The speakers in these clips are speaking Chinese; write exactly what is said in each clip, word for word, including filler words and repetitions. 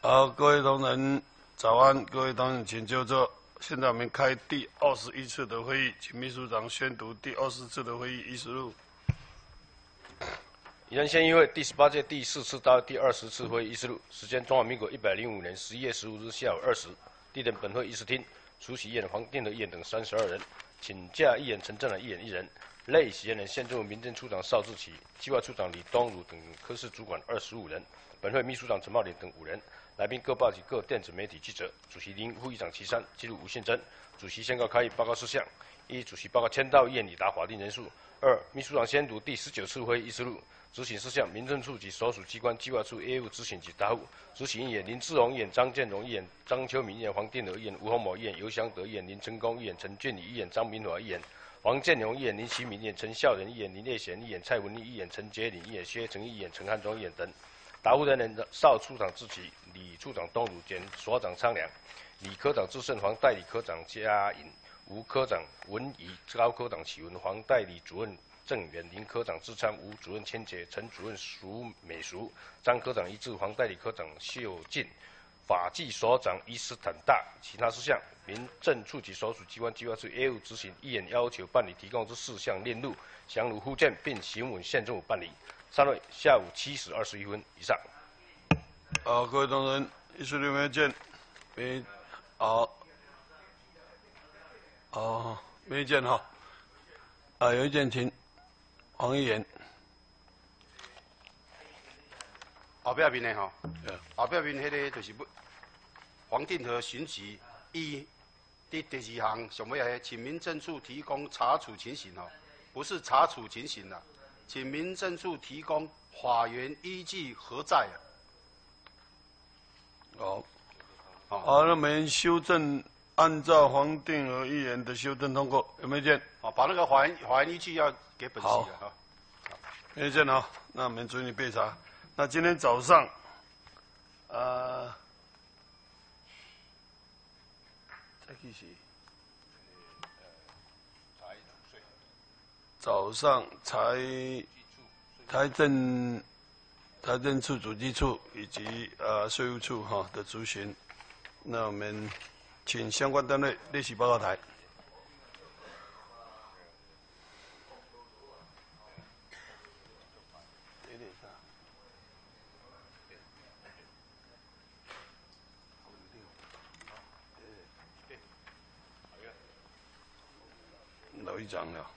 好，各位同仁，早安！各位同仁，请就座。现在我们开第二十一次的会议，请秘书长宣读第二十次的会议议事录。 宜兰县议会第十八届第四次到第二十次会议议事录，时间中华民国一百零五年十一月十五日下午二时，地点本会议事厅，出席议员黄定和议员等三十二人，请假议员陈正南议员一人，类席人县政府民政处长邵志奇、计划处长李东儒等科室主管二十五人，本会秘书长陈茂林等五人。来宾各报及各电子媒体记者，主席林副议长齐山，记录吴宪珍，主席宣告开议报告事项。一、主席报告签到议员已达法定人数。二、秘书长宣读第十九次会议议事录。执行事项：民政处及所属机关计划处业务执行及答复。执行议员林志荣议员、张建荣议员、张秋明议员、黄定和议员、吴宏谋议员、尤祥德议员、林成功议员、陈俊礼议员、张明华议员、黄建荣议员、林其明议员、陈孝仁议员、林烈贤议员、蔡文丽议员、陈杰林议员、薛成义议员、陈汉忠议员等。答复人员：邵处长志奇、李处长东儒兼所长昌良、李科长志胜、黄代理科长嘉颖、吴科长文仪、高科长启文、黄代理主任郑源、林科长志昌、吴主任千杰、陈主任苏美淑、张科长一致、黄代理科长秀进、法纪所长伊斯坦大。其他事项，民政处及所属机关计划处业务执行议员要求办理提供之事项列入详如附件，并行文县政府办理。三位下午七时二十一分以上。 好，各位同仁，议事录有没有见？没，好，哦，没见哈。啊，有一件请黄议员。 后壁面的吼，后壁面迄个就是黄定和巡局伊第第二项上尾系请民政处提供查处情形吼，不是查处情形啦。请民政处提供法源依据何在啊？ 好，好，那我们修正，按照黄定和议员的修正通过，有没有见？ 好，把那个法源法源依据要给本席了哈。 没有见啊，那我们准你备查。那今天早上，呃，再继续。早上财财政财政处主计处以及呃税务处哈的咨询，那我们请相关单位列席报告台。老议长了。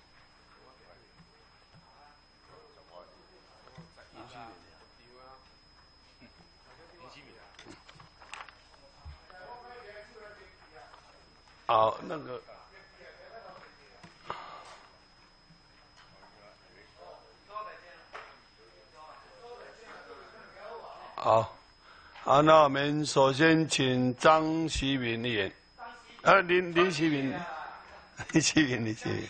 好，那个，好，好，那我们首先请张习民议员，啊，林林习民，林习民，林习民，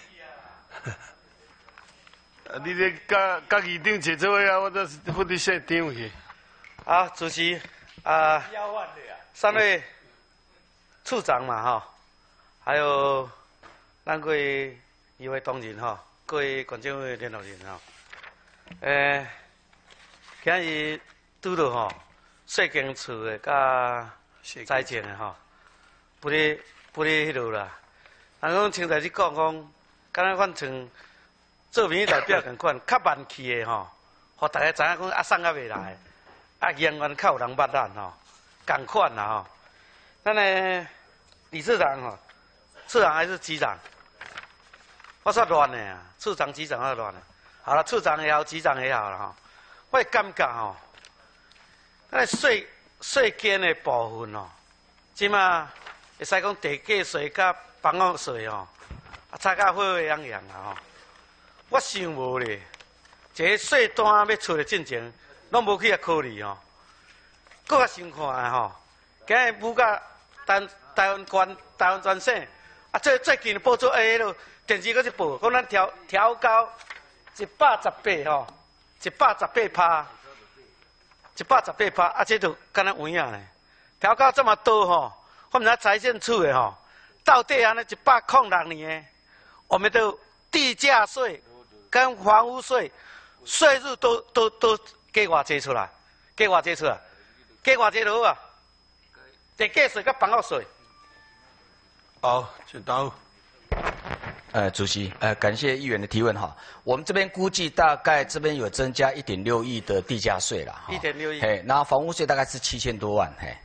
啊，你咧甲甲议长坐做伙啊，我都负责现场去。 好，主席啊，三位处长嘛，哈。还有咱各位议会同仁吼，各位管政会联络人吼，诶，今日拄到吼，税经处的甲财政的吼，不咧不咧迄落啦。人讲清代去讲讲，敢若反像做民意代表共款，较慢去的吼，互大家知影讲啊送啊未来，啊永远较有人捌咱吼，共款啦吼。咱的理事长吼。处长还是局长？我说乱的啊，处长、局长我乱的。好了，处长也好，局长也好了哈。我会感觉吼，那税税金的部分哦，即马会使讲地价税甲房屋税哦，啊差甲火火洋洋啊吼。我想无咧，一个税单要出的进前，拢无去遐考虑吼。搁较想看的吼，今日物价台台湾县、台湾全省。啊，最最近报出诶，迄落电视搁一报，讲咱调调高一百十八吼，一百十八趴，一百十八趴，啊，这就敢若有影咧，调高这么多吼，我们那财政处的吼，到底安尼一百零六年，我们的地价税跟房屋税税率都都都加偌济出来，加偌济出来，加偌济就好啊， 地价税甲房屋税。 好，请答复。 呃，主席，呃，感谢议员的提问哈。我们这边估计大概这边有增加一点六亿的地价税了， 一点六亿。 嘿，然后房屋税大概是七千多万，嘿。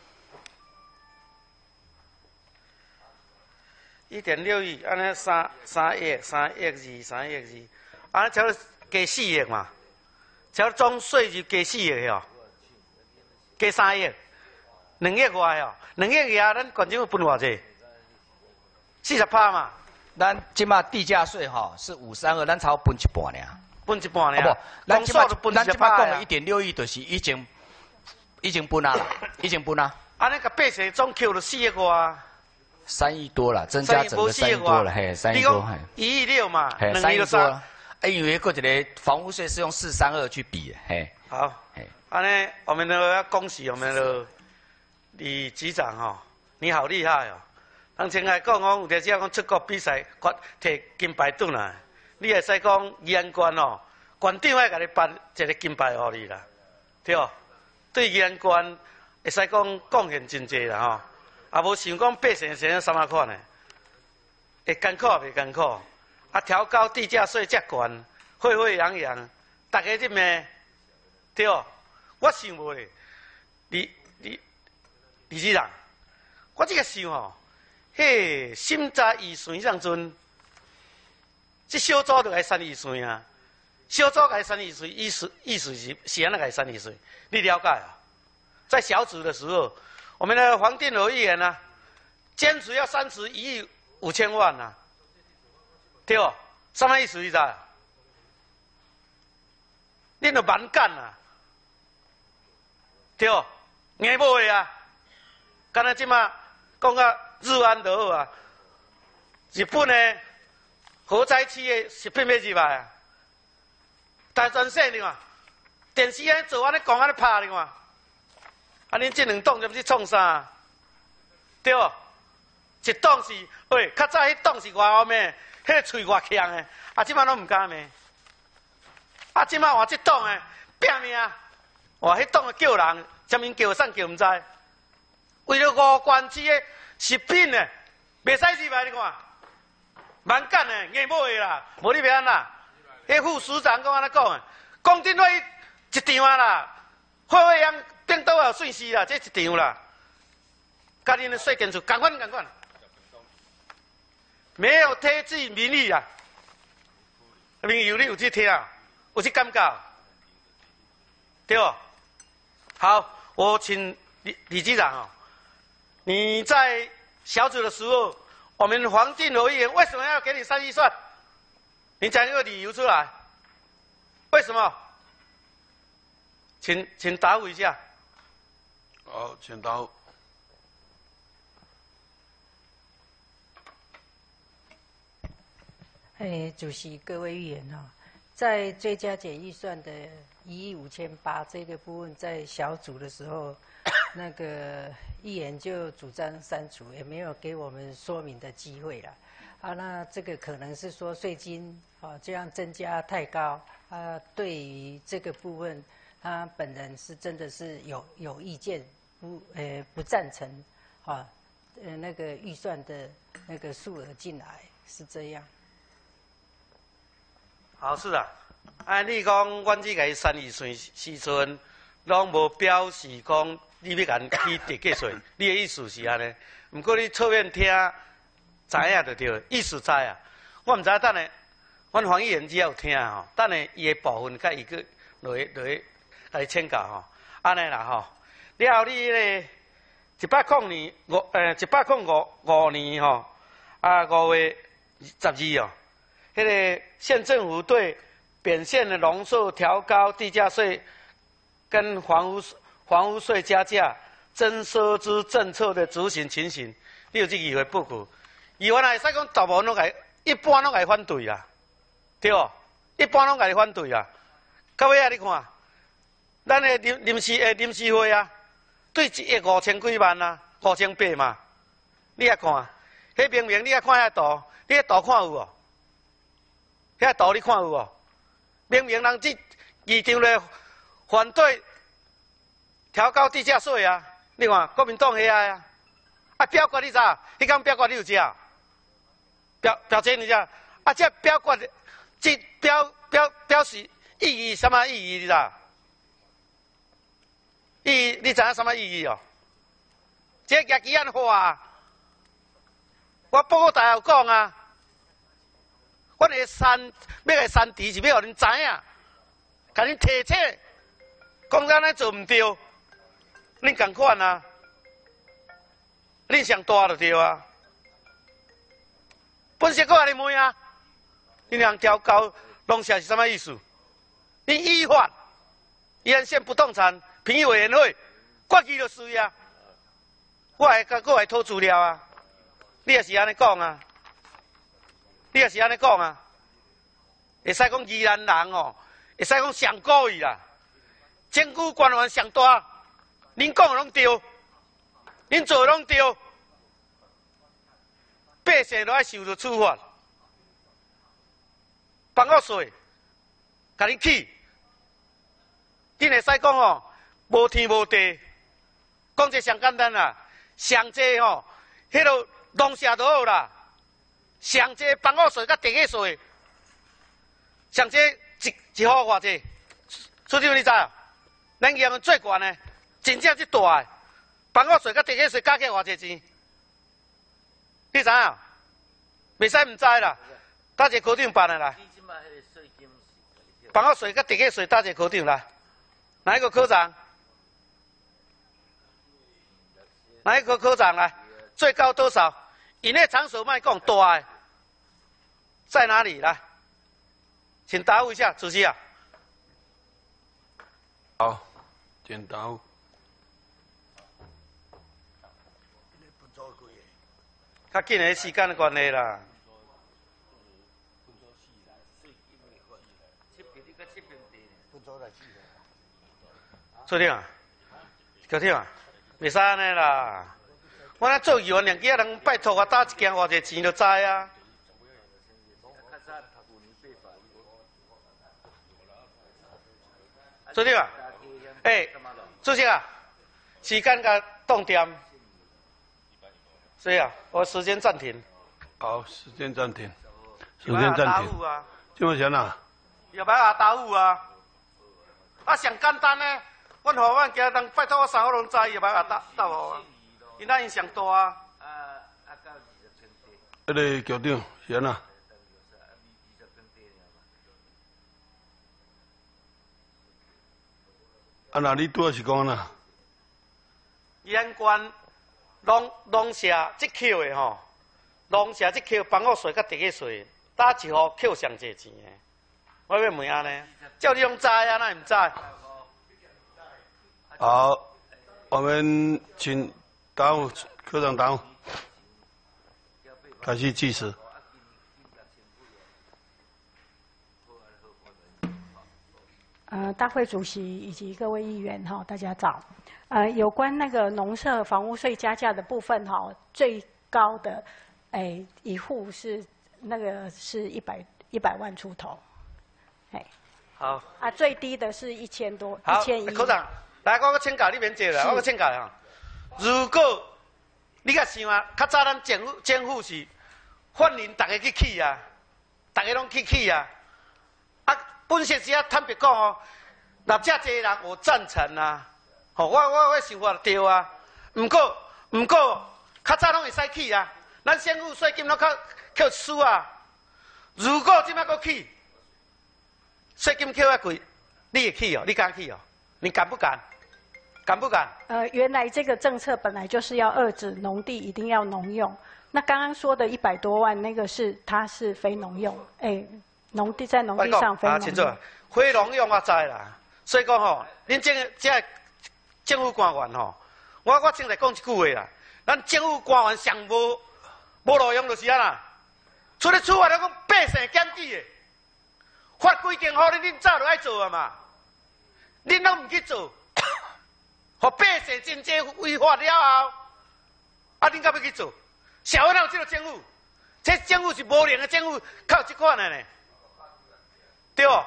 一点六亿，安尼三三亿、三亿二、三亿二，安尼差不多加四亿嘛，差不多总税就加四亿哦，加三亿，两亿外哦，两亿外，咱县政府分偌济？四十趴嘛。 咱即马地价税哈是五三二，咱才分一半尔。 分一半尔。 不，咱即马咱即马讲的一一点六亿，就是已经已经分啊啦，已经分啊。 安尼甲百姓总扣了四亿外。 三亿多了，增加整个三亿多了，嘿，三亿多，嘿。 一亿六嘛， 嘿， 两亿多了。哎，因为过一个房屋税是用四三二去比的，嘿。 好，嘿，安尼我们都要恭喜我们的李局长哦，你好厉害哦。人前来讲讲，有阵时讲出国比赛，摕摕金牌转来，你会使讲宜安县哦，县长爱甲你颁一个金牌互你啦，对哦。对宜安县会使讲贡献真济啦吼，也无想讲百姓生什么款呢？会艰苦袂艰苦？啊，调高地价税遮悬，沸沸扬扬，大家这么对哦。我想无咧，李李李局长，我这个想吼。嘿，心在预算上阵，这小组就该删预算啊！小组该删预算，意思意思是是安那该删预算，你了解啊？在小组的时候，我们的黄定和议员啊，坚持要三十一亿五千万啊，对哦，什么意思你知道？恁就蛮干啊，对哦，硬无的啊，敢若即马讲啊。日安就好啊，日本的核灾区的食品要入来啊，大全省你看，电视安做安尼讲安尼拍你看，啊恁这两党就不是创啥？对不？一党是喂，较早迄党是外后面，迄个喙外强的，啊即摆拢唔敢咩？啊即摆换这党的拼命，哇迄党的叫人，啥物叫啥叫唔知，为了五关区的。食品呢，袂使入来，你看，蛮干的，硬买的啦，无你袂安啦。迄副市长讲安尼讲的，公听会一场啊啦，会会让顶倒有损失啦，这一场啦。甲恁的税检处，赶快赶快，没有贴近民意啊，民意你有去听，有去感觉，对不？好，我请李李局长哦。你在小组的时候，我们黄定和议员为什么要给你删预算？你讲一个理由出来，为什么？请请答复一下。 好，请答复。 哎，主席、各位议员哈，在追加减预算的一亿五千八这个部分，在小组的时候。那个议员就主张删除，也没有给我们说明的机会了。啊，那这个可能是说税金啊这样增加太高啊，对于这个部分，他本人是真的是有有意见，不呃不赞成啊，呃那个预算的那个数额进来是这样。 好，是啊，啊你讲阮这个删预算时阵，拢无表示讲。你要甲起地价税，你的意思是安尼？毋过你侧面听，知影就对，意思知啊。我毋知影等下，阮黄议员只要有听吼，等下伊的部分甲伊个落去落去，甲伊请教吼，安尼啦吼。了后你咧一百零年五诶一百零五五年吼，啊五月十二哦，迄个县政府对变现的农售调高地价税跟房屋。房屋税加价、征收之政策的执行情形，你有这议会报告。议员会使讲大部分拢个，一般拢个反对啦，对不？一般拢个反对啦。到尾啊，你看，咱的临临时诶临时会啊，对一亿五千几万啊，五千八嘛。你啊看，迄明明你啊看遐图，你遐图看有无？遐图你看有无？明明人这议场咧反对。调高地价税啊！ 你看国民党遐啊，啊表决你知？迄讲表决你有食？表表决你知？啊这表决这表表表示意义什么意义？你知？意义你知影什么意义哦？这举旗案话，我报告大家有讲啊，阮个山要个山地是要互恁知影，甲恁提醒，讲咱咧做毋对，恁共款啊，恁上大就对啊。本身我安尼问啊，恁人调高农舍是什么意思？恁依法，宜兰县不动产评议委员会，决议就属啊。我会甲我会讨资料啊，你也是安尼讲啊，你也是安尼讲啊，会使讲宜兰人哦，会使讲上故意啦，政府官员上大，恁讲拢对，恁做拢对，百姓都爱受到处罚，房屋税，甲你起，恁会使讲哦，无天无地，讲这上简单啦。上济吼，迄落农舍都好啦。上济房屋税甲地价税，上济一一户偌济？处长你知啊？咱宜兰最悬的，真正最大的房屋税甲地价税加起来偌济钱？你知影？袂使唔知啦。搭一个科长办的啦。房屋税甲地价税搭一个科长啦。哪一个科长？哪一个科长来？最高多少？以内场所卖讲大的，在哪里？来，请答复一下，主席啊。 好，请答复。 较紧的时间的关系啦。处长啊，科长啊。袂使安尼啦！我咱做议员，两家人拜托我打一件偌济钱就知啊。主席啊，哎、欸，主席啊，时间甲冻点，所以啊，我时间暂停。 好，时间暂停，时间暂停。 啊， 这么钱啊？ 要不要答复啊？啊，上简单呢。阮互阮家人拜托我三个拢知，要把我答答我啊！因咱因上大啊。 迄个局长是安那？啊，那你拄仔是讲安那？ 宜兰县农农舍即扣的吼，农舍即扣房屋税甲地价税，打一户扣上济钱的。我要问安尼，照你拢知啊，哪会唔知？ 好，我们请答复科长答复，开始计时。 呃，大会主席以及各位议员哈，大家早。呃，有关那个农舍房屋税加价的部分哈，最高的，哎，一户是那个是一百一百万出头，哎。 好。 啊，最低的是一千多，一千一。 科长。来，我个请教你免坐啦，我个请教哈。如果你甲想啊，较早咱政府政府是欢迎大家去起啊，大家拢去起啊。啊，本身是啊，坦白讲哦，若遮侪人我赞成啊，吼、哦，我我我想法对啊。毋过毋过，较早拢会使起啊，咱政府税金拢较扣输啊。如果即摆搁起，税金扣遐贵，你会起哦？你敢起哦？你敢不敢？敢不敢？ 呃，原来这个政策本来就是要遏制农地一定要农用。那刚刚说的一百多万，那个是它是非农用，哎、欸，农地在农地上非农用。啊， 非农用我知啦。所以讲吼，恁这这政府官员吼，我我正来讲一句话啦。咱政府官员上无无路用就是啊啦，出咧处罚咧讲百姓检举的，法规定好恁恁早就爱做啊嘛，恁拢唔去做。互百姓真正违法了后，啊，恁敢要去做？社会哪有这个政府？这政府是无良的政府，靠这款的呢，对不？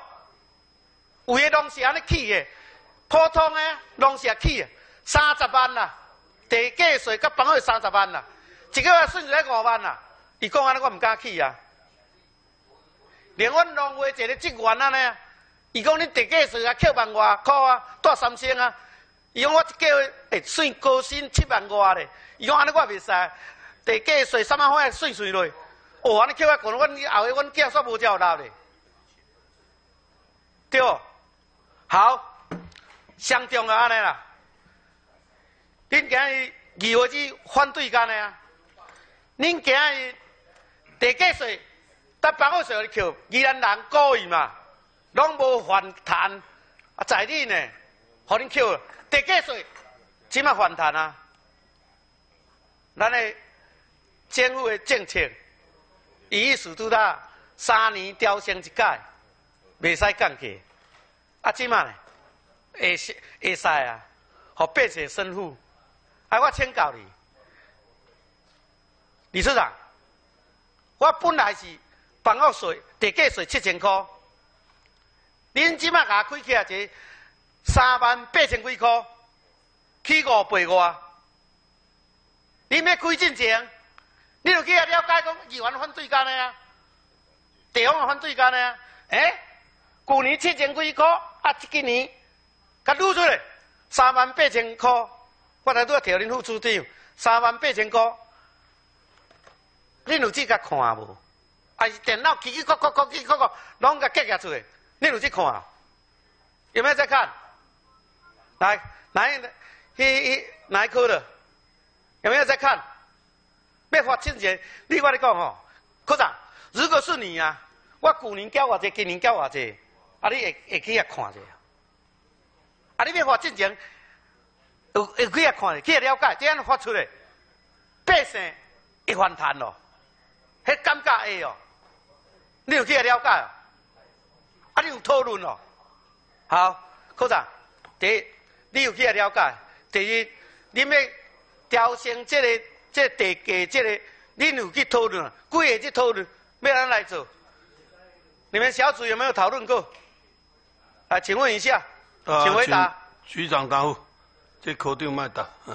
有的农舍安尼起的，普通的农舍起的三十万啦， 地价税甲房税三十万啦，一个月损失五万啦。伊讲安尼，我唔敢去啊。连阮农会一个职员安尼啊，伊讲恁地价税啊，扣万外箍啊，住三星啊。伊讲我一个月会算高薪七万外咧。伊讲安尼我袂使，地价税三万块算算落。哦，安尼扣我讲，阮后日阮囝煞无照纳咧。对，好，上重要安尼啦。恁今日二月日反对干的啊？恁今日地价税、搭房屋税扣，宜兰人故意嘛，拢无反弹，啊在恁呢，互恁扣地价税，即马反弹啊？咱的政府的政策，伊意思拄呾三年调升一届，袂使降价。啊，即马呢，会会使啊，互百姓生富。哎，我请教你，理事长，我本来是房屋税、地价税七千块，恁即马甲开起来一个三万八千几块，起五倍外。恁要开进前，你就去了解讲议员反对干的啊，地方反对干的啊，诶，去年七千几块，啊，今年甲愈出来三万八千块。我来拄啊调恁副处长三万八千块，恁有资格看无？啊是电脑叽叽咕咕咕叽咕咕，拢甲结夹出来，恁有去看？有没有在看？来，来，去哪一科的？有没有在看？要发钱钱，你我你讲吼，科长，如果是你啊，我去年交偌济，今年交偌济，啊你会会去遐看者？啊你要发钱钱？有会去遐看，去遐了解，这样发出来，百姓会反弹咯，迄感觉会哦。你有去遐了解哦？啊，你有讨论咯？好，科长，第一，你有去遐了解；第二，你要调升这个、这个地价，这个，你有去讨论？几个去讨论？要咱来做？你们小组有没有讨论过？来，请问一下，请回答。 局长答复。这科长卖答。嗯。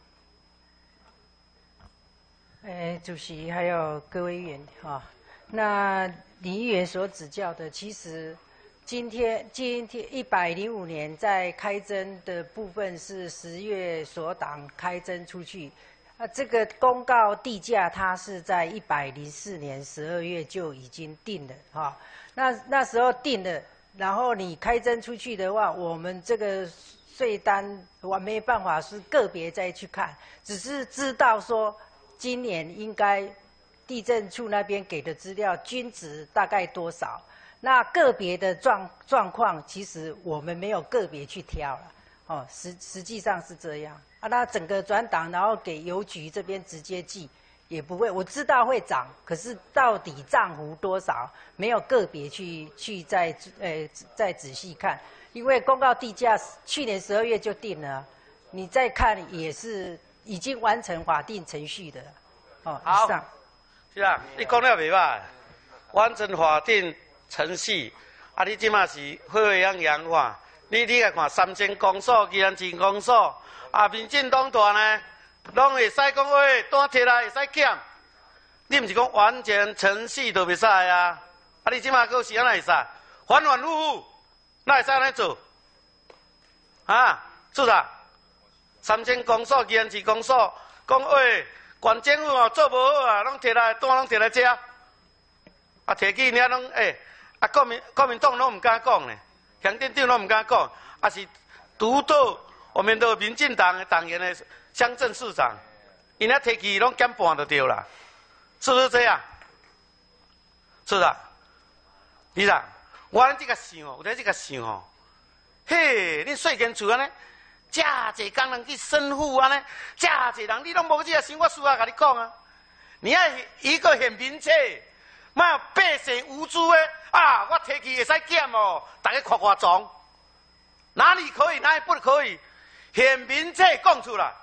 哎，主席还有各位议员哈、哦，那李议员所指教的，其实今天今天一百零五年在开征的部分是十月所档开征出去，啊，这个公告地价它是在一百零四年十二月就已经定了哈、哦，那那时候定了，然后你开征出去的话，我们这个。税单我没办法是个别再去看，只是知道说今年应该地政处那边给的资料均值大概多少，那个别的状状况其实我们没有个别去挑了，哦，实实际上是这样啊。那整个转档然后给邮局这边直接寄也不会，我知道会涨，可是到底账户多少没有个别去去再呃再仔细看。因为公告地价去年十二月就定了，你再看也是已经完成法定程序的。哦，以上。 是啊，你讲了袂歹，完成法定程序，啊，你即马是火火洋洋哇！你你来看三星公所、宜兰市公所，啊，民进党团呢，拢会使讲话，单摕来会使减。你毋是讲完全程序都袂使啊？啊，你即马搁是安怎会使？反反复复。那会使安尼做？啊，处长，三星公所、宜兰市公所讲，喂，县政府哦做无好啊，拢摕来单拢摕来遮，啊，摕去遐拢诶，啊，国民国民党拢毋敢讲呢，乡镇长拢毋敢讲，啊是独到我们的民进党的党员的乡镇市长，因遐摕去拢减半就对啦，是不是这样？处长，理事长。我咱这个想哦，有在这个想哦，嘿，恁税监处安尼，遮济工人去申富安尼，遮济人你拢无这个想，我私下甲你讲啊，你要一个很明确，莫百姓无辜的啊，我摕去会使减哦，大家夸夸张，哪里可以，哪里不可以，很明确讲出来。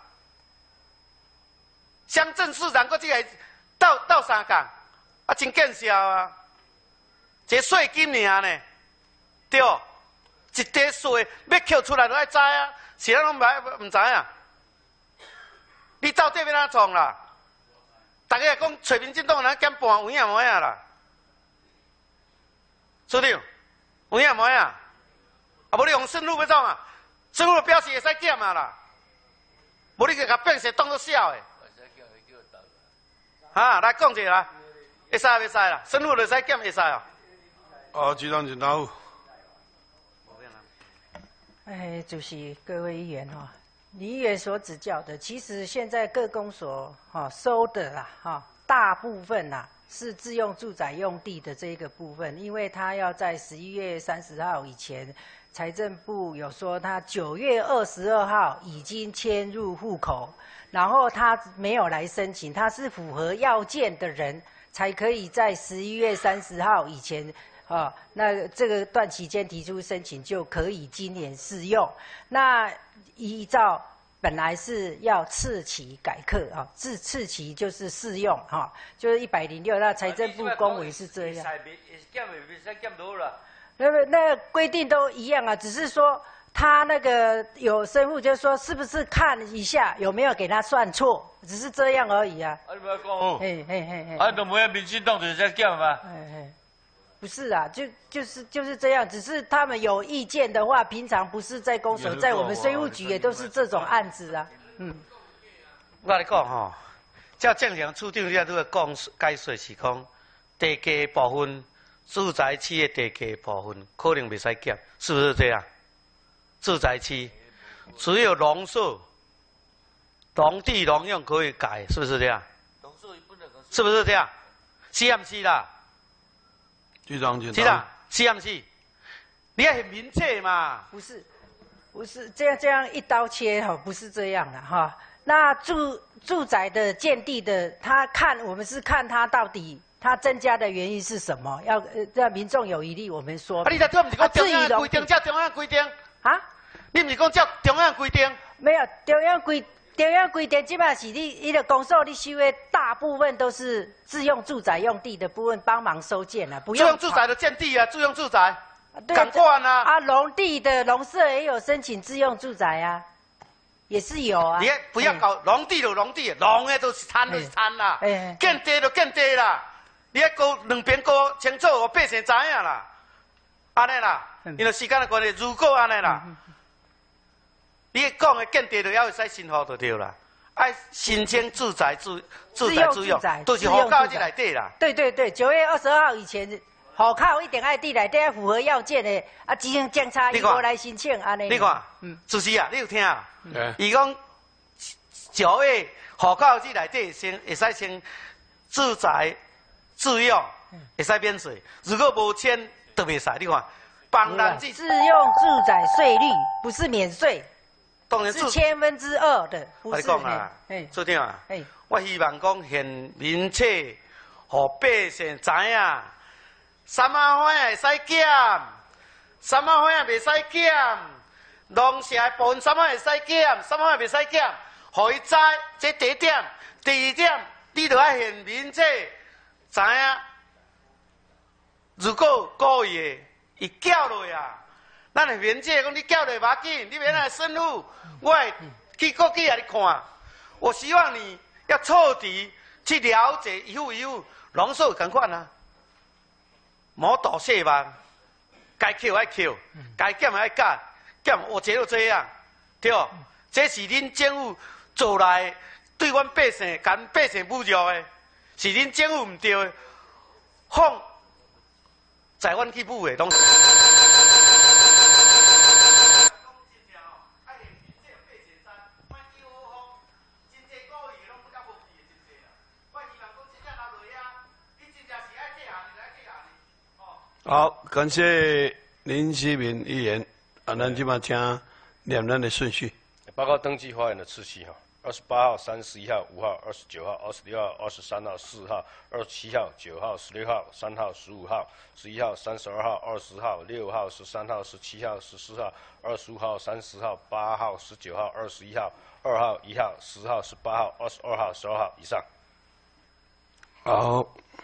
乡镇市长搁这个斗斗相共，啊，真见笑啊！这税金尔呢，对，一叠税要扣出来都要知啊，是咱拢唔唔知啊。 你到底要哪创啦？大家讲找民进党人减半有影无影啦？处长，有影无影？啊，无你用生路要创啊？生路表示会使减啊啦。无你个甲变成当作笑诶。哈，来讲一下啦，会使袂使啦？生路就使减会使哦。 好，局长请答复。 哎，主席、各位议员哈、哦，李议员所指教的，其实现在各公所哈、哦、收的啦哈、哦，大部分啦是自用住宅用地的这个部分，因为他要在十一月三十号以前，财政部有说他九月二十二号已经迁入户口，然后他没有来申请，他是符合要件的人才可以在十一月三十号以前。哦，那这个段期间提出申请就可以今年适用。那依照本来是要次期改课啊，次次期就是适用哈、哦，就是一百零六。那财政部公文是这样。那么那规定都一样啊，只是说他那个有生户就说是不是看一下有没有给他算错，只是这样而已啊。 啊，你不要讲哦。 嘿嘿嘿嘿。 啊，都没有民进党就是在减嘛。 嘿嘿。不是啊，就就是就是这样，只是他们有意见的话，平常不是在公所，在我们税务局也都是这种案子啊。嗯， 我跟你讲吼，照正常处长你啊，都要讲解说是讲地价部分，住宅区的地价部分可能袂使减，是不是这样？住宅区只有农舍、农地、农用可以改，是不是这样？是不是这样？是不是啦？ 局长，请局长，是不是？你要很明确嘛？ 不是，不是这样这样一刀切哈，不是这样的哈。那住住宅的建地的，他看我们是看他到底他增加的原因是什么，要呃让民众有疑虑，我们说。 啊，你这这不是讲中央规定，照中央规定啊？ 你不是讲照中央规定？ 没有中央规。中央规定，基本上是你你的公所你收的大部分都是自用住宅用地的部分帮忙收建啊，不用。 自用住宅的建地啊，自用住宅，赶快啊！ 啊，农地的农舍也有申请自用住宅啊，也是有啊。 你不要搞农地就农地，农的都是摊就是摊啦，建地就建地啦。你要搞两边搞清楚，我百姓知影啦。安尼啦，因为时间的关系，如果安尼啦。你讲的建地就要会使申报就对啦，爱申请住宅住住宅自用，都是户口这内底啦。 对对对，九月二十二号以前，户口一定爱地内底要符合要件的，啊，执行检查以后来申请安尼。 你看，嗯，主席啊，你有听啊？伊讲九月户口这内底先会使先住宅自用，会使免税，如果无签都袂使。你看，帮人自自用住宅税率不是免税。 当然是千分之二的，不是。 我讲啊，处长啊，我希望讲很明确，互百姓知影，三麻花会使减，三麻花袂使减，农舍的部分三麻会使减，三麻袂使减，互伊知，这第一点。第二点，你着爱很明确知影，如果故意的，伊缴落啊。咱会明确讲，你缴落无紧，你免来申诉，我会去国去啊！你看，我希望你要彻底去了解一户一户农舍同款啊，莫倒细网，该扣爱扣，该减爱减，减我觉得这样，对不？这是恁政府做来对阮百姓、干百姓侮辱的，是恁政府唔对的，放在阮去补的东西。 好，感谢林希明议员。啊，咱即马请念咱的顺序。 报告登记发言的次序哈：二十八号、三十一号、五号、二十九号、二十六号、二十三号、四号、二十七号、九号、十六号、三号、十五号、十一号、三十二号、二十号、六号、十三号、十七号、十四号、二十五号、三十号、八号、十九号、二十一号、二号、一号、十号、十八号、二十二号、十二号以上。 好。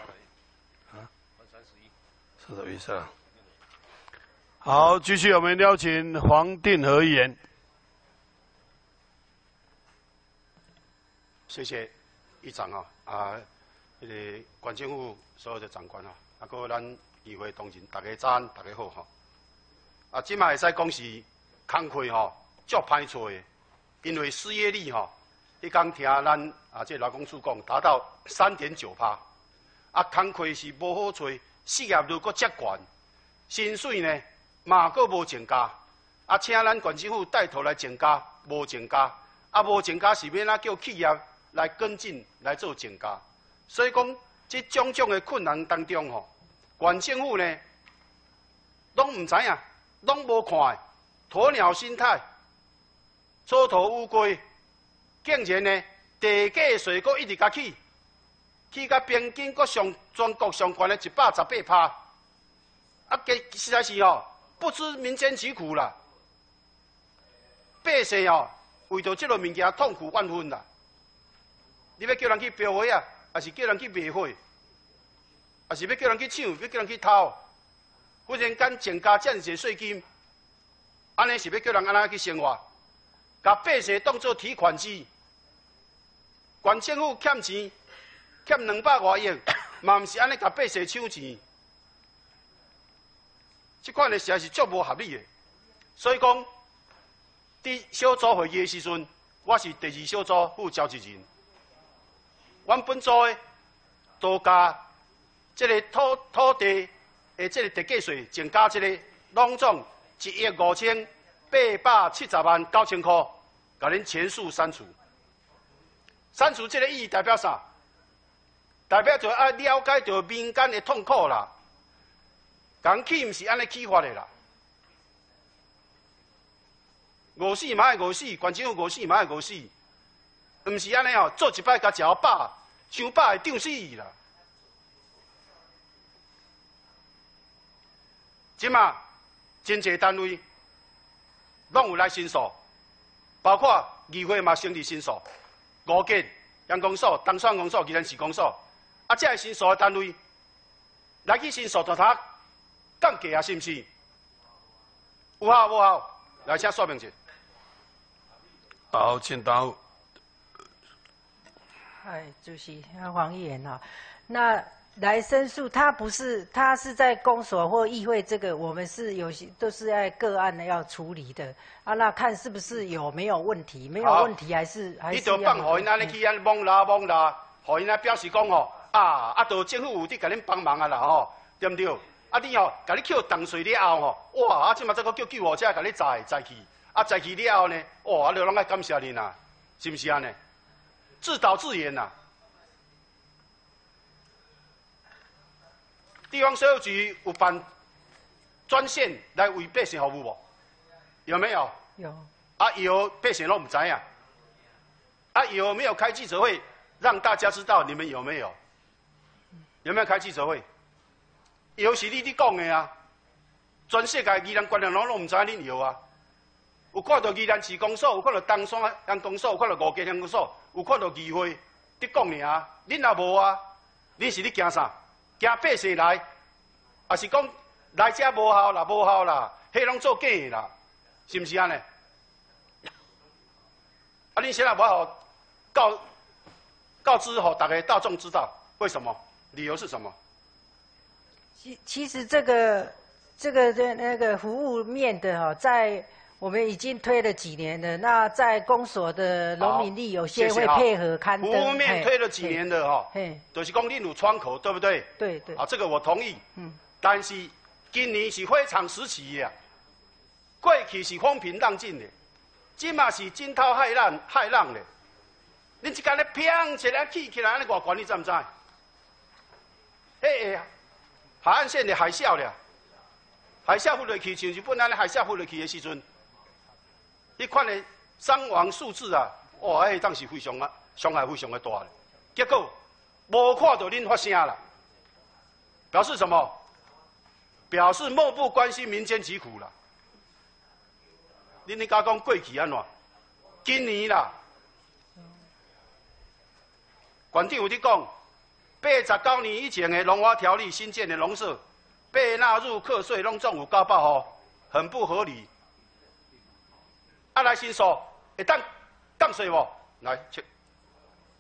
是什么意思啊？好，继续我们邀请黄定和议员。 谢谢议长哈啊，迄个县政府所有的长官哈，啊，搁咱议会同仁，大家早安，大家好哈。啊，即摆会使讲是工课吼，足歹找的，因为失业率吼，迄天听咱啊这劳工处讲达到三点九趴，啊，工课是无好找，失业率搁遮悬，薪水呢嘛搁无增加，啊，请咱县政府带头来增加，无增加，啊，无增加是要哪叫企业来跟进来做增加，所以讲这种种的困难当中吼，县政府呢拢唔知影，拢无看的，鸵鸟心态，蹉跎乌龟，竟然呢地价税阁一直甲起，起甲平均阁上全国上悬的一百十八趴，啊，实在是吼不知民间疾苦啦，百姓哦为着这个物件痛苦万分啦。你要叫人去标货啊，还是叫人去卖货，还是要叫人去抢，要叫人去偷？忽然间增加这么侪税金，安尼是要叫人安怎去生活？把百姓当作提款机，县政府欠钱，欠两百外亿，嘛毋是安尼甲百姓抢钱。这款的实在是足无合理的。所以讲，伫小组会议的时阵，我是第二小组副召集人。阮本组的都加这个土土地的这个地价税增加这个拢总一亿五千八百七十万九千块，甲恁全数删除。删除这个意义代表啥？代表着要了解到民间的痛苦啦。讲起毋是安尼起发的啦，饿死嘛会饿死，县政府饿死嘛会饿死。毋是安尼哦，做一摆甲食饱，伤饱会胀死啦。即马真侪单位拢有来申诉，包括议会嘛成立申诉，五建、阳公所、东山公所、宜兰市公所，啊，这个申诉的单位来去申诉，就他降价啊，是毋是？有效无效？来，请说明一下。 好，请答复。 哎，主席，黄议员哈，那来申诉，他不是他是在公所或议会，这个我们是有些都是在个案的要处理的啊。那看是不是有没有问题，没有问题还是还是。你就放互因安尼去安摸啦摸啦，互因安表示讲吼啊啊，都政府有伫甲恁帮忙啊啦吼，对毋对？啊你吼，甲你扣重税了后吼，哇啊，即马再个叫救护车甲你载载去，啊载去了后呢，哇啊，就拢爱感谢恁啊，是毋是安尼？自导自演呐、啊！地方税务局有办专线来为百姓服务无？有没有？ 有。 啊有，百姓都唔知啊。啊有没有开记者会让大家知道你们有没有？有没有开记者会？有是你伫讲的啊！全世界宜兰官员拢拢唔知恁有啊！有看到宜兰市公所，有看到东山乡公所，有看到五家乡公所，有看到议会，伫讲尔，恁也无啊？恁是咧惊啥？惊百姓来，还是讲来遮无效啦？无效啦，迄拢做假的啦，是毋是安尼？啊，恁现在无好告告知吼大家大众知道，为什么？理由是什么？ 其其实这个这个的那个服务面的哈，在我们已经推了几年了。那在公所的农民力有些会配合刊登。 服务面推了几年了哈， 嘿， 就是讲恁有窗口，对不对？ 对对。 啊，这个我同意。嗯。但是今年是非常时期的，过去是风平浪静的，今嘛是惊涛骇浪骇浪的。恁一干咧砰起来起起来，安尼偌悬，你知唔知？迄个海岸线的海啸了，海啸飞落去，像日本安尼海啸飞落去的时阵，迄款的伤亡数字啊，哇，迄当时非常啊，伤害非常的大的。结果无看到恁发声啦，表示什么？表示漠不关心民间疾苦啦。恁咧甲讲过去安怎？今年啦，县长有伫讲。八十九年以前的农化条例新建的农舍，被纳入课税，拢总有九百户，很不合理。啊，来申诉，会当降税无？来，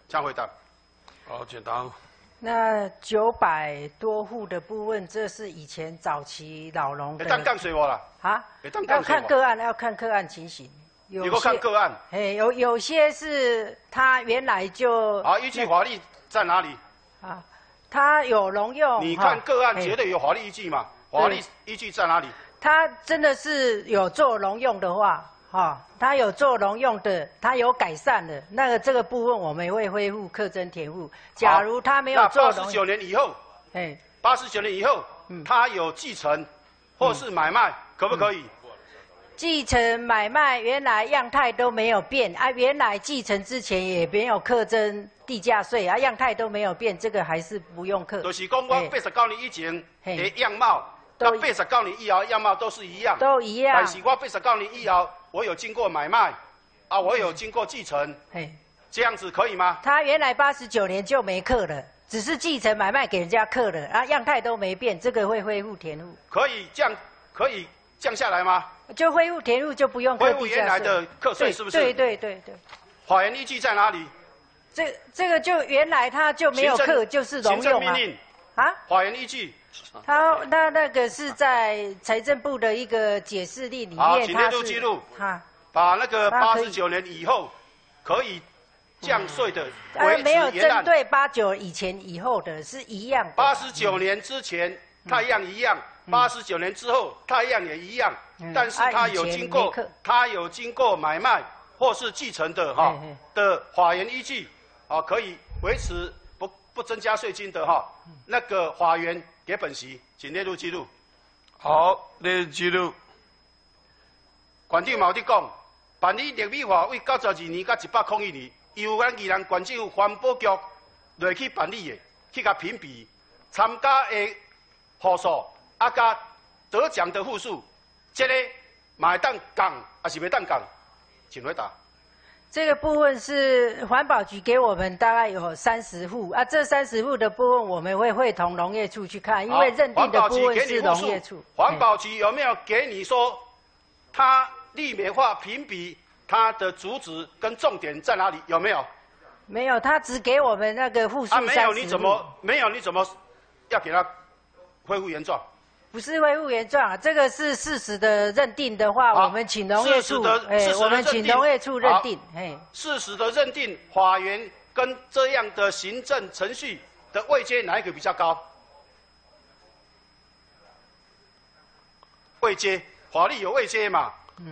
请回答。 好，简单。 那九百多户的部分，这是以前早期老农的。 会当降水我啦？ 啊？ 会当要降水我？ 看个案，要看个案情形。有如果看个案， 哎，有有些是他原来就好，依据法律在哪里？ 啊，他有农用。 你看个案哈绝对有法律依据嘛？ 对法律依据在哪里？ 他真的是有做农用的话，哈，他有做农用的，他有改善的，那个这个部分我们会恢复课征田户。假如他没有做农那八十九年以后， 哎， 八十九年以后， 嗯他有继承或是买卖，可不可以？ 继承买卖原来样态都没有变啊，原来继承之前也没有课征地价税啊，样态都没有变，这个还是不用课。 就是讲我八十九年以前嘿的样貌， 都跟八十九年以后的样貌都是一样。 都一样但是我八十九年以后，我有经过买卖，啊，我有经过继承， 嘿， 这样子可以吗？ 他原来八十九年就没课了，只是继承买卖给人家课了，啊，样态都没变，这个会恢复田户。 可以降，可以降下来吗？ 就恢复田户就不用课恢复地价原来的课税对是不是？ 对对对对， 法源依据在哪里？ 这这个就原来他就没有行政课，就是农行政用啊。 命令， 啊， 法源依据。 他那那个是在财政部的一个解释令里好， 面， 请列他是入记录。 哈， 把那个那可以八十九年以后可以降税的呃， 维持没有原案。 针对八九以前以后的是一样的。 八十九年之前它一样一样，八十九年之后它一样也一样， 嗯但是它有经过啊以前没课它有经过买卖或是继承的哈嘿嘿的法源依据，啊可以维持不不增加税金的哈那个法源给本席，请列入记录。 好，列入记录。 县长嘛有伫讲，办理立米法为九十二年到一百零一年，由咱宜兰县政府环保局落去办理的，去甲评比参加的户数，啊甲得奖的户数，这个嘛会当讲，还是袂当讲？请回答。 这个部分是环保局给我们大概有三十户啊，这三十户的部分我们会会同农业处去看，因为认定的部分是农业处。 环保局有没有给你说，它立美化评比它的主旨跟重点在哪里？有没有？ 没有，他只给我们那个户数啊， 三十户。 没有你怎么没有你怎么要给它恢复原状？ 不是恢复原状啊，这个是事实的认定的话， 好我们请农业处， 事实的哎事实，的我们请认定农业处认定， 好哎， 事实的认定，法源跟这样的行政程序的位阶哪一个比较高？位阶，法律有位阶嘛？ 嗯，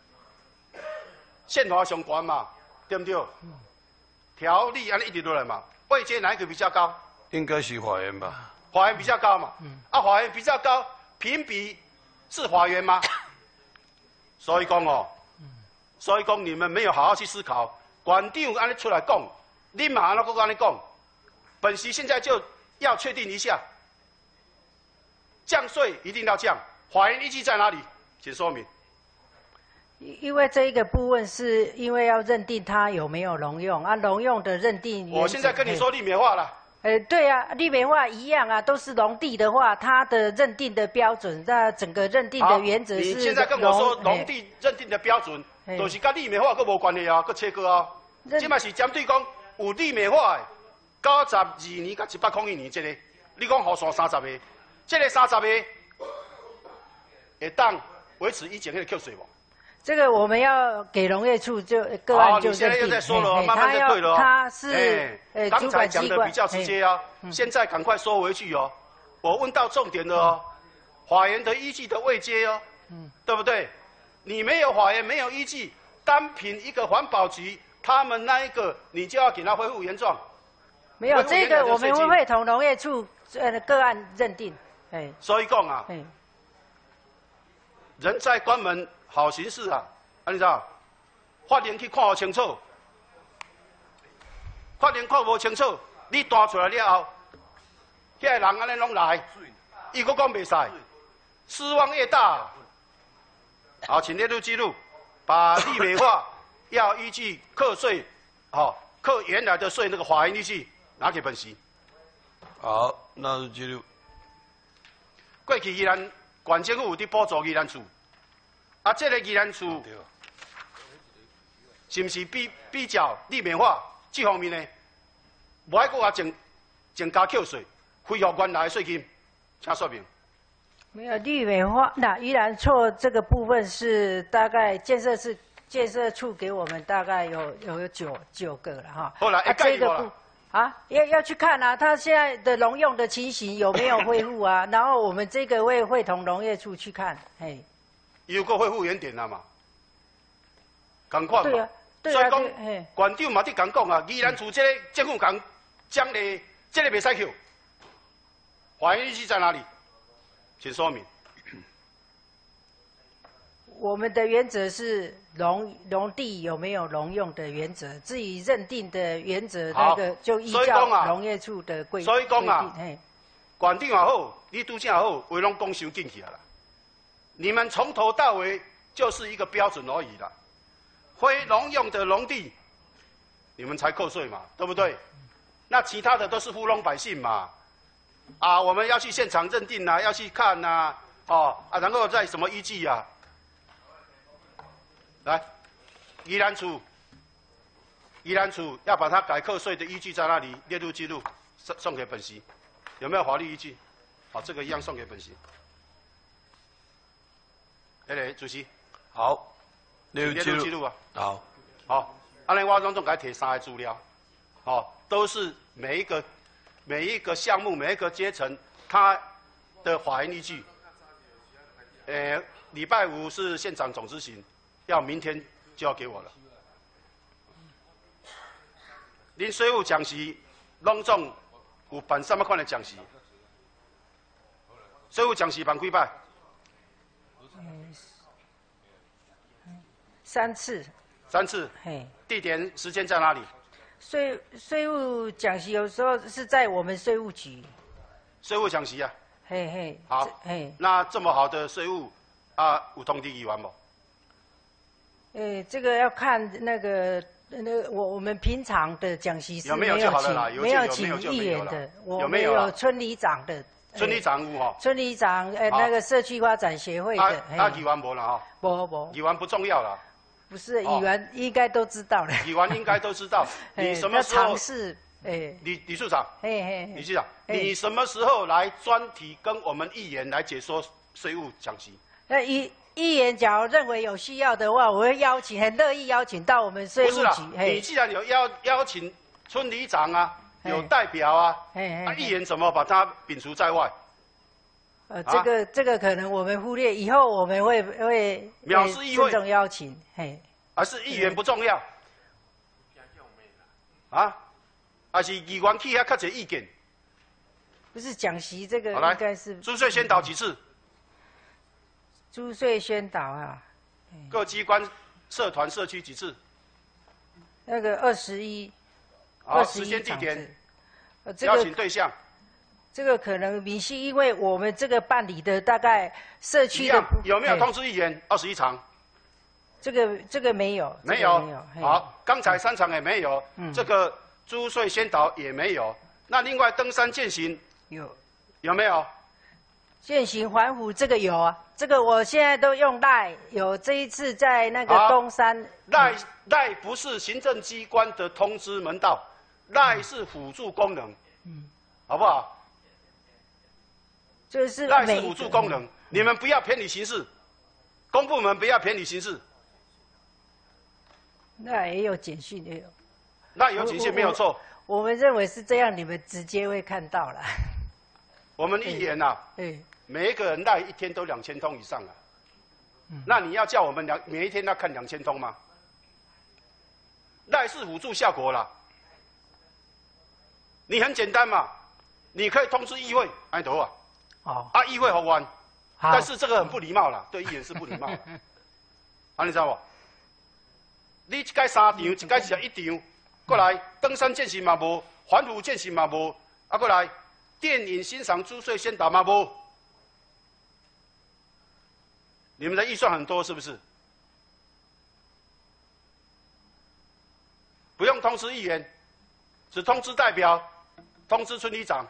宪法上悬嘛，对不对？条例安尼一直落来嘛，位阶哪一个比较高？ 应该是法院吧？ 法院比较高嘛？嗯，啊，法院比较高，评比是法院吗？所以讲哦，所以讲你们没有好好去思考。县长安尼出来讲，你嘛安那个安尼讲，本席现在就要确定一下，降税一定要降，法院依据在哪里？请说明。 因因为这一个部分是因为要认定它有没有农用啊，农用的认定。 我现在跟你说立美化了。 呃，对啊，立美化一样啊，都是农地的话，它的认定的标准，那整个认定的原则是。 你现在跟我说农地认定的标准，都是跟立美化佫无关系啊，佫切割啊。这嘛是针对讲有立美化的九十二年到一百零一年这个，你讲户数三十个，这个三十个会当维持以前那个扣税无？ 这个我们要给农业处就个案就认定。 你现在又在说了，慢慢就对了哦。 他是呃刚才讲的比较直接啊，现在赶快收回去哦。我问到重点了哦，法源的依据的位阶哦，对不对？你没有法源，没有依据，单凭一个环保局，他们那一个，你就要给他恢复原状。 没有这个，我们会会同农业处呃个案认定。哎， 所以讲啊，人在关门好行事啊，啊你知道？法院去看好清楚，法院看无清楚，你弹出来了后，遐个人安尼拢来，伊佫讲袂使，失望越大。好，请列入记录，把立美化要依据课税，好、哦、课原来的税那个法源依据拿给本席。 好，纳入记录。 过去宜兰县政府有伫补助宜兰厝，啊，这个宜兰厝是毋是比比较立美化这方面呢？ 无爱搁我增增加扣税，恢复原来的税金，请说明。 没有绿美化，那依然错这个部分是大概建设是建设处给我们大概有有九九个了哈。 后来啊这个部啊要要去看啊，它现在的农用的情形有没有恢复啊？然后我们这个会会同农业处去看，嘿。 又搁恢复原点了嘛？共款嘛。 对啊，对所以啊， 讲，县长嘛伫讲讲啊，宜兰厝这个政府讲奖励，这个袂使扣，法院依据在哪里？请说明。 我们的原则是农农地有没有农用的原则，至于认定的原则那个就依照农业处的规所以讲啊， 嘿， 县长也好，你拄正也好，话拢讲伤进去啊啦。你们从头到尾就是一个标准而已啦。非农用的农地，你们才扣税嘛，对不对？那其他的都是糊弄百姓嘛。啊，我们要去现场认定啊，要去看呐、啊，哦啊，然后再什么依据啊？来，宜兰处，宜兰处要把它改课税的依据在那里列入记录，送送给本席，有没有法律依据？好，这个一样送给本席。那个主席， 好， 列入记录啊。 好， 好，安尼我拢总给他提三个资料，哦，都是每一个。每一个项目、每一个阶层，它的法院依据。呃，礼拜五是现场总执行，要明天就要给我了。恁税务讲习拢总有办什么款的讲习？税务讲习办几摆？ 三次。 三次。 嘿。 地点、时间在哪里？ 税税务讲习有时候是在我们税务局。 税务讲习啊。 嘿嘿。 好。嘿。那这么好的税务啊，有通知议员不？ 诶，这个要看那个那我我们平常的讲习是没有请没有请议员的，我们有村里长的。 村里长有哈。 村里长诶，那个社区发展协会的。 啊，议员无啦哈。 无无。 议员不重要啦。 不是议员应该都知道的， 议员应该都知道。你什么时候？ 尝试，哎， 李李处长， 嘿嘿， 李处长，你什么时候来专题跟我们议员来解说税务讲习？ 那议议员假如认为有需要的话，我会邀请，很乐意邀请到我们税务局。不是啦， 你既然有邀邀请村里长啊，有代表啊，啊，议员怎么把它摒除在外？ 呃，这个、啊、这个可能我们忽略，以后我们会会藐视议会这种邀请，嘿， 还是议员不重要？啊，还是议员去遐较侪意见？ 不是讲习这个应该是租税宣导几次？ 租税宣导啊， 各机关、社团、社区几次？ 那个二十一， 二十一时间、地点， 呃，这个邀请对象。 这个可能明细，因为我们这个办理的大概社区的有没有通知议员二十一场？ 这个这个没有， 没有。 没有。 好，刚才三场也没有， 嗯、 这个租税宣导也没有。那另外登山健行有有没有？ 健行环湖这个有啊，这个我现在都用赖，有这一次在那个东山。 赖赖不是行政机关的通知门道，赖是辅助功能，嗯，好不好？ 就是赖是辅助功能，你们不要偏离形式，公部门不要偏离形式。 那也有简讯也有， 那有简讯没有错。 我们认为是这样，你们直接会看到了。 我们议员呐， 对， 每一个人赖一天都两千通以上啊。那你要叫我们两每一天要看两千通吗？赖是辅助效果啦。你很简单嘛，你可以通知议会，安头啊。 哦， 啊，议会好玩，但是这个很不礼貌啦，对议员是不礼貌的。啊，你知道不？你一届三场，一届是一场，过来登山健行嘛无，环湖健行嘛无，啊过来电影欣赏租税宣导嘛无。你们的预算很多是不是？不用通知议员，只通知代表，通知村里长。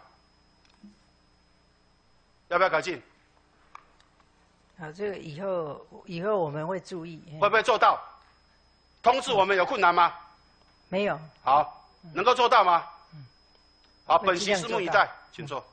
要不要改进？ 好，这个以后以后我们会注意。 会不会做到？通知我们有困难吗？ 没有。 好，能够做到吗？ 好，本席拭目以待，请坐。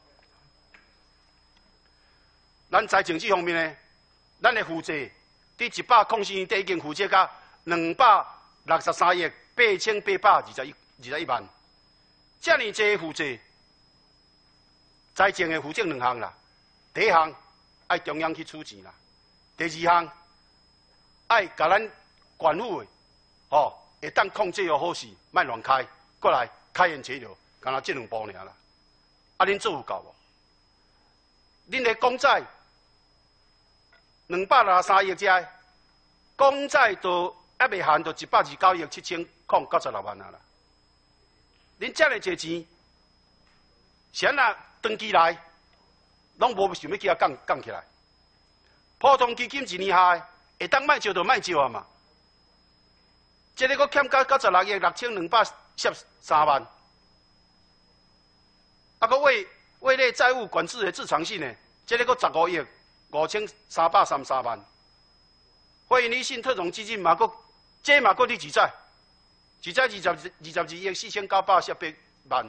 咱财政这方面呢，咱的负债伫一百零四年底已经负债到两百六十三亿八千八百二十一二十一万，这么济负债，财政的负债两项啦。第一项爱中央去出钱啦，第二项爱甲咱官府的哦，会当控制又好势，莫乱开，过来开源节流，干那这两步尔啦。啊，恁做有够无？恁的公债两百六十三亿只，公债都还未含到一百二十九亿七千空九十六万啊啦。恁这么济钱，谁若长期来，拢无想要去啊降降起来。普通基金一年下来，会当卖借就卖借啊嘛。这个佫欠到九十六亿六千两百十三万，啊，佫为为咧债务管制的自偿性呢，这个佫十五亿五千三百三十三万。惠理信特种基金嘛，佫这嘛佫你几债？几债二十二十二亿四千九百十八万。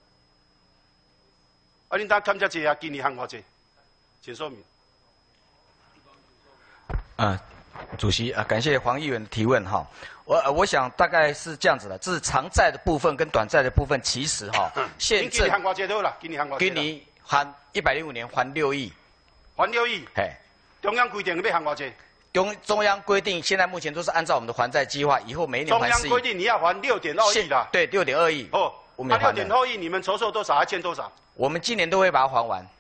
啊，恁当欠遮济啊？今年还偌济？请说明。 啊，主席啊，感谢黄议员的提问哈。我我想大概是这样子的，这是长债的部分跟短债的部分，其实哈，现今年还偌济多啦？今年还偌济？ 今年还一百零五年还六亿， 还六亿。 嘿， 中央规定要还偌济？ 中中央规定，现在目前都是按照我们的还债计划，以后每一年还四亿。 中央规定你要还六点二亿啦。 对，六点二亿。 哦， 我们六点二亿，你们筹措多少？还欠多少？ 我们今年都会把它还完。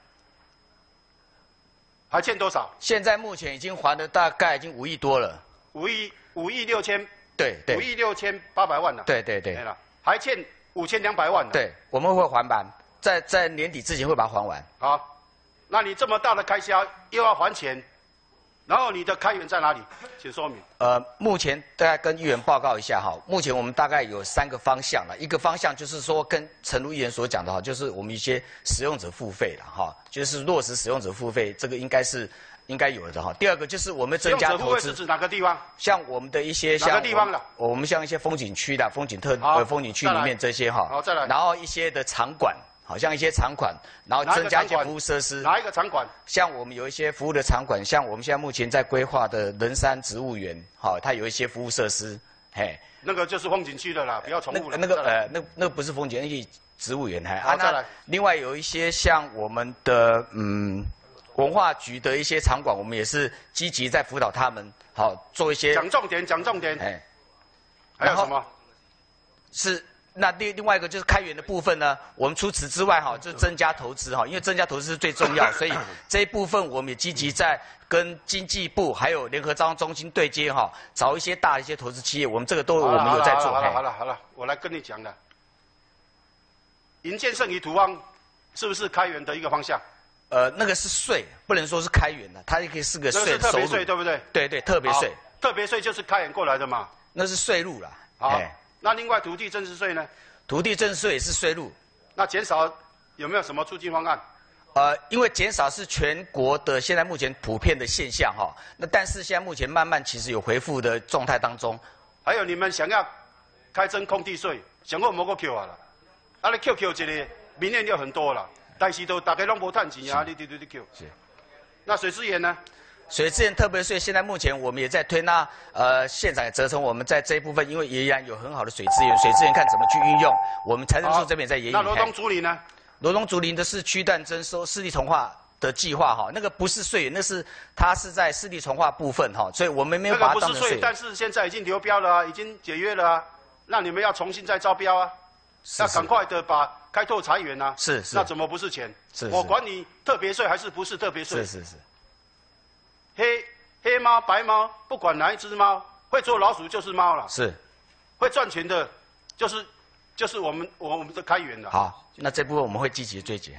还欠多少？ 现在目前已经还了大概已经五亿多了。 五亿五亿六千。 对对。 五亿六千八百万了。 对对对。 对了，还欠五千两百万呢。 对，我们会还完，在在年底之前会把它还完。 好，那你这么大的开销又要还钱，然后你的开源在哪里？请说明。 呃，目前大概跟议员报告一下哈，目前我们大概有三个方向了，一个方向就是说跟陈如议员所讲的哈，就是我们一些使用者付费了哈，就是落实使用者付费，这个应该是应该有的哈。第二个就是我们增加投资， 是指哪个地方？ 像我们的一些像哪个地方了？ 我们像一些风景区的风景特呃风景区里面这些哈， 好再来， 然后一些的场馆。好像一些场馆，然后增加一些服务设施。 哪一个场馆？ 像我们有一些服务的场馆，像我们现在目前在规划的仁山植物园，好，它有一些服务设施，嘿。 那个就是风景区的啦，不要重复了。 那个呃，那那不是风景，那个植物园，还好再来。 另外有一些像我们的嗯文化局的一些场馆，我们也是积极在辅导他们，好做一些。 讲重点，讲重点。 哎。 还有什么？ 是。那另另外一个就是开源的部分呢，我们除此之外哈，就增加投资哈，因为增加投资是最重要，所以这一部分我们也积极在跟经济部还有联合招商中心对接哈，找一些大的一些投资企业，我们这个都我们有在做。 好了好了好了，我来跟你讲了，营建剩余土方是不是开源的一个方向？ 呃，那个是税，不能说是开源的，它也可以是个税收入。 特别税对不对？ 对对，特别税。 特别税就是开源过来的嘛。 那是税入啦。 好。那另外土地增值税呢？ 土地增值税也是税入。 那减少有没有什么促进方案？ 呃，因为减少是全国的现在目前普遍的现象哈。那但是现在目前慢慢其实有回复的状态当中。 还有你们想要开征空地税，想过某个 Q 啊啦？啊，你 Q Q 这个民怨就很多啦，但是都大家拢无赚钱啊，你你你你 Q。 是。 那水资源呢？ 水资源特别税现在目前我们也在推，那呃县长也责成我们在这一部分，因为依然有很好的水资源，水资源看怎么去运用，我们财政处这边也在研议。 那罗东竹林呢？ 罗东竹林的是区段征收市地重划的计划哈，那个不是税源，那是它是在市地重划部分哈，所以我们没有把它当成税源。 但是现在已经流标了啊，已经解约了啊，那你们要重新再招标啊，要赶快的把开拓财源啊。 是是。 那怎么不是钱？ 是。 我管你特别税还是不是特别税？ 是是是。 黑黑猫白猫，不管哪一只猫，会做老鼠就是猫了。 是， 会赚钱的，就是就是我们我们的开源了。 好，那这部分我们会积极追击。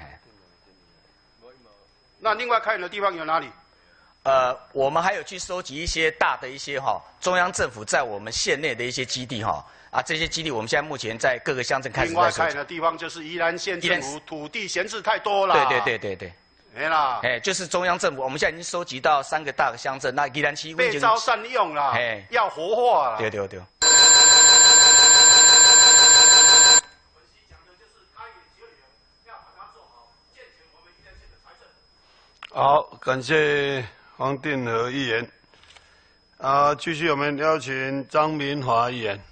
那另外开源的地方有哪里？ 呃，我们还有去收集一些大的一些哈，中央政府在我们县内的一些基地哈啊，这些基地我们现在目前在各个乡镇开始在收集。 另外开源的地方就是宜兰县政府土地闲置太多了。 对对对对对。 没啦， 哎，就是中央政府，我们现在已经收集到三个大的乡镇，那宜兰区被招善用啦，哎，要活化啦。 对对对。 感谢黄定和议员。啊，继续我们邀请张明华议员。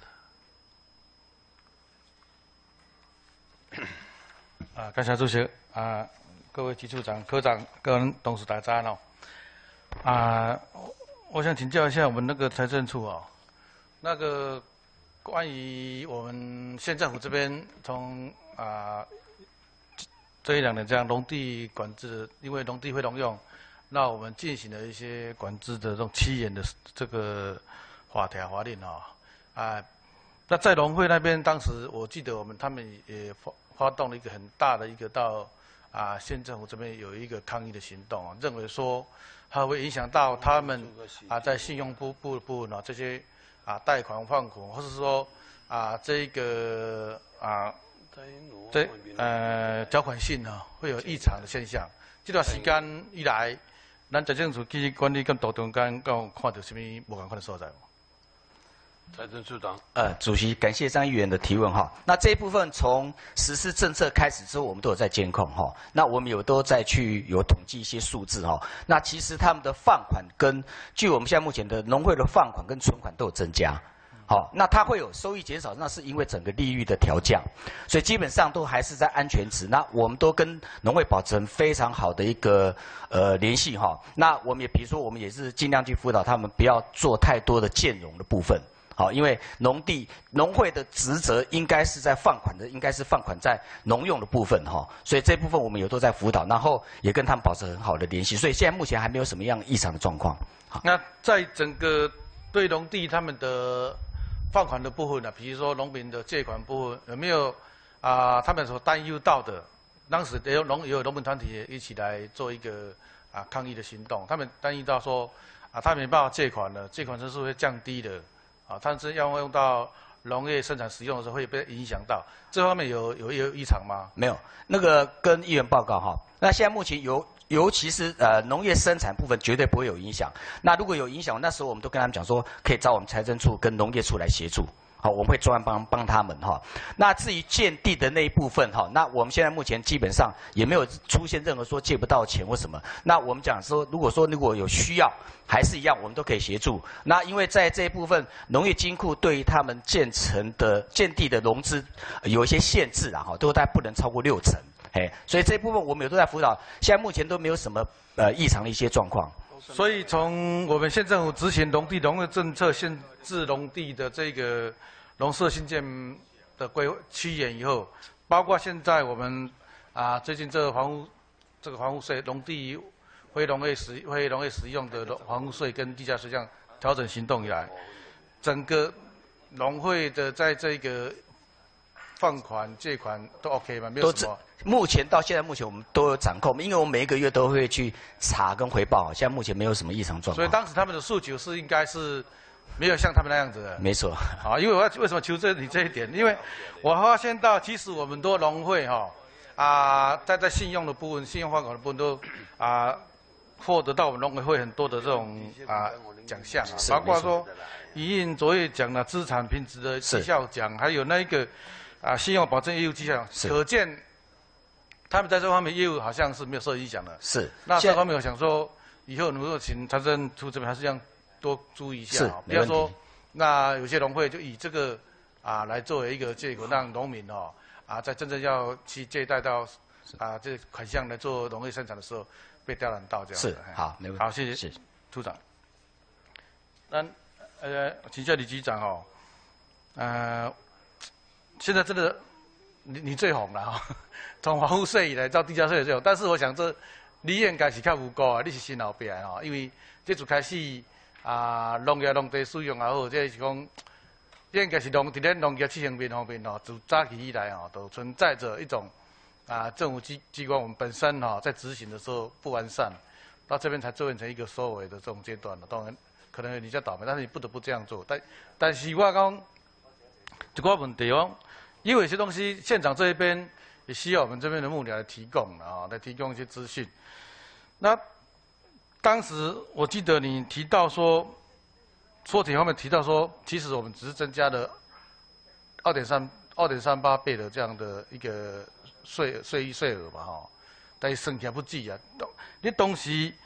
啊，感谢主席啊，各位局处长、科长跟董事大家哦。啊，我想请教一下我们那个财政处哦，那个关于我们县政府这边从啊这一两年这样农地管制，因为农地会农用，那我们进行了一些管制的这种期限的这个法条法令哦，啊，那在农会那边，当时我记得我们他们也发发动了一个很大的一个到啊县政府这边有一个抗议的行动，认为说它会影响到他们啊在信用部部部分呢这些啊贷款放款，或是说啊这个啊这呃缴款性呢会有异常的现象。这段时间以来，咱财政处其实管理跟督长间有看到什么无同款的所在？ 财政处长。 呃，主席，感谢张议员的提问哈。那这一部分从实施政策开始之后，我们都有在监控哈。那我们有都在去有统计一些数字哈。那其实他们的放款跟据我们现在目前的农会的放款跟存款都有增加。好，那它会有收益减少，那是因为整个利率的调降，所以基本上都还是在安全值。那我们都跟农会保持非常好的一个呃联系哈。那我们也比如说，我们也是尽量去辅导他们不要做太多的建融的部分。好，因为农地农会的职责应该是在放款的，应该是放款在农用的部分哈，所以这部分我们也都在辅导，然后也跟他们保持很好的联系，所以现在目前还没有什么样异常的状况。好， 那在整个对农地他们的放款的部分呢，比如说农民的借款部分，有没有啊、呃、他们所担忧到的？当时也有农也有农民团体一起来做一个啊抗议的行动，他们担忧到说啊他没办法借款了，借款成数会降低的。啊，但是要用到农业生产使用的时候会被影响到，这方面有有有异常吗？ 没有，那个跟议员报告哈。那现在目前尤尤其是呃农业生产部分绝对不会有影响。那如果有影响，那时候我们都跟他们讲说，可以找我们财政处跟农业处来协助。好，我们会专门帮帮他们哈。那至于建地的那一部分哈，那我们现在目前基本上也没有出现任何说借不到钱或什么。那我们讲说，如果说如果有需要，还是一样，我们都可以协助。那因为在这一部分，农业金库对于他们建成的建地的融资有一些限制啊，哈，都大概不能超过六成。哎，所以这一部分我们也都在辅导，现在目前都没有什么呃异常的一些状况。 所以从我们县政府执行农地农业政策，限制农地的这个农舍新建的规期限以后，包括现在我们啊最近这个房屋这个房屋税农地非农业使非农业使用的房屋税跟地价税这样调整行动以来，整个农会的在这个放款借款都 OK 吗？没有什么。 目前到现在，目前我们都有掌控，因为我们每一个月都会去查跟回报，现在目前没有什么异常状况。 所以当时他们的诉求是应该是没有像他们那样子的。 没错。 好，因为我要为什么求证你这一点？因为我发现到，其实我们多农会哈啊，在在信用的部分、信用放款的部分都啊获得到我们农委会很多的这种啊奖项啊，包括说营运卓越奖的资产品质的绩效奖，还有那一个啊信用保证业务绩效，可见。他们在这方面业务好像是没有受影响的。 是。 那这方面我想说，以后如果请财政处这边还是要多注意一下，不要说那有些农会就以这个啊来作为一个借口，让农民哦啊在真正要去借贷到啊这款项来做农业生产的时候被刁难到这样。 是。好，没问题。 好，谢谢。 是。 处长。那呃，请教李局长哦，呃，现在真的。你你最红了哈，从房屋税以来到地价税最红，但是我想这你应该是较无辜啊，你是新老辈啊吼，因为这就开始啊农业农地使用也好，这是讲应该是农伫咧农业试行面方面吼，自早期以来吼，都存在着一种啊政府机机关我们本身吼在执行的时候不完善，到这边才做成一个收尾的这种阶段了。当然可能你较倒霉，但是你不得不这样做。但但是我讲一个问题哦。因为有些东西，县长这一边也需要我们这边的幕僚来提供啊，来提供一些资讯。那当时我记得你提到说，说体方面提到说，其实我们只是增加了二点三二点三八倍的这样的一个税税税额嘛哈，但是算起来不济啊。你当时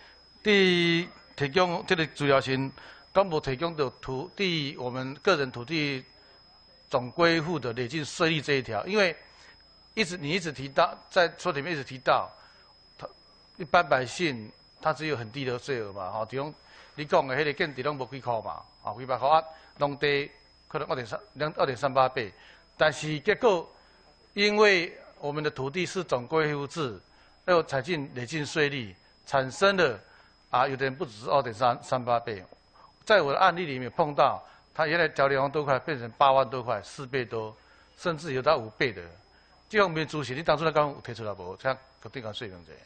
第提供这个资料时，敢无提供到土地我们个人土地总归户的累进税率这一条？因为一直你一直提到，在说里面一直提到，他一般百姓他只有很低的税额嘛，吼，比如你讲的迄个建地拢无几块嘛，啊，几百块啊，农地可能二点三两二点三八倍，但是结果因为我们的土地是总归户制，又采进累进税率，产生了啊，有的人不只是二点三三八倍，在我的案例里面碰到，他原来交两万多块变成八万多块，四倍多，甚至有到五倍的。这方面主席，你当初来讲有提出来无？请决定讲说明一下。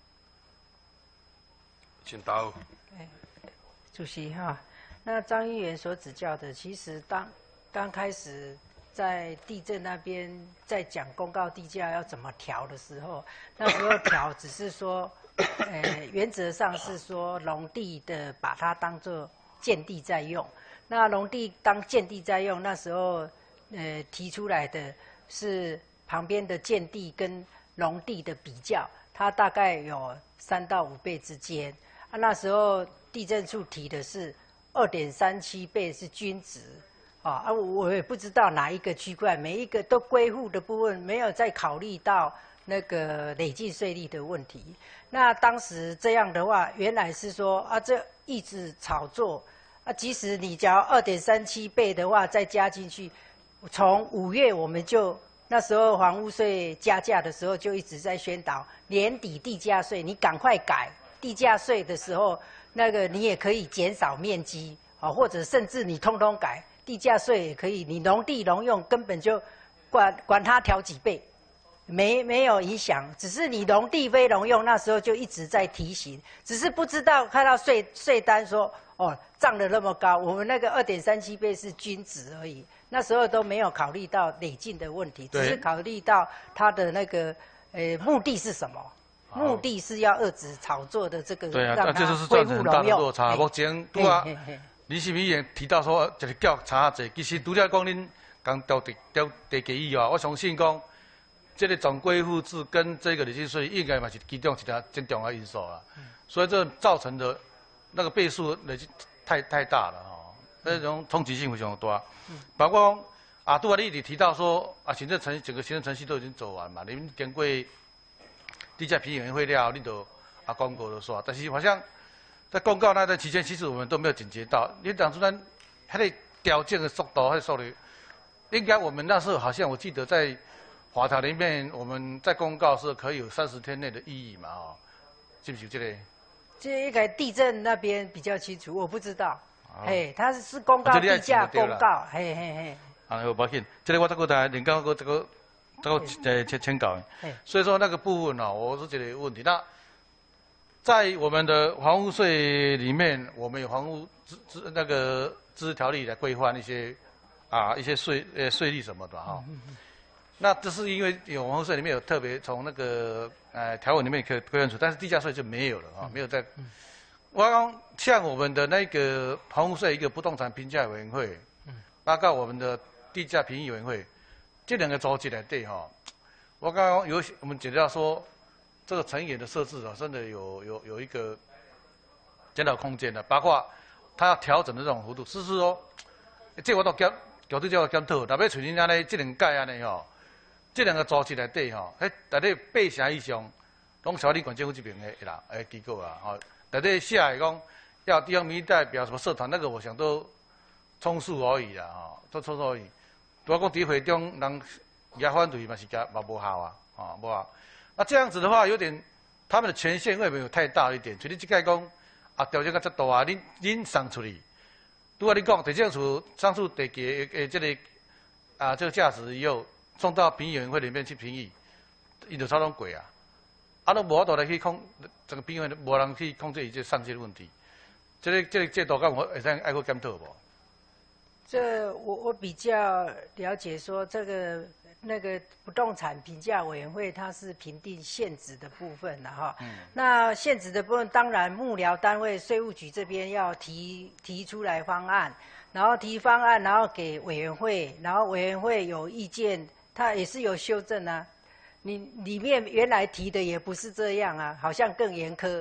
请答复。 哎，主席哈，那张议员所指教的，其实当刚开始在地震那边在讲公告地价要怎么调的时候，那时候调只是说，呃，原则上是说农地的把它当作建地在用，那农地当建地在用，那时候呃提出来的是旁边的建地跟农地的比较，它大概有三到五倍之间。啊，那时候地震处提的是二点三七倍是均值，啊啊，我也不知道哪一个区块，每一个都归户的部分没有再考虑到那个累进税率的问题。那当时这样的话，原来是说啊，这一直炒作啊，即使你只要二点三七倍的话，再加进去，从五月我们就。那时候房屋税加价的时候，就一直在宣导年底地价税，你赶快改地价税的时候，那个你也可以减少面积啊，或者甚至你通通改地价税也可以，你农地农用根本就管管它调几倍，没没有影响，只是你农地非农用，那时候就一直在提醒，只是不知道看到税税单说哦涨得那么高，我们那个二点三七倍是均值而已。那时候都没有考虑到累进的问题，只是考虑到它的那个呃目的是什么？目的是要遏制炒作的这个， 对啊，那这就是造成很大的落差。目前拄啊，李世民议员提到说，一个叫差者，其实除了讲恁刚调地调地价以外，我相信讲，这个总归户制跟这个累进税应该嘛是其中一条真重要因素啦。所以这造成的那个倍数累积太太大了哈。那种冲击性非常大，包括讲啊，拄啊你一直提到说啊，行政程整个行政程序都已经走完嘛，你们经过地价评议委员会了，你都啊公告了说，但是好像在公告那段期间，其实我们都没有警觉到，你当初咱还得调整的速度还是速率，应该我们那时候好像我记得在法条里面，我们在公告是可以有三十天内的意义嘛，哦，是不是这个？ 这个地震那边比较清楚，我不知道。嘿，他是公告地价公告，嘿嘿嘿。 啊，好，抱歉，这个我这个台，另外个这个这个呃请请教。所以说那个部分呢，我是觉得有问题。那在我们的房屋税里面，我们有房屋资资那个自治条例来规范一些啊一些税呃税率什么的哈。那这是因为有房屋税里面有特别从那个呃条文里面可以规范出，但是地价税就没有了啊，没有在。我讲像我们的那个房屋税一个不动产评价委员会，包括我们的地价评议委员会，这两个组织来对哈，我刚刚有我们解到说，这个成员的设置啊，真的有有有一个检讨空间的，包括他要调整的这种幅度，是是说，这我都检绝对叫检讨，特别像恁安尼这两届安尼吼，这两个组织来对吼，迄内底八成以上，拢是我哋管政府这边的人诶机构啊，吼。内底写的讲要地方民意代表什么社团，那个我想都充数而已啦，吼，都充数而已。如果讲伫会中人也反对嘛是加嘛无效啊，啊无效。那这样子的话，有点他们的权限会不会有太大一点？像你即个讲啊，调整个这大啊，恁恁送出去，拄啊你讲地政署上述地价诶这个啊这个价值以后送到评议委员会里面去评议，伊就超拢过啊。啊，都无法度来去控整个评委，无人去控制伊这上限问题。这个这个制度，敢我会使爱去检讨无？ 这我我比较了解说，这个那个不动产评价委员会，它是评定现值的部分了哈。嗯。那现值的部分，当然幕僚单位税务局这边要提提出来方案，然后提方案，然后给委员会，然后委员会有意见，它也是有修正啊。你里面原来提的也不是这样啊，好像更严苛。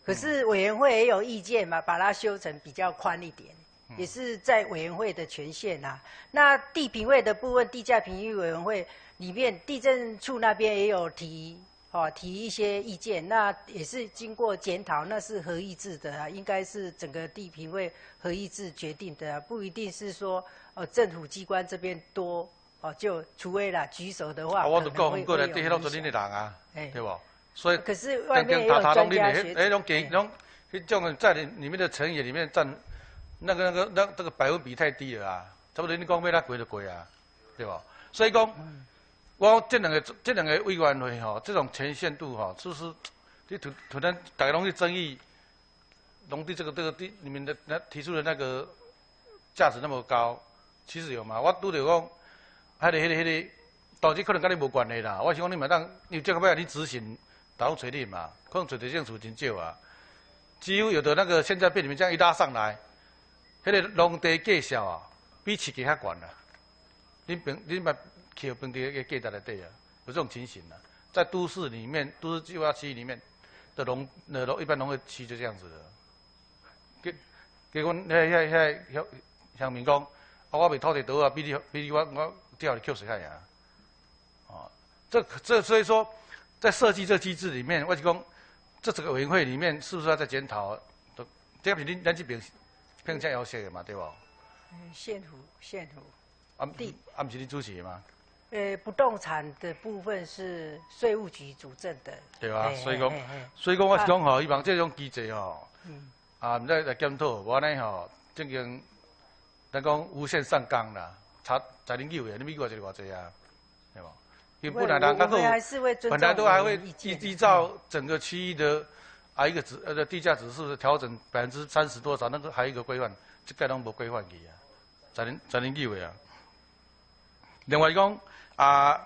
可是委员会也有意见嘛，把它修成比较宽一点，也是在委员会的权限啊。那地评会的部分，地价评议委员会里面，地政处那边也有提。哦，提一些意见，那也是经过检讨，那是合议制的啊，应该是整个地评会合议制决定的啊，不一定是说呃政府机关这边多哦，就除非啦举手的话， 啊，我都讲过来， 这这些拢是恁的人啊，对不？所以可是外面也有专家学者， 哎，种给种，迄种在里里面的成员里面占那个那个那这个百分比太低了啊，差不多你讲要哪贵就贵啊，对不？所以讲。我这两个这两个委员会吼，这种权限度吼，就是你突突然大家拢去争议，农地这个这个地你们的那提出的那个价值那么高，其实有嘛？我拄着讲，迄个迄个迄个，当时可能跟你无关系啦。我想讲你嘛当，你这个要你执行，打找你嘛，可能找地政署真少啊。几乎有的那个现在被你们这样一拉上来，迄个农地价销啊，比市价较悬啦。你平你嘛。去本地个价值来对啊，有这种情形啊，在都市里面，都市计划区里面的农、的农一般农业区就这样子的。结结果，遐遐遐乡乡民讲，啊，我卖土地多啊，比你比你我我调你扣谁看呀？啊，这这所以说，在设计这机制里面，我就讲，这整个委员会里面是不是要再检讨？都这不是恁咱这边评价要写的嘛，对不？ 嗯，县府县府。 啊，地啊，不是你主持的吗？ 呃，不动产的部分是税务局主政的。 对啊，所以讲，所以讲我是讲吼，希望这种机制吼， 嗯， 啊，唔知来检讨，无安尼吼，正经，咱讲无限上纲啦，查财政机会，你美国就是偌济啊，对无？因为本来人家本来都还会依依照整个区域的啊一个指呃的地价指数的调整百分之三十多少，那个还有一个规范，这个拢无规范去啊，财政财政机会啊。另外讲啊，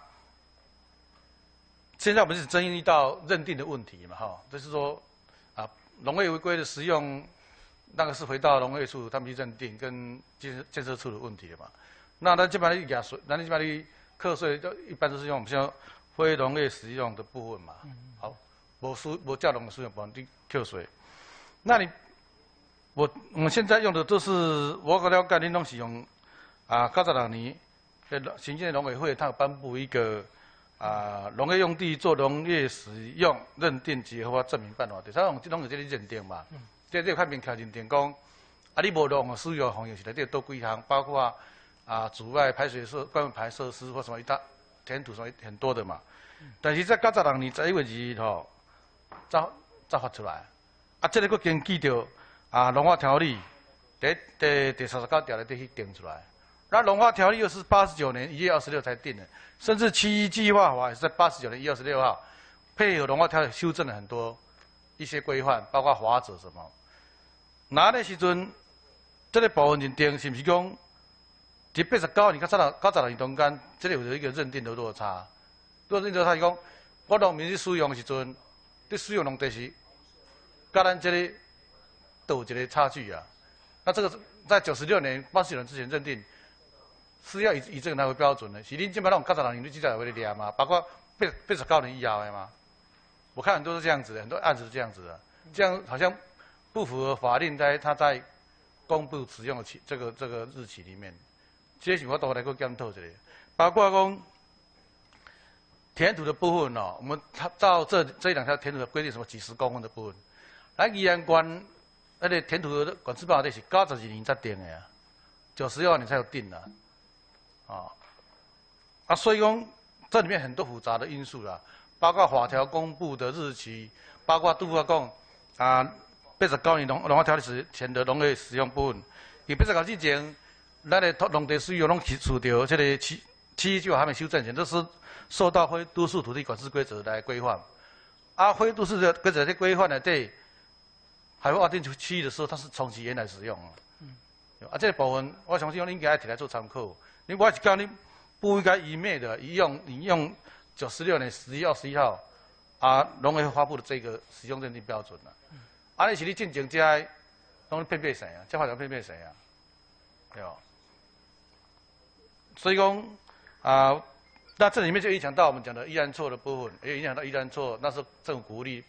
现在我们是争议到认定的问题嘛，哈，就是说啊，农业违规的使用，那个是回到农业处他们去认定跟建设建设处的问题了嘛。那咱这边的压税，咱这边的课税，就一般都是用我们像非农业使用的部分嘛，好，无属无教农的使用部分的课税。那你我我们现在用的都是我个了解，恁拢是用啊，九十六年。行政农委会，它有颁布一个啊农业用地做农业使用认定及合法证明办法，第三种拢有这个认定嘛。嗯、这这看明确认定讲，啊你无农的使用方式是内底多几项，包括啊阻碍排水设、灌排设施或什么一大填土什么很多的嘛。嗯、但是在九十六年十一月二日吼，才才发出来，啊这个佫根据着啊农法条例第第第三十九条内底去定出来。那农化条例又是八十九年一月二十六才定的，甚至区域计划法也是在八十九年一月二十六号，配合农化条例修正了很多一些规范，包括法则什么。那那时阵，这个部分认定是不是讲，在八十九年跟九十九十年中间，这里有一个认定的落差。落认定落差是讲，我农民去使用的时阵，你使用农地时，跟咱这里都有一个差距啊。那这个在九十六年、八十九年之前认定。是要以以这个来为标准的，是恁基本上九十六年你记载为的念嘛，包括八八十九年以后的嘛。我看很多是这样子的，很多案子是这样子的，这样好像不符合法令在它在公布使用的期这个这个日期里面。这些我都来过检讨这里，包括讲填土的部分哦，我们照这这两条填土的规定，什么几十公分的部分，咱宜兰县那个填土的管制办法是九十二年才定的呀，九十六年才有定的。啊，啊，所以讲这里面很多复杂的因素啦，包括法条公布的日期，包括拄我讲啊，八十九年农农法条例时前的农业使用部分，伊八十九之前，咱的农地使用拢是受到这个区区域计划还没修正前，这是受到非都市土地管制规则来规范。啊，非都市的规则的规范呢，对海外划定区域的时候，它是重启原来使用啊。嗯。啊，这个部分我相信应该提来做参考。你我是讲你不应该一昧的引用引用九十六年十一月二十一号啊农委会发布的这个使用认定标准了。嗯、啊，你是你进前这拢骗骗谁啊？这法条骗骗谁啊？对吧？所以讲啊，那这里面就影响到我们讲的依然错的部分，也影响到依然错，那是政府鼓励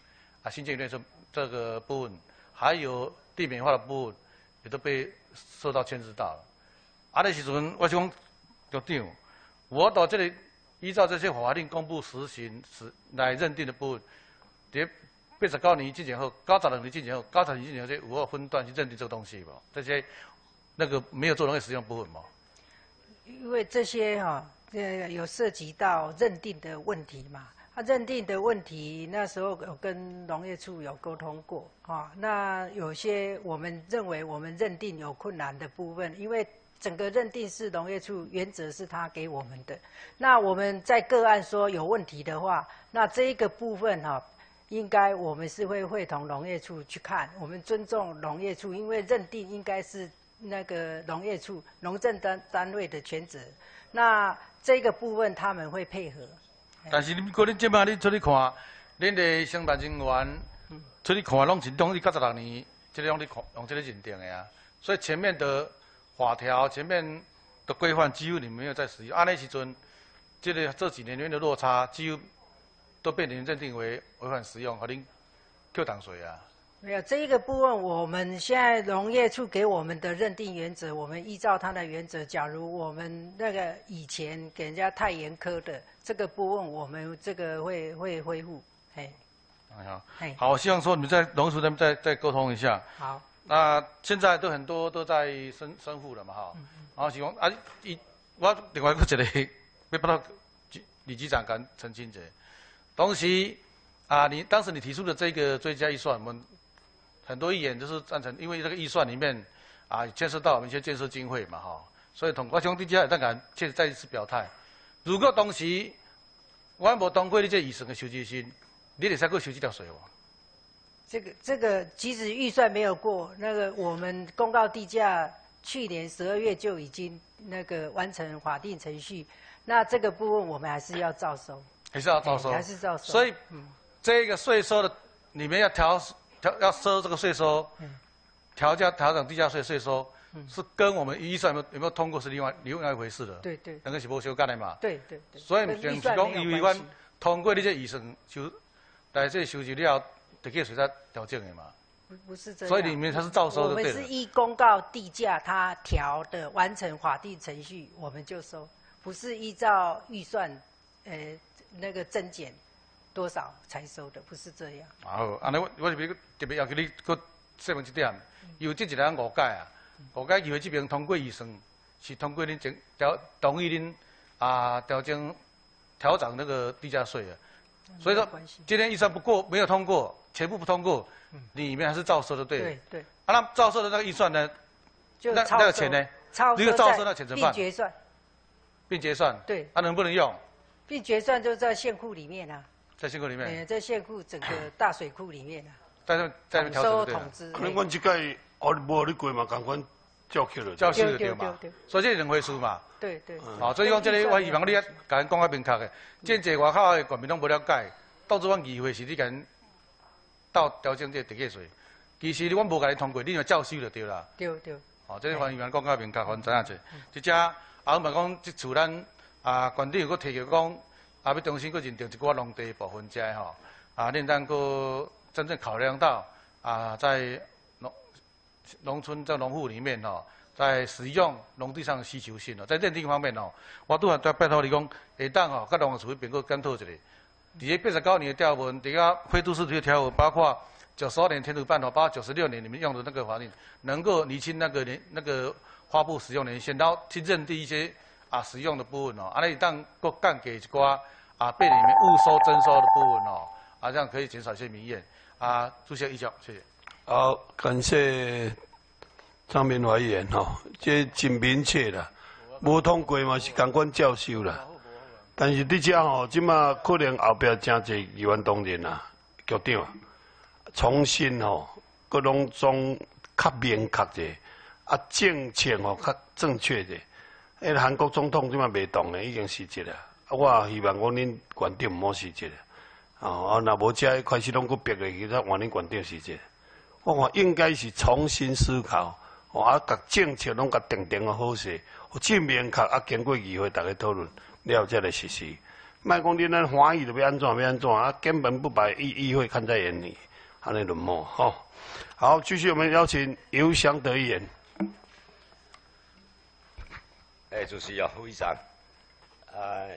啊新建园这这个部分，还有地面化的部分，也都被受到牵制到了。啊，那时阵我想局长，我到这里依照这些法令公布实行时来认定的部分，伫八十九年之前后、九十二年之前后、九十年之前后，这有个分段去认定这个东西无？这些那个没有做农业使用部分嘛？ 因为这些哈、哦，这有涉及到认定的问题嘛。他、啊、认定的问题，那时候有跟农业处有沟通过啊、哦。那有些我们认为我们认定有困难的部分，因为整个认定是农业处原则是他给我们的。那我们在个案说有问题的话，那这一个部分哈、哦，应该我们是会会同农业处去看。我们尊重农业处，因为认定应该是那个农业处农政单单位的权责。那这个部分他们会配合。 但是你可能即摆你出去看，恁的承办人员出去看，拢是拢是九十六年，即个用你看用这个认定的啊。所以前面的法条、前面的规范几乎你没有在使用。按那时阵，这个这几年间的落差，几乎都被你们认定为违反使用，和恁扣档税啊。 没有这一个部分，我们现在农业处给我们的认定原则，我们依照它的原则。假如我们那个以前给人家太严苛的这个部分，我们这个会会恢复。嘿， 好，好，我希望说你们在农处那边再再沟通一下。 好。 那现在都很多都在申申复了嘛，哈。嗯嗯然后希望啊，一我另外一个要帮到李局长敢澄清一下，当时啊，你当时你提出的这个追加预算，我们。很多议员都是赞成，因为这个预算里面啊牵涉到我们一些建设经费嘛，哈，所以同我兄弟家当然确实再一次表态，如果当时我无通过你这预算的收支薪，你得再给我收这条税哦。 这个这个即使预算没有过，那个我们公告地价去年十二月就已经那个完成法定程序，那这个部分我们还是要照收， 还是要照收， 还是照收。 所以，嗯、这个税收的你们要调。要收这个税收，调价调整地价税税收，嗯、是跟我们预算有没有有没有通过是另外另外一回事的。 对对， 两个是无相干的嘛。 对对对。 所以就是讲，因为阮通过你这预算收，来这收集了地价税才调整的嘛。 不不是这样。 所以里面它是照收的，对我们是依公告地价它调的完成法定程序，我们就收，不是依照预算，呃那个增减。多少才收的，不是这样。 好，安尼我我特别特别要求你搁说明一点，因为这一人误解啊，误解议会这边通过预算是通过恁整调同意恁啊调整调整那个地价税啊，所以说今天预算不过没有通过，全部不通过，里面还是照收的对。 对对。 啊，那照收的那个预算呢？ 就那那个钱呢？ 超那个照收那钱怎么办？ 并决算。 并决算。 对。 啊，能不能用？ 并决算就在现库里面啊。 在现库里面， 哎，在现库整个大水库里面啊， 在那在那调整对。 统支。 可能阮这届哦，无你过嘛，共款照扣了。 照收就对嘛。所以这两回事嘛。 对对。 哦，所以讲这个我希望你啊，甲咱讲较明确的。真济外口的居民拢无了解，导致阮议会是你甲咱到调整这地价税，其实阮无甲你通过，你就照收就对啦。 对对。 哦，这个欢迎员讲较明确，互知影者。即只啊，我嘛讲即厝咱啊，县长又佫提起讲。啊，要重新去认定一寡农地部分遮吼，啊，恁咱个真正考量到啊，在农农村在农户里面吼，在使用农地上的需求性哦，在认定方面哦，我拄啊再拜托你讲，下当吼，甲农业署迄边个检讨一下。伫个八十九年的条文，伫个非都市区的条文，包括九十二年填土办法，包括九十六年你们用的那个法令，能够厘清那个年那个花布使用年限，然后去认定一些啊使用的部分哦，啊，你当个降给一寡。啊，被里面误收征收的部分哦，啊，这样可以减少一些民怨。啊，主席议教，谢谢。 好，感谢张明华议员吼，这真明确啦，无通过嘛是共款照收啦。但是你遮吼，即马可能后壁真侪议员同仁啊，局长重新吼，各拢总较明确者，啊，政策吼较正确者。迄韩国总统即马袂动诶，已经失职啦。啊，我希望讲恁县长毋好失职，哦，啊，若无遮开始拢搁逼落去，则换恁县长失职。我看应该是重新思考，哦，啊，甲政策拢甲定定个好势，有真明确啊，经过议会大家讨论了后，才来实施。莫讲恁咱欢喜就要安怎要安怎，啊，根本不把议议会看在眼里。 安尼就冇吼。好，继续我们邀请尤祥德议员。 诶、欸，主席哦，副议长，呃，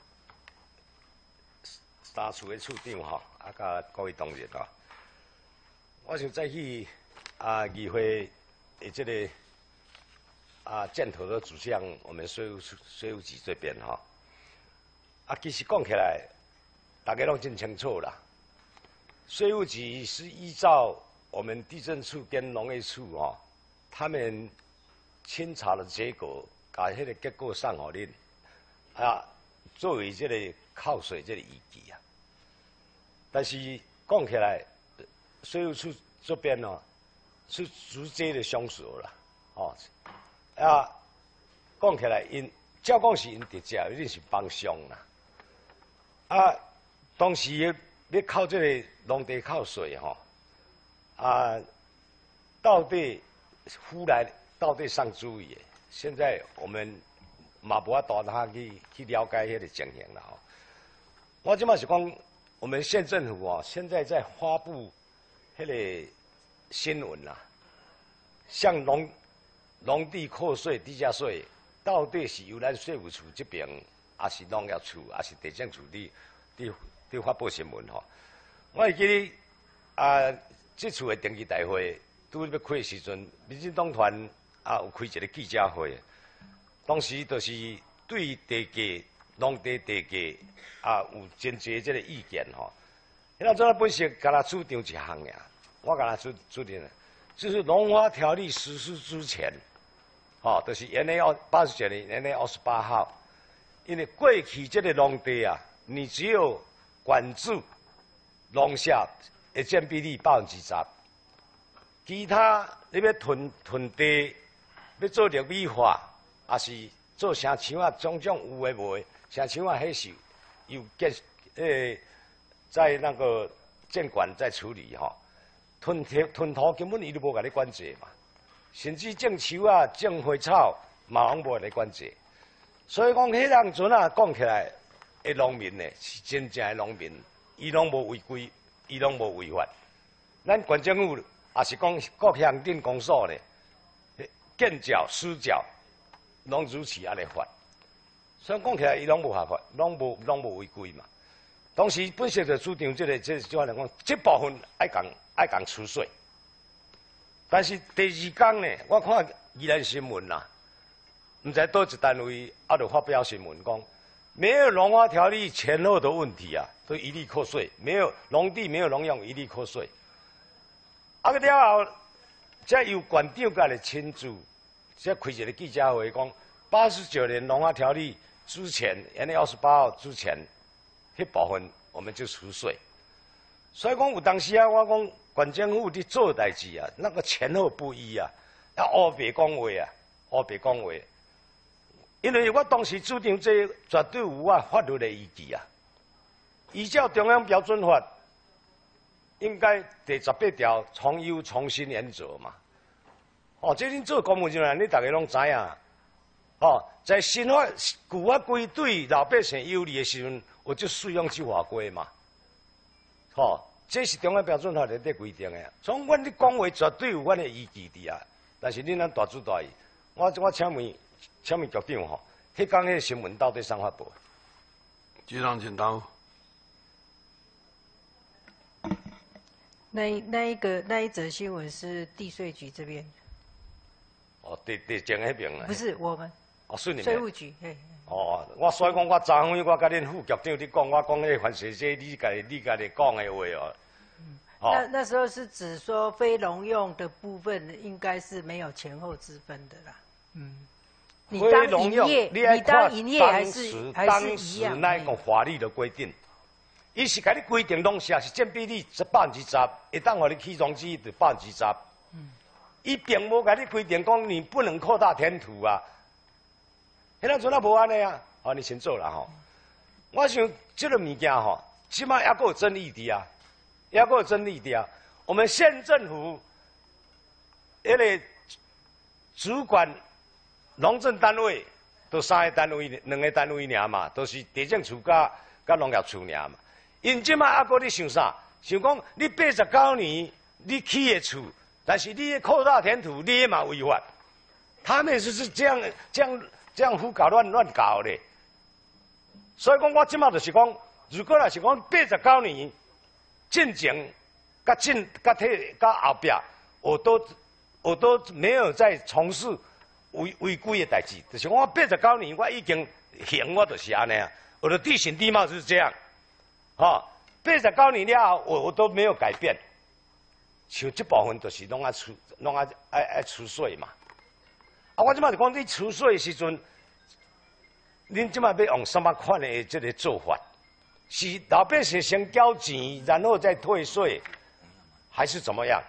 三处的处长吼，啊，甲各位同仁吼，我想再去啊议会的这个啊箭头的指向我们税务税务局这边哈，啊，其实讲起来，大家拢真清楚啦。税务局是依照我们地政处跟农业处哦，他们清查的结果。把迄个结果送互恁，啊，作为这个扣税这个依据啊。但是讲起来，税务处这边哦，是直接的相属啦，哦，啊，讲起来因照讲是因直接，一定是帮凶啦。啊，当时要扣这个农地扣税吼，啊，到底忽然到底上注意的？现在我们嘛无法度他去去了解迄个情形啦吼。我即马是讲，我们县政府哦，现在在发布迄个新闻啦，向农农地扣税、地价税，到底是由咱税务处这边，还是农业处，还是地政处伫伫伫发布新闻吼？我会记得啊，这次的定期大会拄要开的时阵，民进党团。啊，有开一个记者会，当时就是对地价、农地地价啊有真侪这个意见吼。迄个做本身甲他主张一项呀，我甲他主主张，就是农发条例实施之前，吼、哦，就是原来二八十九年原来二十八号，因为过去这个农地啊，你只有管制农下的占比例百分之十，其他你要囤囤地。要做绿美化，也是做城墙啊，种种有诶无诶，城墙啊，迄是由建诶、欸，在那个建管在处理吼。吞土吞土根本伊都无甲你管制嘛，甚至种树啊、种花草嘛拢无甲你管制。所以讲，迄当阵啊，讲起来，诶农民呢是真正诶农民，伊拢无违规，伊拢无违法。咱县政府也是讲各乡镇公所呢。见缴、私缴，拢如此安尼罚，所以讲起来，伊拢无合法，拢无拢无违规嘛。当时本身就主张这个，这就来讲，这部分爱讲爱讲除税。但是第二天呢，我看宜兰新闻啦，唔知多一单位啊，就发表新闻讲，没有农发条例前后的问题啊，都一律扣税，没有农地没有农用一律扣税。啊个了后，再由县长家来亲自。再开一个记者会，讲八十九年农发条例之前，原来二十八号之前，迄部分我们就除税。所以讲有当时啊，我讲县政府伫做代志啊，那个前后不一啊，要黑白讲话啊，黑白讲话。因为我当时主张这绝对有啊法律的依据啊，依照中央标准法，应该第十八条从优从新原则嘛。哦，这恁做公务人员，你大家拢知影。哦，在新法旧法规对老百姓有利的时阵，我就适用这法规嘛。哦，这是中央标准法里底规定的。从阮咧讲话绝对有阮的依据伫啊。但是恁咱大主大意，我我请问请问局长吼，迄讲迄个新闻到底谁发布？ 局长请答。 那那一个那一则新闻是地税局这边。 哦，地地政迄边啊？ 不是我们。 哦，是你们。 税务局，嘿。 哦，我所以讲，我昨昏我甲恁副局长你讲，我讲迄凡是这你家你家己讲的话哦。 嗯。哦、那那时候是指说非农用的部分应该是没有前后之分的啦。嗯。你当营业，你当营业还是还是一样？ 当时那个法律的规定，伊是甲你规定拢是是占比例是百分之十，一旦互你起融资就百分之十。嗯。伊并无甲你规定讲你不能扩大填土啊，迄阵阵啊无安尼啊，哦你先做啦吼。我想这个物件吼，起码还阁有争议伫啊，还阁有争议伫啊。我们县政府迄个主管农政单位，都三个单位，两个单位尔嘛，都是地政处甲甲农业处尔嘛。因即摆还阁咧想啥？ 想讲你八十九年你起的厝，但是你的扩大填土，你也嘛违法。他们就是这样、这样、这样胡搞乱乱搞的。所以讲，我即马就是讲，如果若是讲八十九年进前、甲进、甲退、甲后壁，我都我都没有在从事违违规的代志。就是讲，我八十九年我已经行，我就是安尼啊。我的地形地貌就是这样，哈。八十九年了后，我我都没有改变。像这部分就是拢爱出，拢爱爱爱出税嘛。啊，我即马就讲，你出税的时阵，恁即马要用什么款的这个做法？是老百姓先交钱，然后再退税，还是怎么样？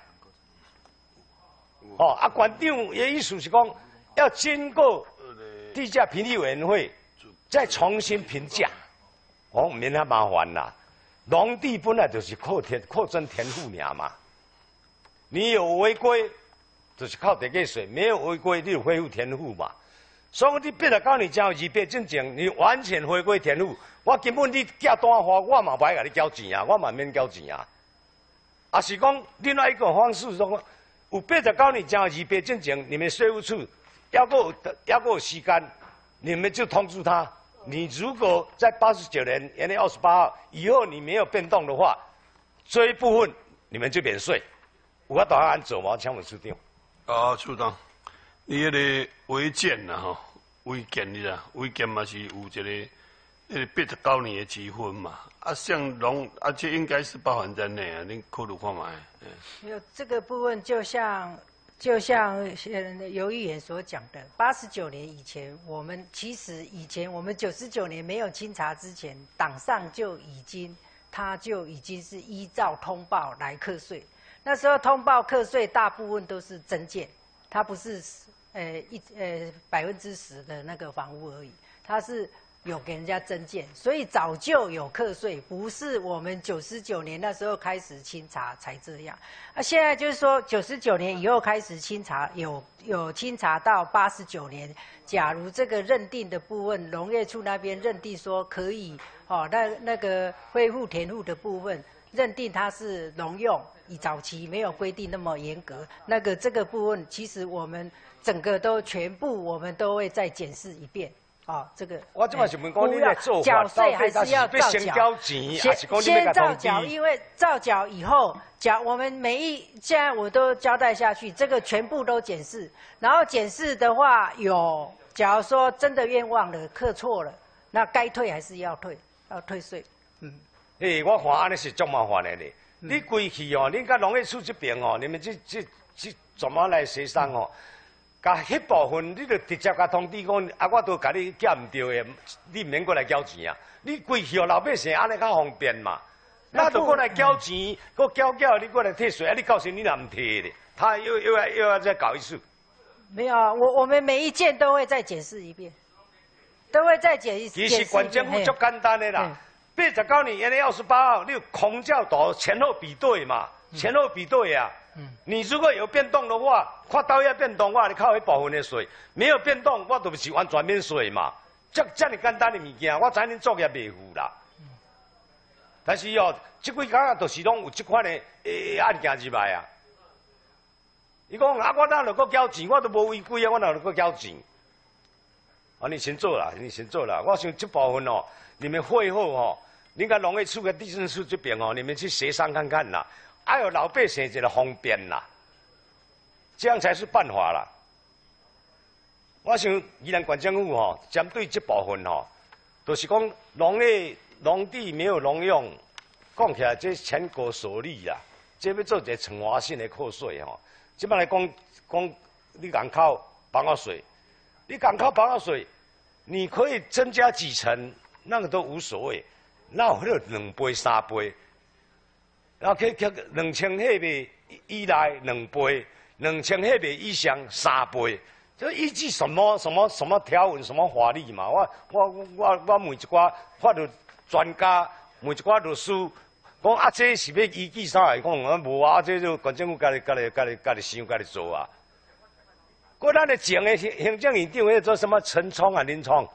哦，啊，馆长的意思是讲，要经过地价评议委员会再重新评价，哦，免遐麻烦啦。农地本来就是扩填、扩增田户尔嘛，你有违规，就是靠地价税；没有违规，你就恢复田户嘛。所以你八十九年交二百进前，你完全回归田户，我根本你寄单花，我嘛不爱甲你交钱啊，我嘛免交钱啊。啊是讲另外一个方式，说有八十九年交二百进前，你们税务处要够要够时间，你们就通知他。你如果在八十九年元月二十八号以后你没有变动的话，这一部分你们就免税。有法度安做吗？请问处长。 啊，处长，你迄个违建啦吼，违建你啦，违建嘛是有一个迄个八十九年的积分嘛。啊，像农啊，这应该是包含在内啊，恁考虑看卖。 没有这个部分，就像。就像呃游议员所讲的，八十九年以前，我们其实以前我们九十九年没有清查之前，党上就已经，他就已经是依照通报来课税。那时候通报课税大部分都是增建，它不是呃一呃百分之十的那个房屋而已，它是有给人家增建，所以早就有课税，不是我们九十九年那时候开始清查才这样。啊，现在就是说九十九年以后开始清查，有有清查到八十九年，假如这个认定的部分，农业处那边认定说可以，哦，那那个恢复田户的部分，认定它是农用，以早期没有规定那么严格，那个这个部分其实我们整个都全部我们都会再检视一遍。哦，这个我这么是问讲，你的做法缴税还是要照缴钱，还是讲先照缴？因为照缴以后，缴我们每一现在我都交代下去，这个全部都检视。然后检视的话，有假如说真的冤枉了、课错了，那该退还是要退，要退税。嗯。 诶，我看安尼是足麻烦的咧。嗯、你过去哦，恁甲农业处这边哦，你们这这这怎么来协商哦？甲迄部分，你就直接甲通知讲，啊，我都甲你减唔到的，你唔免过来交钱啊！你过去哦，老百姓安尼较方便嘛，那就过来交钱，搁交交你过来退税，啊，你到时你若唔退咧，他又又要又要再搞一次。 没有啊，我我们每一件都会再检视一遍，都会再检视。 其实县政府足简单的啦，八十九年元月二十八号，你有空教图前后比对嘛，前后比对啊。嗯、你如果有变动的话，看到要变动，我你靠一部分的税；没有变动，我都是完全免税嘛。这这么简单的物件，我知恁作业袂赴啦。嗯、但是哦，这几工都是拢有这款的诶案件入来啊。伊讲啊，我哪能够交钱？我都无违规啊，我哪能够交钱？啊，你先做啦，你先做啦。我想这部分哦，你们会后哦，你看农业处跟地政处这边哦，你们去协商看看啦。还有老百姓一个方便啦，这样才是办法啦。我想宜兰县政府吼，针对这部分吼，就是讲农业农地没有农用，讲起来这全国所立啦，这要做一个惩罚性的课税吼。即摆来讲讲，你港口房屋税，你港口房屋税，你可以增加几成，那个都无所谓，那有迄两倍三倍。然后去去两千赫米以内两倍，两千赫米以上三倍，这依据什么什么什么条文什么法律嘛？我我我我问一寡法律专家，问一寡律师，讲啊，这是要依据啥来讲？我无啊，这就县政府家己家己家己家己想家己做啊。过咱的前的行行政院长迄做什么陈冲啊、林冲，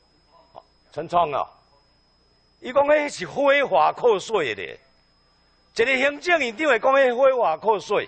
陈冲啊，伊讲迄是非法课税的。 一个行政院长会讲迄毁话课税，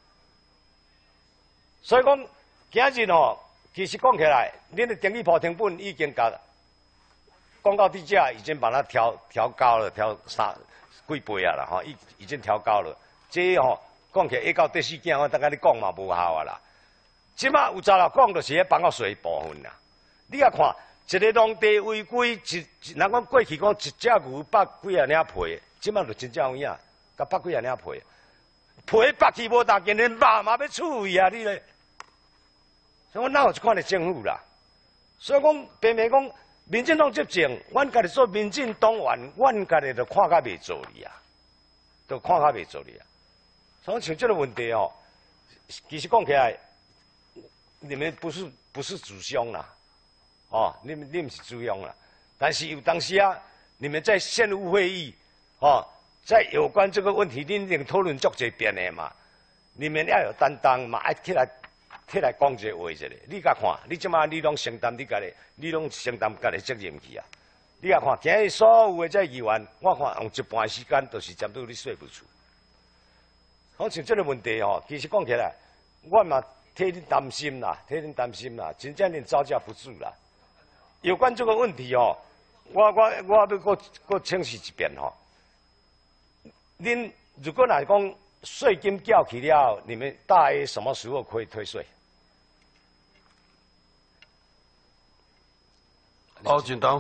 所以讲今日吼，其实讲起来，恁的电力铺成本已经甲广告地价已经把它调调高了，调三几倍啊啦吼，已已经调高了。这吼讲起来，一到第四件，我等下你讲嘛无效啊啦。即马有早啦讲，就是迄房屋税部分啦。你啊看，一个农地违规，一人讲过去讲一只牛百几啊领皮，即马就真正有影，甲百几啊领皮，皮拔去无大件，连肉嘛要处理啊！你咧，所以我哪有这款的政府啦？所以讲，平平讲。民进党执政，阮家己做民进党员，阮家己就看甲袂做哩啊，就看甲袂做哩啊。所以像这个问题哦，其实讲起来，你们不是不是主凶啦，哦，你们你们是主凶啦。但是有当时啊，你们在县务会议，哦，在有关这个问题，恁定讨论足侪遍的嘛，你们要有担当嘛，爱起来。摕来讲一个话一下，你甲看，你即马你拢承担你家己，你拢承担家己责任去啊！你甲看，今日所有的这议员，我看用一半时间都是监督你税务处。好像这个问题哦，其实讲起来，我嘛替恁担心啦，替恁担心啦，真正恁招架不住啦。有关这个问题哦，我我我要搁搁清晰一遍吼。恁如果来讲税金缴去了，你们大约什么时候可以退税？ 哦，简单。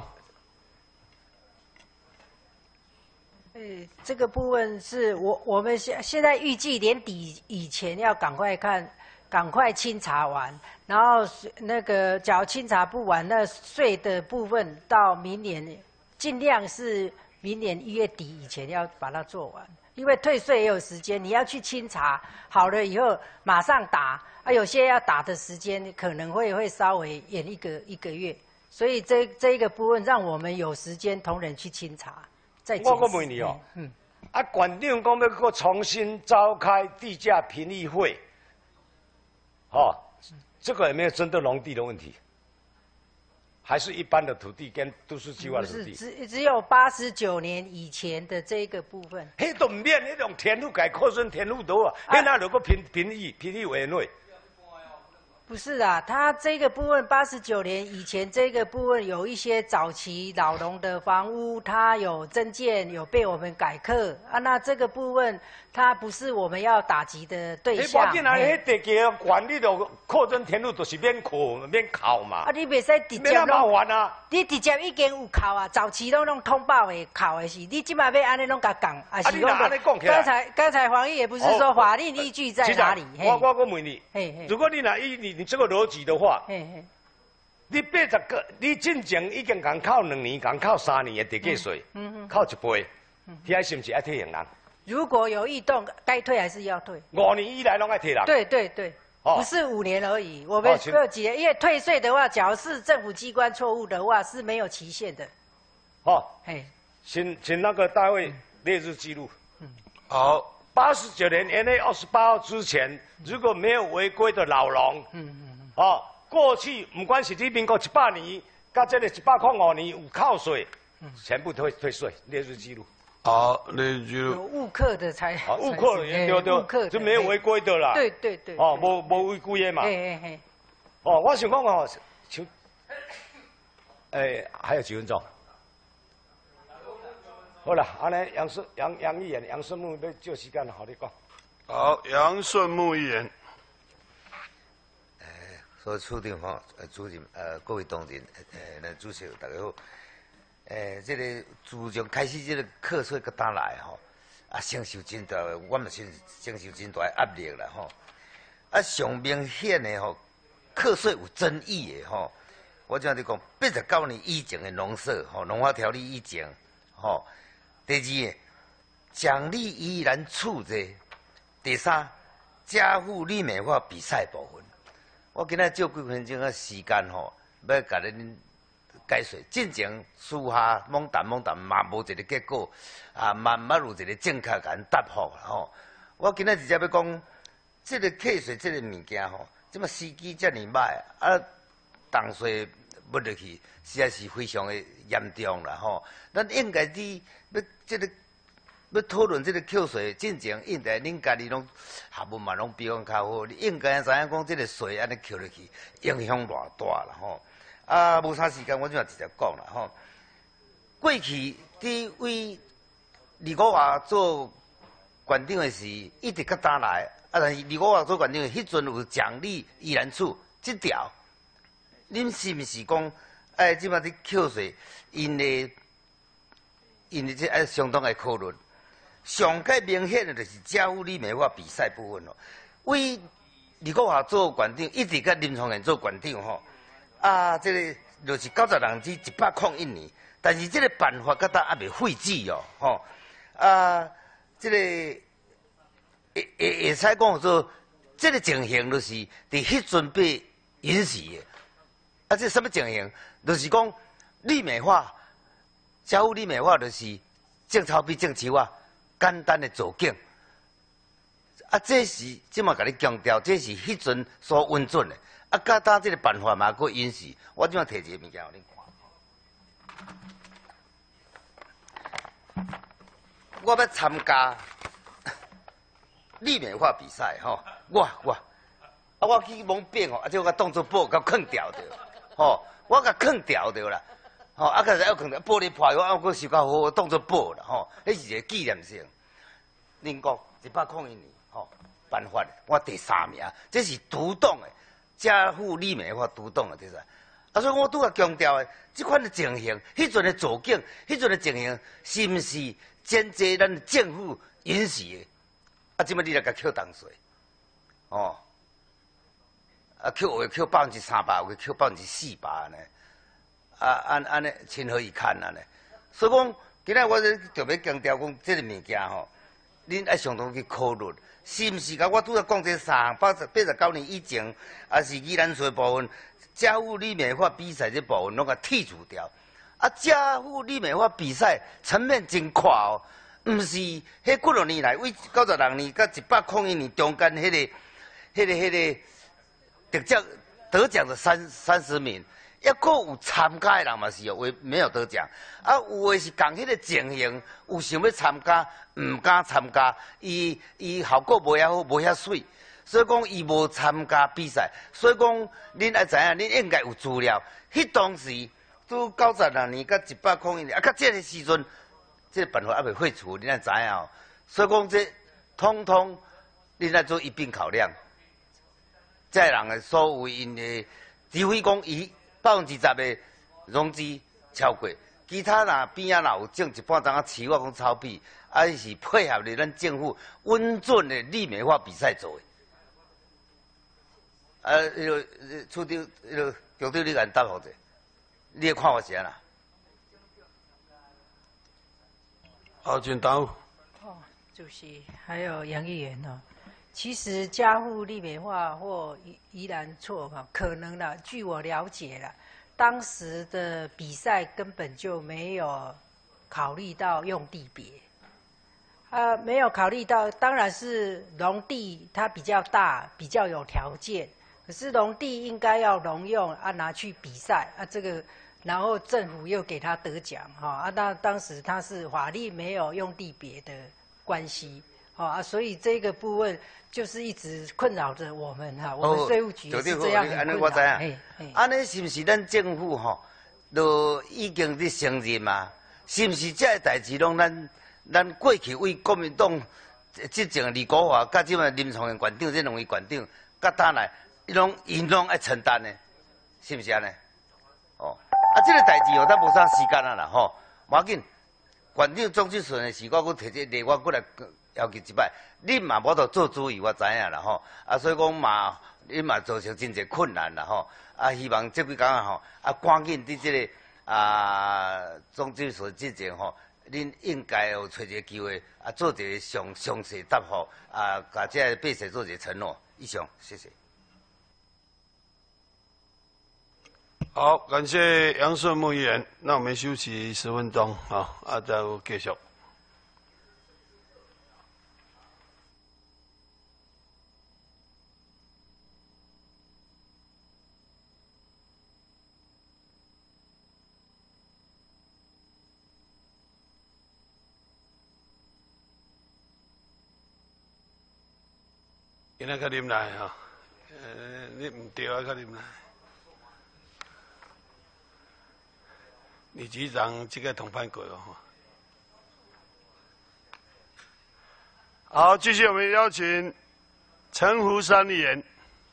呃，这个部分是我我们现现在预计年底以前要赶快看，赶快清查完，然后那个假如清查不完，那税的部分到明年尽量是明年一月底以前要把它做完，因为退税也有时间，你要去清查好了以后马上打，啊，有些要打的时间可能会会稍微延一个一个月。所以这这一个部分，让我们有时间同仁去清查，再我我问你哦，嗯，啊，县长讲要搁重新召开地价评议会，哦，这个有没有针对农地的问题？还是一般的土地跟都市计划的土地？ 不是，只只有八十九年以前的这个部分。 迄都唔免，迄种田路改扩增田路多啊，迄哪有个评评议评议委员会？ 不是啊，它这个部分八十九年以前这个部分有一些早期老农的房屋，它有增建，有被我们改课啊。那这个部分它不是我们要打击的对象。 你无紧啊，迄地价管理的扩增田路都是免扣免扣嘛。 啊，你袂使直接拢。麻烦啊！ 你直接已经有扣啊，早期拢拢通报的扣的是，你即摆要安尼拢甲讲，啊是拢。刚才刚才黄议也不是说法律依据在哪里？ 我我我问你，如果你拿依你。你这个逻辑的话，嘿嘿你八十个，你进前已经共扣两年，共扣三年的地价税，嗯嗯、扣一倍，遐、嗯、是不是爱退行人？ 如果有异动，该退还是要退。 五年以来拢爱退人。 对对对，哦、不是五年而已。我们各几年，因为退税的话，假如是政府机关错误的话，是没有期限的。 哦，嘿，请请那个大会列入记录。 嗯，好。 八十九年元月二十八号之前，如果没有违规的老农，嗯嗯嗯，哦，过去不管是你民国一百年，甲这个一百零五年有扣税，嗯、全部退退税，列入记录。 好，列入记录。 有误课的才。 啊，误课对对对，就没有违规的啦。 对对对。 哦，无无违规的嘛。 嘿嘿嘿。 哦，我想讲哦，像，诶，还有几分钟。好了，安尼杨顺杨杨议员、杨顺木要借时间，好你讲。 好，杨顺木议员。 诶，所有处长吼，呃，主任，呃，各位同仁，诶，咱主席大家好。诶，这个自从开始这个课税个单来吼，啊，承受真大，我嘛承承受真大压力啦吼。啊，上明显的吼，课税有争议的吼。我怎你讲？八十九年以前的农舍吼，农法条例以前吼。第二，奖励依然处置。第三，家父立美化比赛部分。我今仔借几分钟的时间吼，要甲恁解说。进前私下猛谈猛谈，嘛无一个结果，啊，慢慢有一个正确甲恁答复啦吼。我今仔直接要讲，这个课税这个物件吼，即么时机遮尔歹，啊，重税不落去，实在是非常的严重啦吼。咱应该伫要这个要讨论这个扣税进前，应该恁家己拢学问嘛，拢比阮较好。你应该知影讲，这个税安尼扣落去，影响偌大啦吼。啊，无啥时间，我就直接讲啦吼。过去伫为二五华做馆长的时，一直较打来，啊，但是二五华做馆长的迄阵有奖励依然处这条，恁是毋是讲，哎，即摆伫扣税，因的因的这爱相当爱讨论。上界明显的就是家务里美化比赛部分咯。为二五华做馆长，一直甲林崇彦做馆长吼。啊，这个就是九十人至一百零一年，但是这个办法甲搭还未废止哦，吼。啊，这个会会会使讲做，这个情形就是伫迄阵被允许的。啊，这什么情形？就是讲李美化，家务李美化就是正钞比正筹啊。简单的做景，啊，这是即马甲你强调，这是迄阵所允准的，啊，甲搭这个办法嘛，佫允许。我即马摕一个物件互恁看。我要参加立美化比赛吼，我我，啊，我去蒙变吼，啊，即我甲当作宝甲藏掉着，吼，我甲藏掉着啦。吼、哦，啊，可是要藏玻璃破，我啊，佫收较好，当作宝啦，吼、哦，迄是一个纪念性。民国一百零一年，吼、哦，颁发我第三名，这是独栋的，家父李美化独栋的，对是。啊，所以我拄啊强调的，即款的情形，迄阵的造景，迄阵的情形，是毋是真济咱政府允许的？啊，即摆你来甲扣重税，哦，啊，扣有扣百分之三百，有扣百分之四百呢。啊，安安尼情何以堪啊呢？所以讲，今仔我特别强调讲，这个物件吼，恁爱相当去考虑，是毋是？甲我拄仔讲这三项，八十八十九年以前，啊是宜兰税部分，家务立美化比赛这部分拢甲剔除掉。啊，家务立美化比赛层面真宽哦，毋是迄几落年来，为九十六年甲一百零一年中间迄、那个、迄、那个、迄、那个得奖得奖的三三十名。抑阁有参加的人嘛是哦，为没有得奖，啊有的是共迄个情形，有想要参加，毋敢参加，伊伊效果无遐好，无遐水，所以讲伊无参加比赛。所以讲，恁爱知影，恁应该有资料。迄当时拄九十六年甲一百零一年，啊，甲这个时阵，这个办法还未废除，恁爱知影哦。所以讲这通通恁爱做一并考量，这人的所有因的，除非讲伊。百分之十的融资超过，其他若边仔若有挣一半钟啊，市我讲超比，啊是配合咧咱政府稳准的立美化比赛做的。啊，迄个处长，迄个局长，你甲因答复者，你的看法是安啦？ 好，请答复。 哦，主席还有杨议员哦。其实家户立美化或宜宜兰错哈，可能啦。据我了解啦，当时的比赛根本就没有考虑到用地别，啊，没有考虑到，当然是农地它比较大，比较有条件。可是农地应该要农用啊，拿去比赛啊，这个然后政府又给他得奖哈啊，那当时他是法律没有用地别的关系。哦啊，所以这个部分就是一直困扰着我们哈，我们税务局是这样很困扰。哎哎， 安尼是不是咱政府吼，都已经伫承认嘛？是不是这个代志拢咱咱过去为国民党执政李国华，甲即卖林崇彦馆长这两位馆长，甲当来，伊拢因拢爱承担呢？是不是安尼？哦，啊，这个代志哦，咱无啥时间啊啦吼，无要紧。馆长总之顺的是，我佫摕这个我过来。要求一摆，恁嘛无得做主意，我知影啦吼。啊，所以讲嘛，恁嘛造成真侪困难啦吼。啊，希望这几工啊吼，啊赶紧伫这个啊总指所之前吼，恁应该有找一个机会啊，做一个详详细答复啊，甲这百姓做一个承诺。以上，谢谢。 好，感谢杨顺木议员。那我们休息十分钟啊，啊，再继续。 因仔较啉来吼，呃，你唔对啊，较啉来。李局长，这个同判过哦。好，继续我们邀请陈福山议员。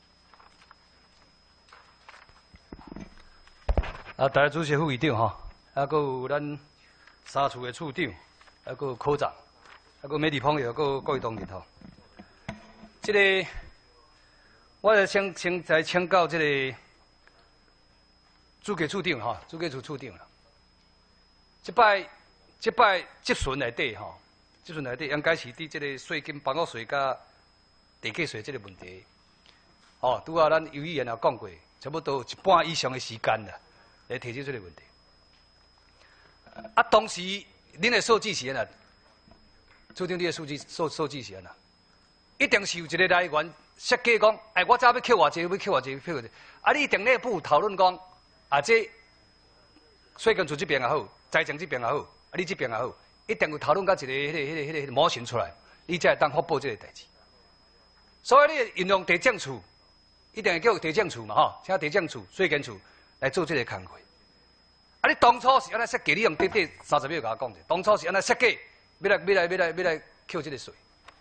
啊，台主席、副议长吼，啊，搁有咱三处的处长，啊，搁有科长，啊，搁媒体朋友，搁有各位同仁吼。这个，我来先先来请教这个主计处长吼，主计处处长啦。这摆这摆集顺内底吼，集顺内底应该是伫这个税金、房屋税甲地价税这个问题。哦，拄啊，咱有议员也讲过，差不多一半以上的时间啦。来提出这个问题。啊，当时恁的数据是安怎？处长，你的数据数数据是安怎？一定是有一个来源设计讲，哎，我早要扣偌济，要扣偌济，扣偌济。啊，你一定内部讨论讲，啊，这税金处这边也好，财政这边也好，啊，你这边也好，一定有讨论到一个、迄个、迄个、迄个、迄个模型出来，你才会当发布这个代志。所以你运用地政处，一定会叫地政处嘛，吼，请地政处、税金处。来做这个工作，啊！你当初是安尼设计，你用短短三十秒甲我讲者。当初是安尼设计，要来要来要来要来扣这个税。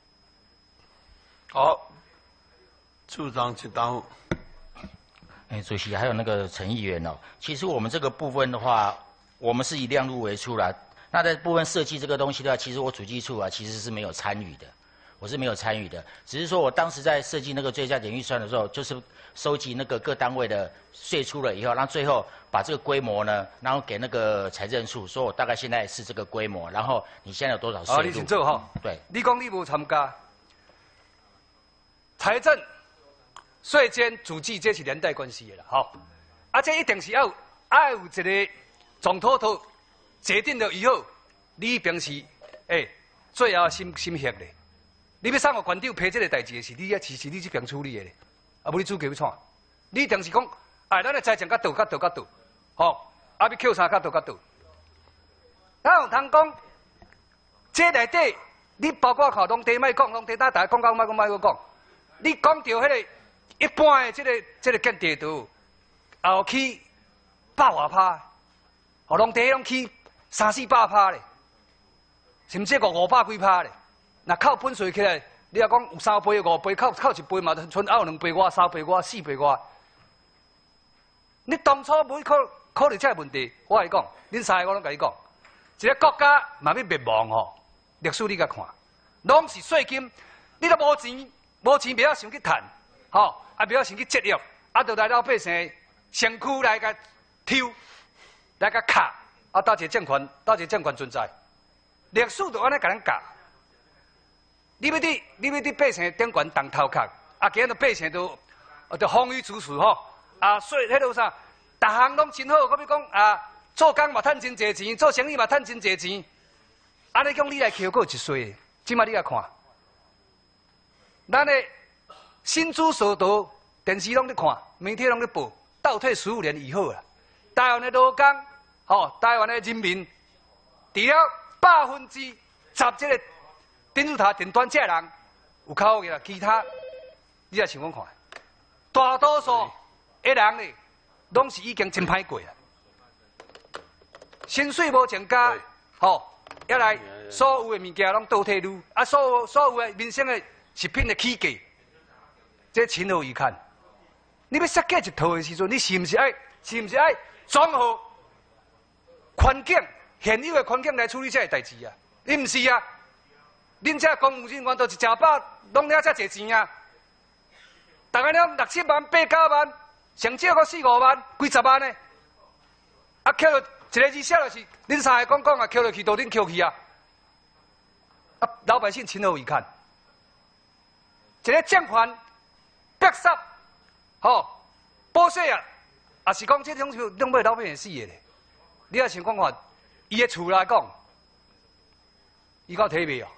好，处长请答复。 哎，主席还有那个陈议员哦，其实我们这个部分的话，我们是以量入为出啦。那在部分设计这个东西的话，其实我主计处啊其实是没有参与的。我是没有参与的，只是说我当时在设计那个追加减预算的时候，就是收集那个各单位的税出了以后，然后最后把这个规模呢，然后给那个财政处，说我大概现在是这个规模，然后你现在有多少税入？ 啊，你先做吼。 对。 你讲你无参加，财政、税监、主计，这是连带关系的啦，吼。啊，这一定是要要有一个总统头决定了以后，你平时诶最后心心协咧。你要送互县长批这个代志，是你啊，是是你这边处理的咧，啊，无你主计要创，你一定是讲，哎，咱的财政甲倒甲倒甲倒，吼，啊，要扣啥甲倒甲倒。咱有通讲，这内底你包括靠农地卖讲，农地大家讲讲卖讲卖讲，你讲到迄个一般的这个这个建地图，后起百外趴，哦，农地拢起三四百趴咧，甚至五五百几趴咧。那扣本税起来，你若讲有三倍、五倍，扣扣一倍嘛，剩还有两倍外、三倍外、四倍外。你当初没考考虑这个问题，我跟你讲，恁三个我拢跟你讲，一个国家嘛要灭亡吼，历史你甲看，拢是税金，你都无钱，无钱不要想去赚，吼，啊不要想去节约，啊就来老百姓身躯来甲抽，来甲卡，啊倒一个政权，倒一个政权存在，历史就安尼甲咱教。你要伫你要伫百姓顶悬当头壳，啊，今日百姓都都丰衣足食吼，啊，所以迄落啥，逐项拢真好，我比讲啊，做工嘛趁真侪钱，做生意嘛趁真侪钱，安尼讲你来扣过一岁，即摆你来看，咱的薪资所得，电视拢咧看，媒体拢咧报，倒退十五年以后啊，台湾的劳工，吼，台湾的人民，除了百分之十这个。顶住头顶端这人有靠嘅啦，其他你也想讲看，大多数的人咧，拢是已经真歹过啦。薪水无增加，吼，一来所有的物件拢倒退率，啊，所有所有的民生的食品的起价，这情何以堪？你要设计一套的时阵，你是毋是爱，是毋是爱综合环境现有的环境来处理这个代志啊？你毋是啊？恁这公务人员都是食饱，拢了遮侪钱啊！大概了六七万、八九万，上少个四五万、几十万呢？啊，扣落一个字写落去，恁三个讲讲啊，扣落去都恁扣去啊！啊，老百姓情何以堪？一个政权逼杀，吼，剥削啊，也是讲这种就弄要老百姓死的咧。你也想讲看，伊的厝来讲，伊够体袂哦？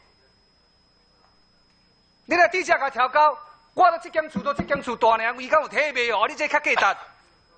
你来底下甲调高，我都这间厝都这间厝大尔，伊敢有体袂哦？你这较价值，啊，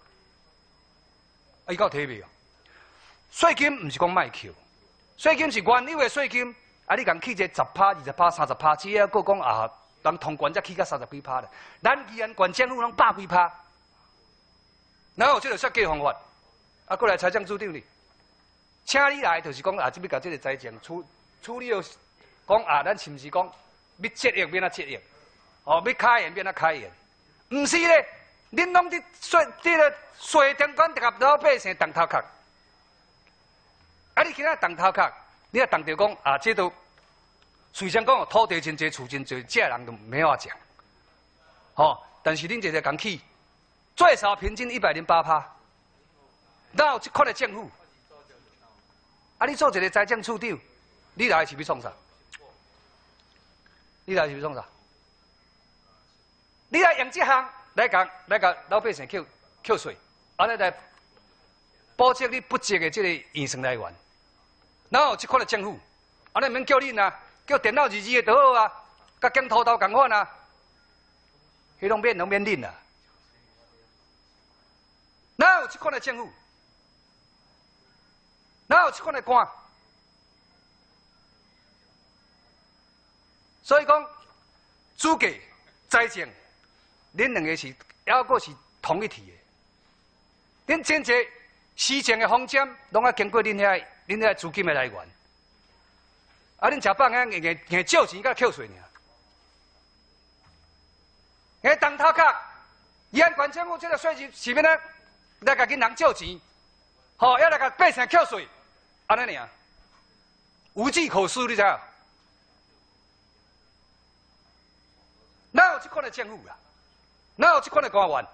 伊敢有体袂哦？税金毋是讲卖扣，税金是原有的税金，啊，你共起一个十趴、二十趴、三十趴，只啊，佫讲啊， 人通关才起到三十几趴了，咱宜兰县政府拢百几趴，然后这个设计方法，啊，过来财政组长哩，请你来就是讲啊，这要甲这个财政处处理了，讲啊，咱是毋是讲要节约变啊节约，哦，要开源变啊开源，毋是咧，恁拢伫说这个税电管甲老百姓动头壳，啊，你今仔动头壳，你也动着讲啊，这都。虽然讲土地真济，厝真济，这人都没话讲，吼、哦。但是恁这个工起，最少平均一百零八趴，哪有这款的政府？啊，你做一个财政处长，你来是要创啥？你来是要创啥？你来用这项来讲来讲老百姓扣扣税，安尼来保证你不值的这个营生来源，哪有这款的政府？安尼免叫恁啊！叫电脑日日的就好啊，甲镜头头共款啊，迄拢免拢免恁啊，哪有这款的政府？哪有这款的官？所以讲，主计、财政，恁两个是还阁是同一体的。恁真济施政的方针，拢要经过恁遐恁遐资金的来源。啊！恁食饭啊，硬硬硬借钱甲扣税尔，硬动头壳，宜安县政府这个税是是要来来甲囡人借钱，吼，要来甲百姓扣税，安尼尔，无计可施，你知影？哪有这款的政府啦？哪有这款的官员？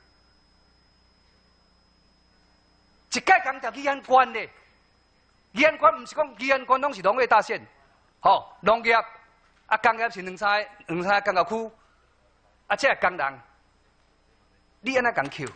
一概工调宜安县咧。宜安县毋是讲宜安县拢是农业大县，吼，农业啊工业是两三两三工业区，啊这工人，你安那讲扣？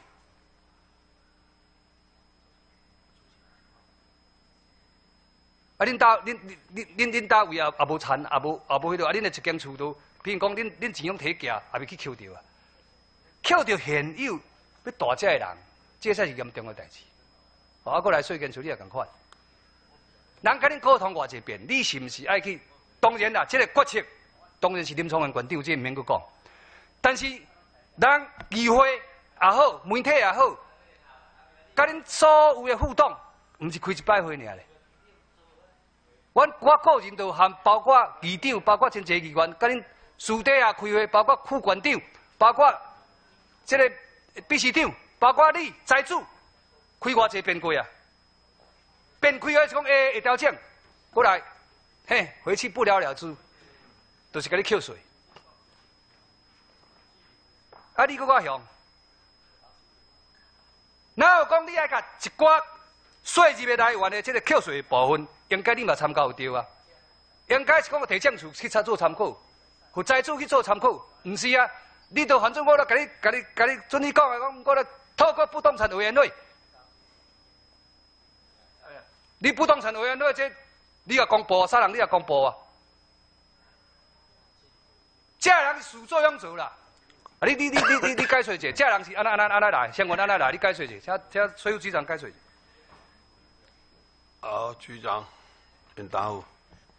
啊恁兜恁恁恁恁兜位也也无田，也无也无迄落，啊恁的一间厝都，比如讲恁恁钱拢摕价，也未去扣着啊，扣着现有要大只的人，这才是严重的代志。哦，啊过来税监处理也共款。人甲恁沟通偌济遍，你是毋是爱去？当然啦，这个决策当然是林聪元县长，这毋免去讲。但是，人议会也好，媒体也好，甲恁所有的互动，毋是开一摆会尔咧。阮我个人都含包括议长，包括真济议员，甲恁私底下开会，包括副县长，包括这个秘书长，包括你财主，开偌济遍过啊。变开个是讲诶，会调整，过来，嘿，回去不了了之，就是甲你扣税。啊，你搁我向，哪有讲你爱甲一寡税入的来源的这个扣税部分，应该你嘛参考有对啊？应该是讲提政处去做参考，和财主去做参考，毋是啊？你都反正我都甲你、甲你、甲你准你讲的，讲我咧透过不动产委员会。你不动产委员会这，你也公布，啥人你也公布啊？这人是始作俑者啦。啊，你你你你你你解说一下，这人是安那安那安那来，相关安那来，你解说一下，请请税务局长解说一下。 好，局长，请答复。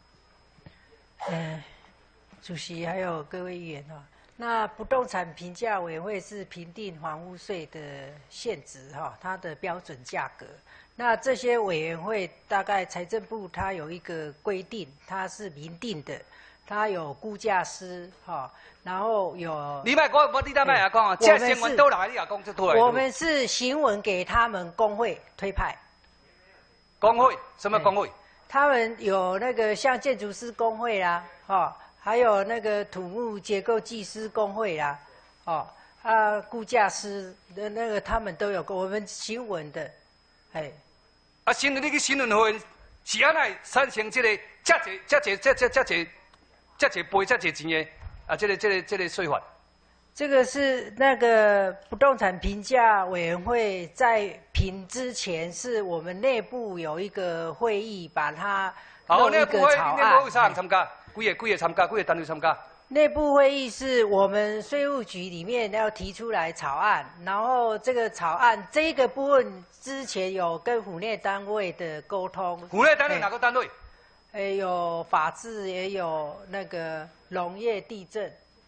呃，主席还有各位议员哈，那不动产评价委员会是评定房屋税的现值哈，它的标准价格。那这些委员会大概财政部它有一个规定，它是明定的，它有估价师哈，然后有。 你卖我我你再卖也讲啊，这新闻都来，你也讲这都来。 我们是新闻给他们工会推派。 工会什么工会？ 他们有那个像建筑师工会啦，哈，还有那个土木结构技师工会啦，哦，啊，估价师的那个他们都有，我们新闻的，哎。 啊，新闻你去新闻会是安来产生这个遮济、遮济、遮遮遮济、遮济赔、遮济钱的啊？这个、这个、这个税法。 这个是那个不动产评价委员会在评之前，是我们内部有一个会议，把它弄一个草案。 内部会有啥人参加？几个、几个参加？几个单位参加？ 内部会议是我们税务局里面要提出来草案，然后这个草案这个部分之前有跟府内单位的沟通。 府内单位哪个单位？ 诶，有法制，也有那个农业地震。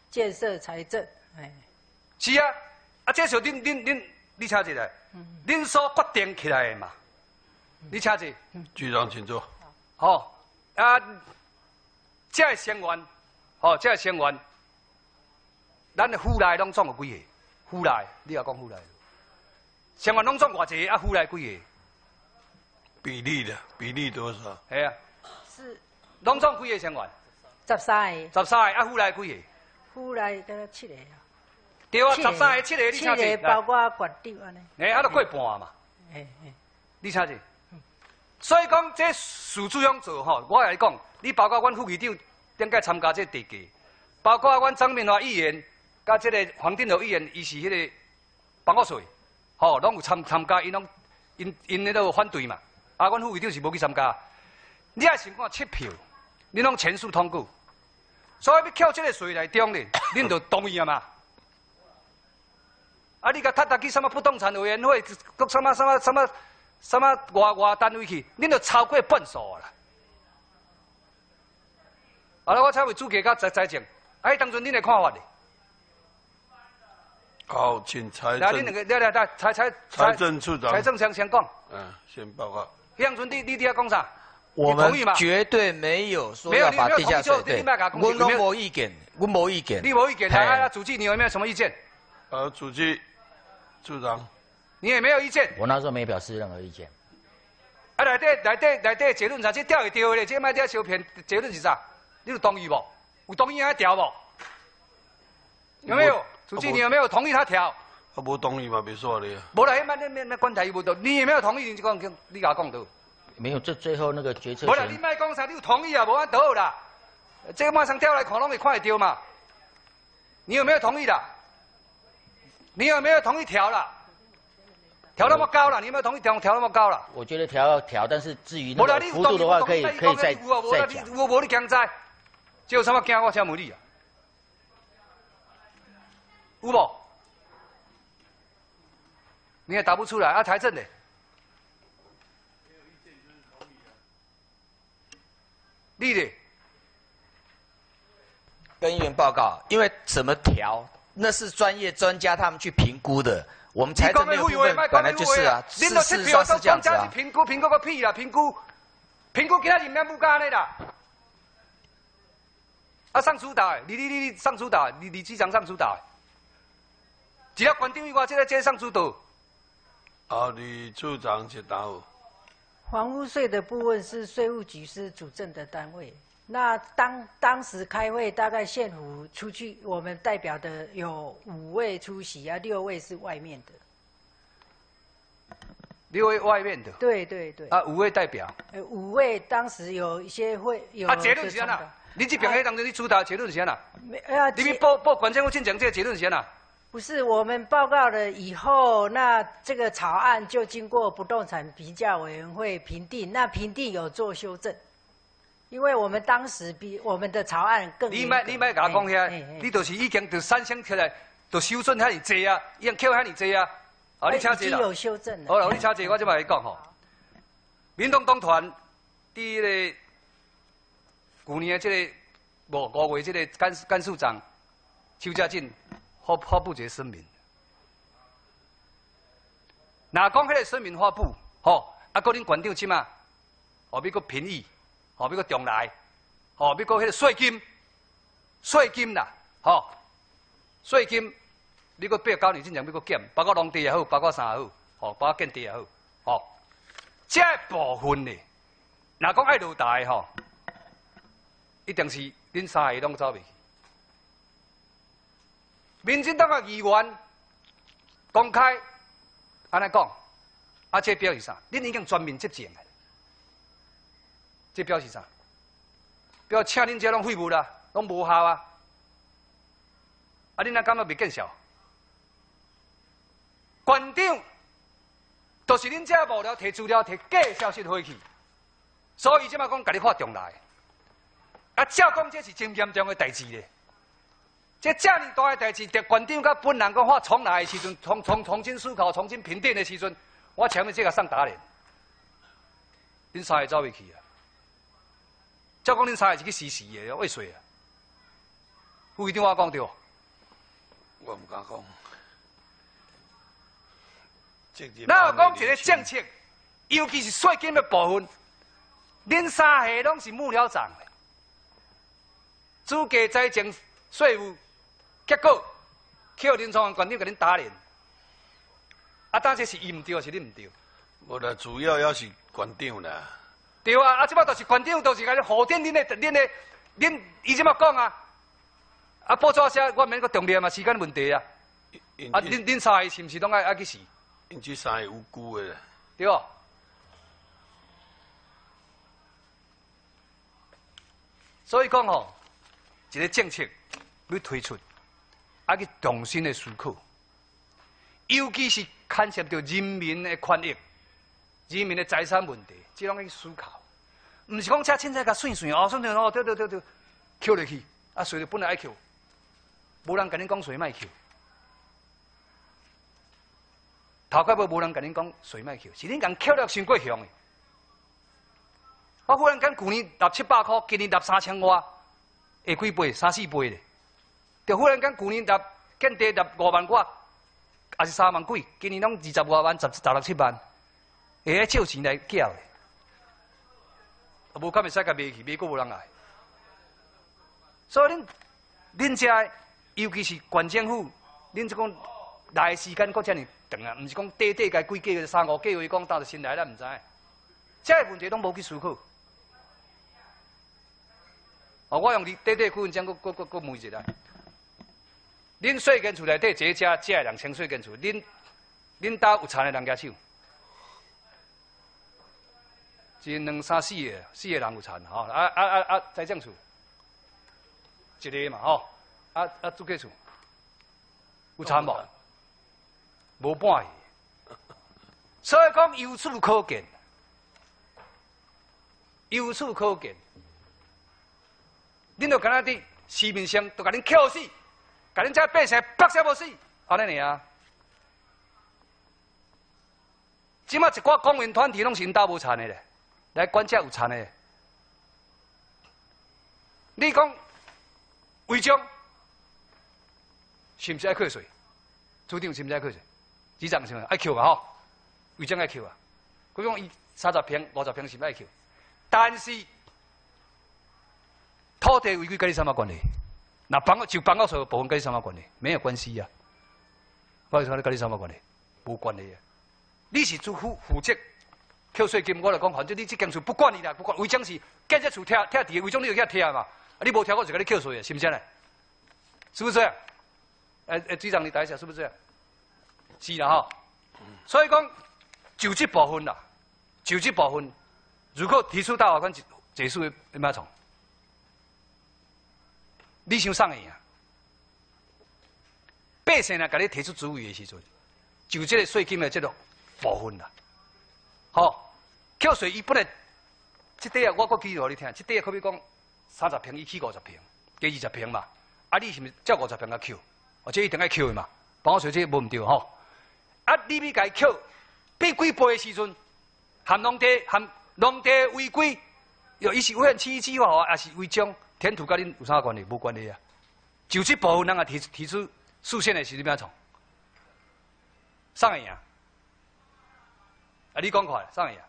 建设财政，哎。 是啊，啊，这是恁恁恁，你请一来，恁所决定起来的嘛。你请一。 局长请坐。 好，啊，这个成员，哦，这个成员，咱的府内拢总有几个？府内，你也讲府内。成员拢总偌济？啊，府内几个？ 比例的比例多少？ 系啊。 是。 拢总几个成员？ 十三个。 十三个，啊，府内几个？ 府内个七个啊。 对啊，十三个七个，你请七个包括县长安尼。 哎，啊，都过半嘛。 哎哎， 你请一。所以讲，这事主样做吼，我来讲，你包括阮副议长顶个参加这地价，包括阮张明华议员，甲这个黄定楼议员，伊是迄个办公室，吼，拢有参参加，因拢因因咧都反对嘛。啊，阮副议长是无去参加。你也先看七票，你拢全数通过，所以要扣这个税内中咧，恁就同意啊嘛。啊！你甲踢踏去什么不动产委员会，搁什么什么什么什么外外单位去，恁就超过半数啦。啊！我采为主计甲财财政，啊！当阵恁的看法咧？ 好，请财来，恁两个，来来来，财财财政处长， 财政先先讲。 嗯，先报告。 迄当阵你你你要讲啥？ 我们绝对没有说要把地下水对，我都没意见，我没意见。 你没意见，啊！主席，你有没有什么意见？ 呃，主席。处长， 你也没有意见。 我那时候没表示任何意见。 啊，内底内底内底结论啥？这调会调咧，这卖调小骗，结论是啥？你有同意不？有同意他调不？有没有？主席，你有没有同意他调？ 我无同意嘛，别说你。 无啦，迄卖那那那关台无同，你有没有同意？你就讲，你甲我讲到。 没有，这最后那个决策。 无啦，你卖讲啥？你有同意啊？无安倒啦。这个马上调来看，拢会看会到嘛。你有没有同意的？你有没有同意调了？调那么高了，你有没有同意调调那么高了？ 我觉得调要调，但是至于那个幅度的话，可以可以再再讲。 我我你惊知，这有什么惊我才问你啊？有无？你也答不出来啊？财政的。你的。 跟议员报告，因为怎么调？那是专业专家他们去评估的，我们财政那部分本来就是啊，事实上是这样子啊。 评估评估个屁啦！评估评估其他人免不干的啦。啊，上主导，你你你你上主导，你你局长上主导。只要关长以外，这个这上主导。 好，李处长请答复。 房屋税的部分是税务局是主政的单位。那当当时开会，大概县府出去，我们代表的有五位出席啊，六位是外面的。 六位外面的。 对对对。 啊，五位代表。 呃，五位当时有一些会有。 啊，结论是安那？你这边迄当中你主导结论是安那？ 没啊。 你们报报管政府进讲这个结论是安那？ 不是，我们报告了以后，那这个草案就经过不动产评价委员会评定，那评定有做修正。因为我们当时比我们的草案更。 你莫你莫甲我讲遐，你就是已经就产生起来，就修正遐尼济啊，已经扣遐尼济啊。啊，你请坐啦。 已经有修正了。 好啦，你请坐，我即摆来讲吼。民党党团伫个去年的这个五五月这个干干事长邱家进发发布一个声明。若讲迄个声明发布，吼，啊，搁恁馆长即马，后要搁评议。哦，要搁重来，哦，要搁迄个税金，税金啦，吼，税金，你搁八九年进前要搁减，包括农地也好，包括啥也好，吼，包括建地也好，吼，这部分呢，若讲爱落台吼，一定是恁三个拢走袂去。民进党嘅议员公开安尼讲，啊，这表示啥？恁已经全面执政了。这表示啥？表请恁这拢废物啦，拢无效啊！啊，恁哪感觉袂见效？馆长就是恁这幕僚摕资料摕假消息回去，所以即马讲甲你看重来。啊，照讲这是真严重的代志咧。这这么大的代志，得馆长甲本人讲话重来的时阵，重重重新思考、重新评定的时阵，我前面这个上打脸，恁三个走袂去啊！照讲恁三个是去死死的，为谁啊？副议长我讲对， 我唔敢讲。 咱有讲一个政策，尤其是税金的部分，恁三下拢是幕僚长的，主计财政税务，结果去互恁创馆长甲恁打脸，啊，当这是伊唔对，是恁唔对？ 无啦，主要也是馆长啦。 对啊，啊，即摆就是馆长，就是甲你好点恁的、恁的、恁，伊即摆讲啊，啊，报纸写我免个重点嘛，时间问题啊。啊，恁恁三个是毋是拢爱爱去死？ 因这三个无辜的。 对哦。所以讲吼，一个政策要推出，啊去重新的思考，尤其是牵涉到人民的权益、人民的财产问题，这拢要去思考。唔是讲车凊彩甲算算哦，算算哦，对对对对，扣落去，啊税就本来爱扣，无人甲恁讲税卖扣。头壳无无人甲恁讲税卖扣，是恁共扣了伤过凶的。我忽然间去年纳七百块，今年纳三千外，下几倍、三四倍咧。就忽然间去年纳建地纳五万块，也是三万几，今年拢二十外万、十十六七万，会爱借钱来缴的。无敢会使甲卖去，卖过无人来。所以恁恁遮，尤其是县政府，恁即讲来的时间搁遮尔长啊，毋是讲短短甲几个月、三五个月讲到就先来，咱毋知。这个问题拢无去思考。哦，我用你短短几分钟，搁搁搁问一下。恁税根厝内底一个遮遮人清税根厝，恁恁家有田的人举手？一两三四个，四个人有田吼，啊啊啊啊，财政厝一个嘛吼，啊啊主计厝有田无？无半个。所以讲由此可见，由此可见。恁就敢若伫市面上，就甲恁扣死，甲恁遮百姓白死无死，安尼尔啊？即马一寡公园团体拢是因兜无田的咧，来管遮有田的。你讲违章，是毋是爱扣税？组长是毋是爱扣税？局长是毋是爱扣嘛吼？违章爱扣啊！佮讲伊三十平、五十平是毋爱扣，但是。土地违规跟你什么关系？那房就房屋所有部分跟你什么关系？没有关系呀、啊。我说你跟你什么关系？无关系啊。你是主负负责扣税金，我来讲，反正你这间厝不管你啦，不管违章是建这厝拆拆地，违章你就去拆嘛。啊，你无拆我就给你扣税啊，是不是呢？是不是这样？哎哎，局长你答一下，是不是这样？是啦哈。所以讲就这部分啦，就这部分，如果提出大法官结束的怎么样从？你想送伊啊？百姓来甲你提出主意的时阵，就这个税金的这个部分啦。好，扣税伊本来，这底啊，我搁举例互你听，这底啊可比讲三十平，伊起五十平，加二十平嘛。啊，你是毋是照五十平来扣？哦，这一定爱扣的嘛。房屋税这无毋对吼。啊，你要甲伊扣，变几倍的时阵，含农地含农地违规，又伊是违反区域计划啊，也是违章。填土甲恁有啥关系？无关系啊！就这部分人啊提提出诉宪的是怎么样从？谁会赢？啊，你讲看，谁会赢？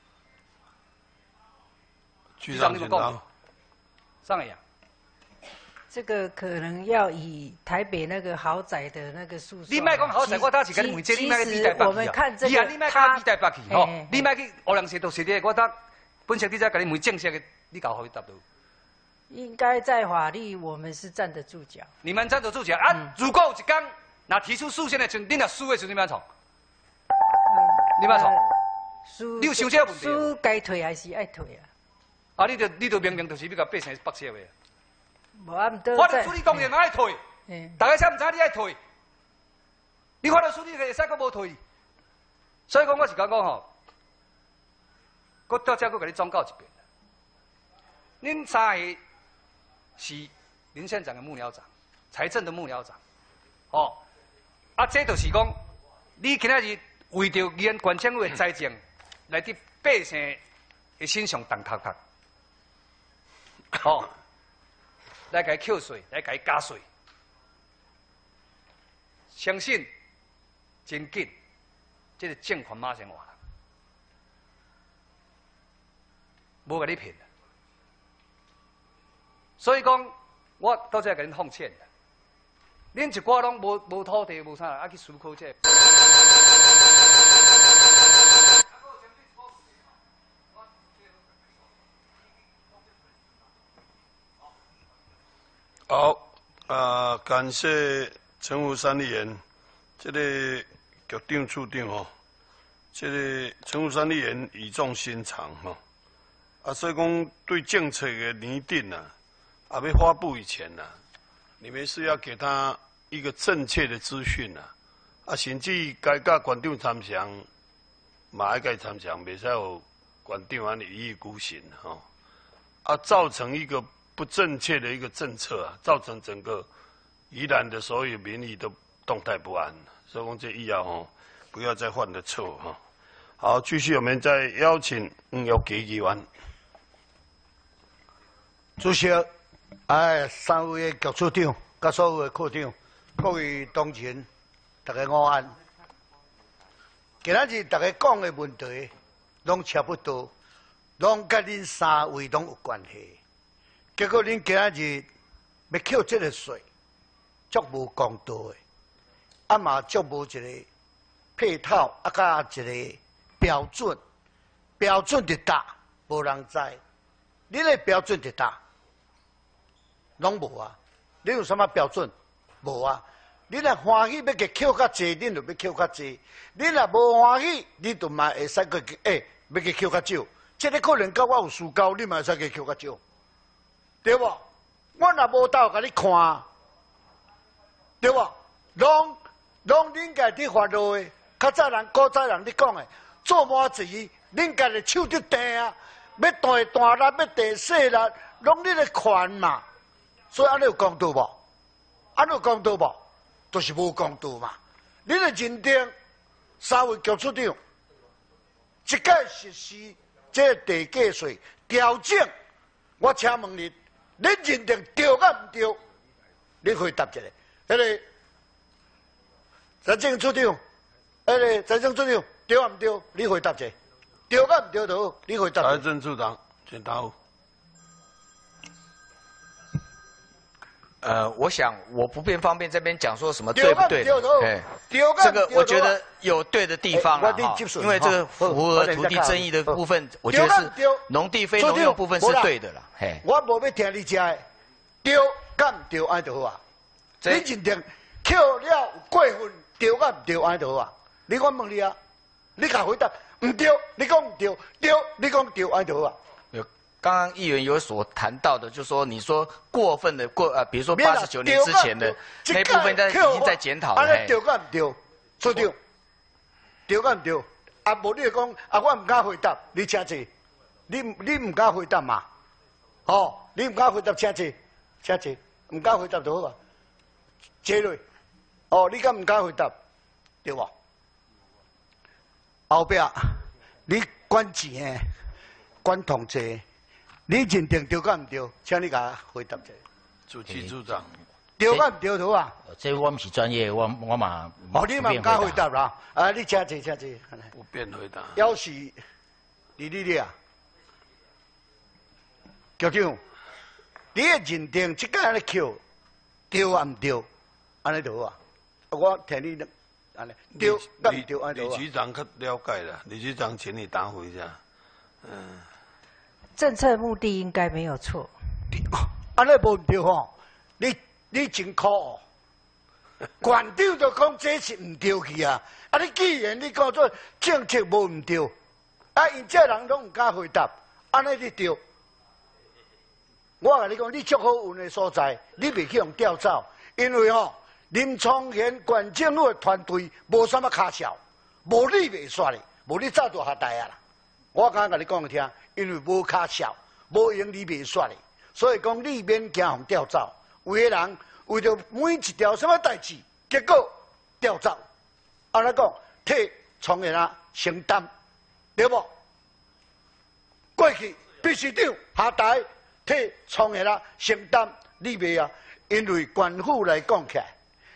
局长，你讲， 谁会赢？ 这个可能要以台北那个豪宅的那个诉讼。 你莫讲豪宅，我当时跟你问这，你莫去比台北去啊！你啊，你莫去比台北去吼！你莫去乌人社都是的，我当本身你再跟你问正式的，你搞好答到。 应该在法律，我们是站得住脚。 你们站得住脚啊！嗯、如果有一天，那提出诉宪的时，你若输的时，你怎创？你怎创？ 输， 你有想这个问题？ 输该退还是爱退啊？ 啊！你就你就明明就是要甲百姓剥削的。 无啊，唔得。 法律处理当然爱退，大家才唔知你爱退。你法律处理会使阁无退，所以讲我是讲讲吼，我到这阁甲你忠告一遍。恁三个。是林县长的幕僚长，财政的幕僚长，哦，啊，这就是讲，你今仔日为着县县政府的财政，来伫百姓的身上动头壳，哦，来甲伊扣税，来甲伊加税， 相信真紧，这个政权马上换人，无甲你骗。所以讲，我到这甲恁奉劝啦，恁一寡拢无无土地无啥，啊去思考这个。 好，啊，感谢陈福山议员，这个局长、处长吼，这个陈福山议员语重心长吼，啊，所以讲对政策的拟定啊，啊要发布以前呐、啊，你们是要给他一个正确的资讯呐，啊，甚至该甲馆长参详，嘛爱该参详，袂使有馆长安尼一意孤行吼，啊，造成一个。不正确的一个政策啊，造成整个宜兰的所有民意都动态不安，所以讲这以后吼，不要再犯的错误哈。好，继续我们再邀请嗯有基议员。 主席，哎，三位局处长、甲所有的科长、各位同仁，大家午安。今仔日大家讲的问题，拢差不多，拢甲恁三位拢有关系。结果恁今仔日要扣这个税，足无公道的，啊嘛足无一个配套，啊甲一个标准，标准伫搭，无人知。恁的标准伫搭，拢无啊？恁有啥物标准？无啊？恁若欢喜要给扣较济，恁就要扣较济；恁若无欢喜，恁就嘛会使个诶，要给扣较少。这个可能甲我有私交，你嘛会使给扣较少。对无？我若无斗甲你看，对无？拢拢恁家己发落的，较早人古早人咧讲的，做麻子，恁家己手伫定啊，要断断力，要地细力，拢恁咧权嘛。所以安尼有公道无？安尼有公道无？就是无公道嘛。恁咧认定三位局处长，一届实施这地价税调整，我请问你。你认定对甲毋对？你回答一下。迄个财政处长，迄个财政处长对甲毋对？你回答一下。对甲毋对就好，你回答。 财政处长，请答复。 呃，我想我不便方便这边讲说什么对不对的，哎，这个我觉得有对的地方了哈，因为这个符合土地争议的部分，我觉得是农地非农用部分是对的了，嘿。 我无要听你讲的，对甲毋对安就好啊。你认定扣了过分，对甲毋对安就好啊。你我问你啊，你甲回答毋对，你讲毋对，对，你讲对安就好啊。 刚刚议员有所谈到的，就是说你说过分的过呃，比如说八十九年之前的那部分，在已经在检讨了。 安尼对甲毋对？处长，对甲毋对？啊，无你讲啊，我唔敢回答，你请坐。你你唔敢回答嘛？哦，你唔敢回答，请坐，请坐，唔敢回答就好啊。坐落。哦，你敢唔敢回答？对无？后壁你管钱诶，管统计。你认定对甲毋对？请你甲回答者。 主席处长， 对甲毋对好啊？ 这我唔是专业，我我嘛。 哦，你嘛唔敢回答啦？啊，你请坐，请坐。 不便回答。 要是李丽丽啊，局长，你也认定即个安尼扣对啊毋对？安尼就好啊。我听你安尼对甲毋对安尼就好啊。 李局长较了解啦，李局长，请你答复一下。嗯。 政策目的应该没有错。 安尼无毋对吼，你你真酷哦！馆长就讲这是毋对去啊！啊，你既然你讲做政策无毋对，啊，因这人拢毋敢回答，安尼你对。我甲你讲，你足好运的所在，你袂去用调走，因为吼林聪贤县政府的团队无啥物卡笑，无你袂煞哩，无你早就下台啊啦！我敢甲你讲听。因为无卡笑，无用你袂煞哩，所以讲你免惊互调走。有个人为着每一条什么代志，结果调走，安尼讲替创业啊承担，对无？过去秘书长下台替创业啊承担，你袂啊？因为官府来讲起来，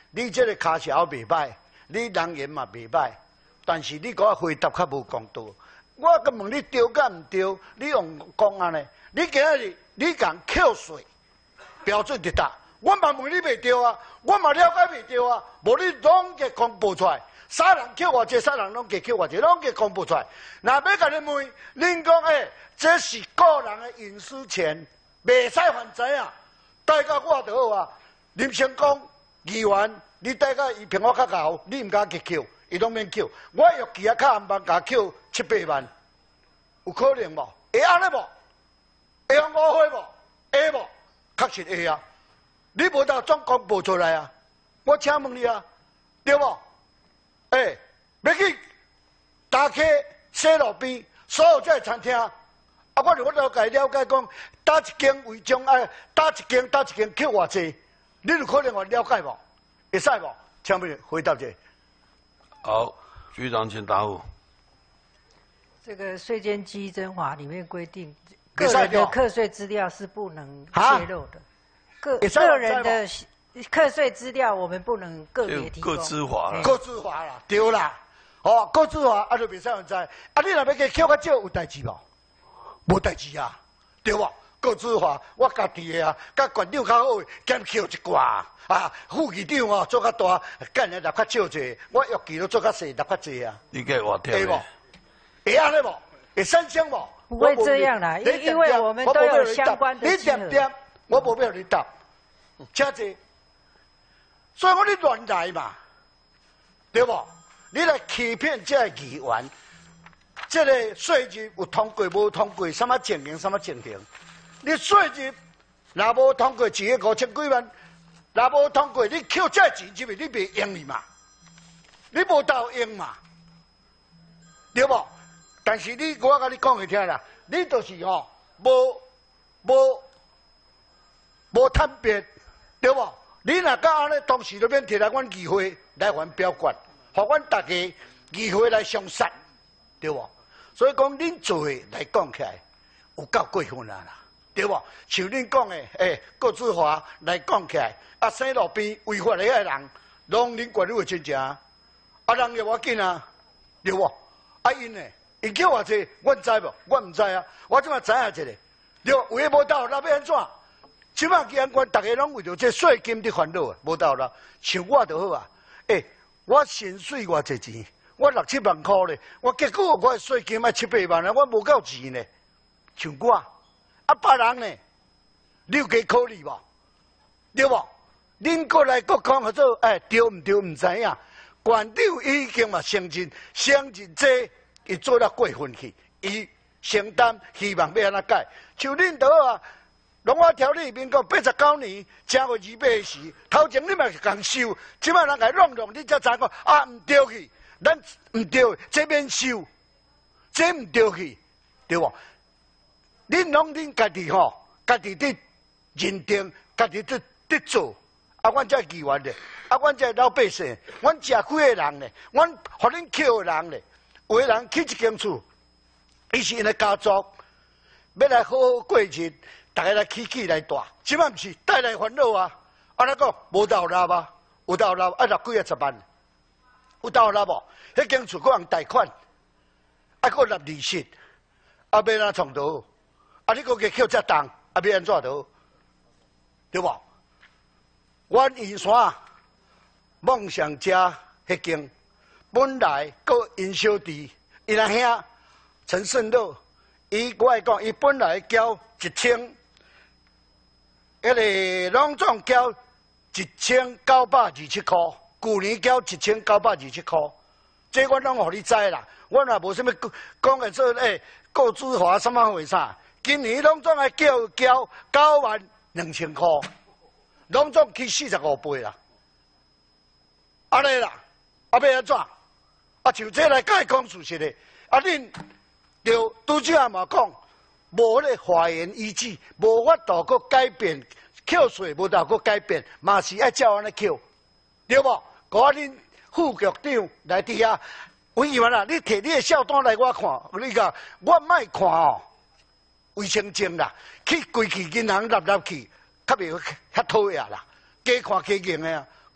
你这个卡条袂歹，你人缘嘛袂歹，但是你给我回答较无公道。我甲问你对甲毋对，你用讲安尼，你今日你讲扣税标准直达，我嘛问你袂对啊，我嘛了解袂对啊，无你拢给公布出来。啥人扣偌济，啥人拢给扣偌济，拢给公布出来。若要甲你问，恁讲诶，这是个人的隐私权，袂使犯罪啊！带到我就好啊。林成功议员，你带到伊评我较高，你毋敢给扣，伊拢免扣。我约期啊，较暗帮甲扣七八万，有可能无？会安尼无？会用误会无？会无？确实会啊！你无当总公布出来啊！我请问你啊，对无？哎、欸，要去打开西路边所有这餐厅，啊，我如果了解了解讲，打一间为中啊，打一间打一间扣偌济，你有可能我了解无？会使无？请问回答者。 好，局长请答复。 这个税监稽征法里面规定，个人的课税资料是不能泄露的。个个人的课税资料我们不能个别提供。 个资法啦， 个资法啦，对啦。哦，个资法啊，就袂使用知。啊，你若要给扣较少，有代志无？无代志啊，对无？个资法我家己的啊，甲县长较好，减扣一寡啊。副局长哦做较大，干的拿较少者，我约期都做较细，拿较济啊。 你计偌忝？ 会无？会安尼无？会三相无？ 不会这样啦，因因为我们都有相关的。 你点点，我无要你答，请坐。所以我你乱来嘛，对不？你来欺骗这个议员，这个税入有通过无通过，什么情形什么情形？你税入若无通过，一个五千几万，若无通过，你扣这钱入去，你袂用哩嘛？你无到用嘛？对不？但是你我甲你讲会听啦，你就是吼、哦，无无无坦白，对不？你若甲安尼，当时就免摕来阮议会来还表决，互阮大家议会来相杀，对无？所以讲，恁做诶来讲起来，有够过分啊啦，对无？像恁讲诶，诶，郭志华来讲起来，啊，生路边违法诶人，拢恁管理会真正，啊，人又要紧啊，对无？啊，因呢，因叫偌济，阮知无？我毋知啊，我即马知影一个，对无？有诶无到，那要安怎？即马既然阮大家拢为着这税金伫烦恼啊，无到啦。像我就好啊，诶、欸，我薪水偌济钱，我六七万块咧，我结果我的税金要七八万啊，我无够钱呢。像我，啊别人呢，你有加考虑无？对无？恁过来各讲合作，诶、欸，对毋对毋知影。县长已经嘛承认，承认这伊做了过分去，伊承担，希望要安怎改？像恁倒啊。拢我条例里面讲八十九年正月二八时，头前你嘛是共收，即摆人来弄弄，你才知讲啊毋对去，咱毋对，这免收，这毋对去，对无？恁拢恁家己吼，家己伫认定，家己伫伫做，啊，阮这议员咧，啊，阮这老百姓，阮食亏的人咧，阮互恁扣的人咧，有的人去一间厝，伊是因的家族，要来好好过日子。大家来起起来大，即摆毋是带来烦恼啊！安尼讲无到纳吧？有到纳啊？六几啊十万？有到纳无？迄间厝个人贷款，啊，个纳利息，啊，要哪创倒？啊，你个个扣遮重，啊，要安怎倒？对无？阮银山梦想家迄间，本来个因小弟，因阿兄陈胜乐，伊我来讲，伊本来交一千。迄个拢总交一千九百二十七块，去年交一千九百二十七块，这我拢互你知啦。我若无啥物讲个说诶，郭子华什么为啥？今年拢总爱交交九万两千块，拢总去四十五倍啦。安尼啦，啊要安怎？啊就这来甲伊讲事实的，啊恁就拄则也嘛讲。无咧法源依据，无法度搁改变扣税，无度搁改变，嘛是爱照安尼扣，对无？我恁副局长来伫遐，委员啊，你摕你的小单来我看，你讲我莫看哦，卫生证啦，去规去银行纳纳去，较袂较讨厌啦，加看加用的啊，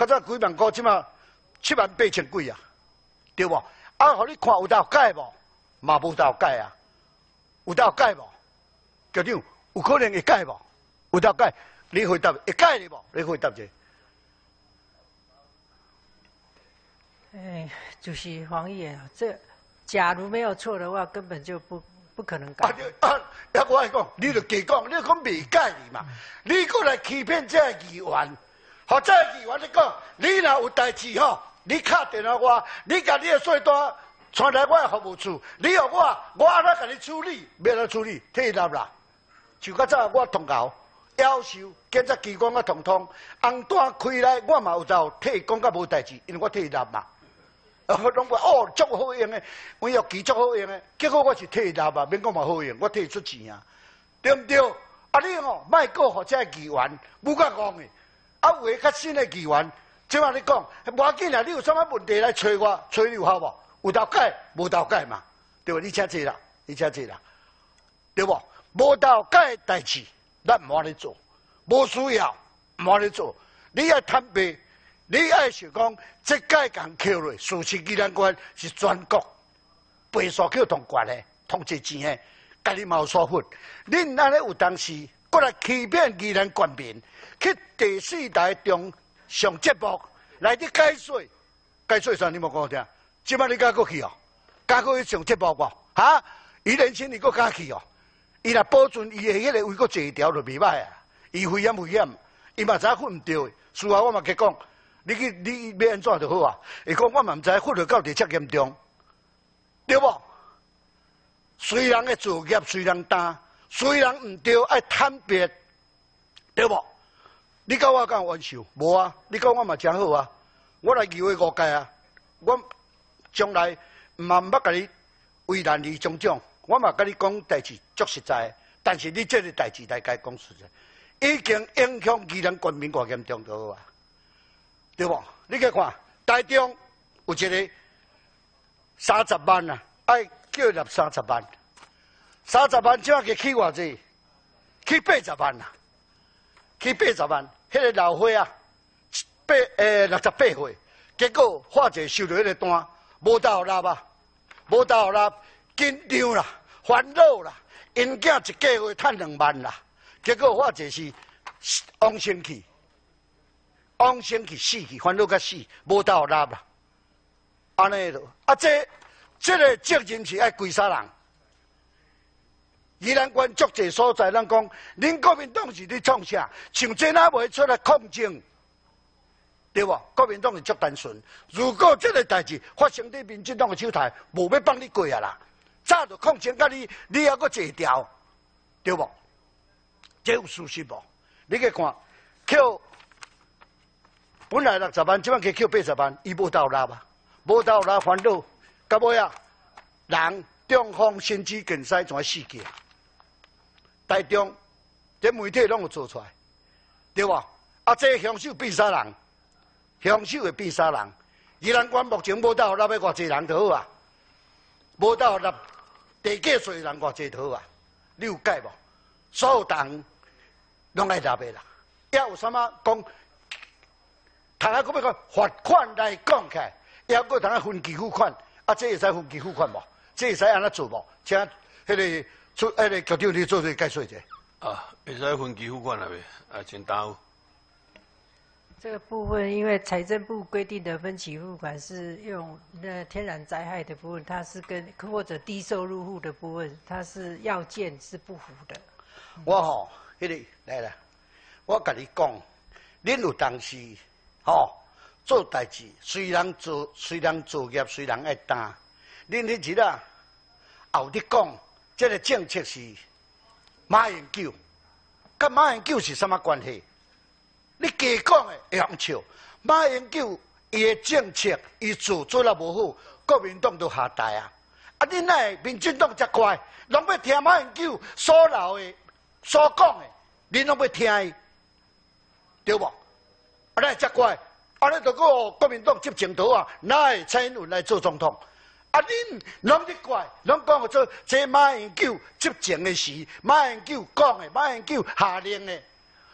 较早几万块，即马七万八千几啊，对无？啊，互你看有道改无？嘛无道改啊，有道改无？局长有可能会改无？有道改，你回答会改哩无？你回答者。 哎，主席黄议员，这假如没有错的话，根本就不不可能改。 啊，啊，要我来讲，你就假讲，你讲未改哩嘛？你过来欺骗这个议员，或者议员你讲，你若有代志吼，你敲电话我，你甲你的税单传来我的服务处，你互我，我安怎甲你处理？要怎处理？替答啦。就较早我通告要求检察机关啊，通通红单开来，我嘛有走替讲甲无代志，因为我替答嘛。啊，拢话哦，足好用的，温药期足好用的，结果我是替答嘛，免讲嘛好用，我替出钱啊，对毋对？啊，你哦，莫过互这议员，无甲讲的，啊，有个较新的议员，即马你讲，无要紧啊，你有啥物问题来找我，找你有效无？有道改，无道改嘛，对无？你请坐啦，你请坐啦，对无？无道改的代志，咱唔安尼做，无需要唔安尼做，你要坦白。你爱想讲，这届共扣落，事实依然关是全国倍数扣同管的，同这钱的，家己嘛有所份。恁安尼有当时过来欺骗依然官民，去第四台中上节目来啲解税，解税啥你无讲我听？即摆你敢过去哦？敢过去上节目无？哈？伊年轻你搁敢去哦？伊若保存伊的迄个位搁坐条就袂歹啊！伊危险危险，伊嘛知影混唔对的。事后我嘛去讲。你去，你要安怎就好啊？会讲我嘛唔知法律到底遮严重，对无？虽然嘅作业虽然担，虽然唔对，爱坦白，对无？你甲我讲玩笑，无啊？你讲我嘛真好啊！我来议会五届啊，我将来唔嘛唔捌甲你为难你种种，我嘛甲你讲代志足实在，但是你这个代志来甲讲实在，已经影响宜兰国民偌严重就好啊！对无？你去看，台中有一个三十万啊，爱叫入三十万，三十万怎个去偌济？去八十万啊，去八十万。迄、那个老伙啊，八诶六十八岁，结果化者收到迄个单，无到纳啊，无到纳，紧张啦，烦恼啦，因囝一个月赚两万啦，结果化者是往生去。往生去死去，烦恼甲死，无到纳啦，安尼咯。啊，这这个责任是爱归啥人？宜兰县足济所在，咱讲，恁国民党是咧创啥？像这哪袂出来抗争，对无？国民党是足单纯。如果这个代志发生在民进党的手台，无要帮你过啊啦，早就抗争甲你，你还阁坐条，对无？这有事实无？你去看，扣。本来六十万，即摆去扣八十万，伊无到纳啊，无到纳烦恼，到尾啊，人中风心肌梗塞全死去啊！台中，这媒体拢有做出来，对无？啊，这凶手变啥人？凶手会变啥人？宜兰县目前无到纳要偌济人就好啊，无到纳地价税人偌济就好啊，你有解无？所有人拢爱纳的啦，也有啥物讲？通啊，讲要讲罚款来讲起来，也个通啊分期付款，啊，这会使分期付款无？这会使安怎做无？请迄个出迄个局长你做做解说者。 啊，会使分期付款了未？啊，请答复。 这个部分，因为财政部规定的分期付款是用那天然灾害的部分，它是跟或者低收入户的部分，它是要件是不符的。 我吼，迄、那个来啦，我甲你讲，恁有当时。吼、哦，做代志虽然做虽然作业虽然爱担，恁迄日啊，后日讲，这个政策是马英九，甲马英九是什么关系？你假讲的会用笑，马英九伊的政策伊做做了无好，国民党都下台啊！啊，恁奈民进党遮乖，拢要听马英九所留的所讲的，恁拢要听伊，对无？啊，咱遮乖，啊，咱如果国民党执政党啊，哪会蔡英文来做总统？啊，恁拢咧怪，拢讲做这马英九执政的时，马英九讲的，马英九下令的，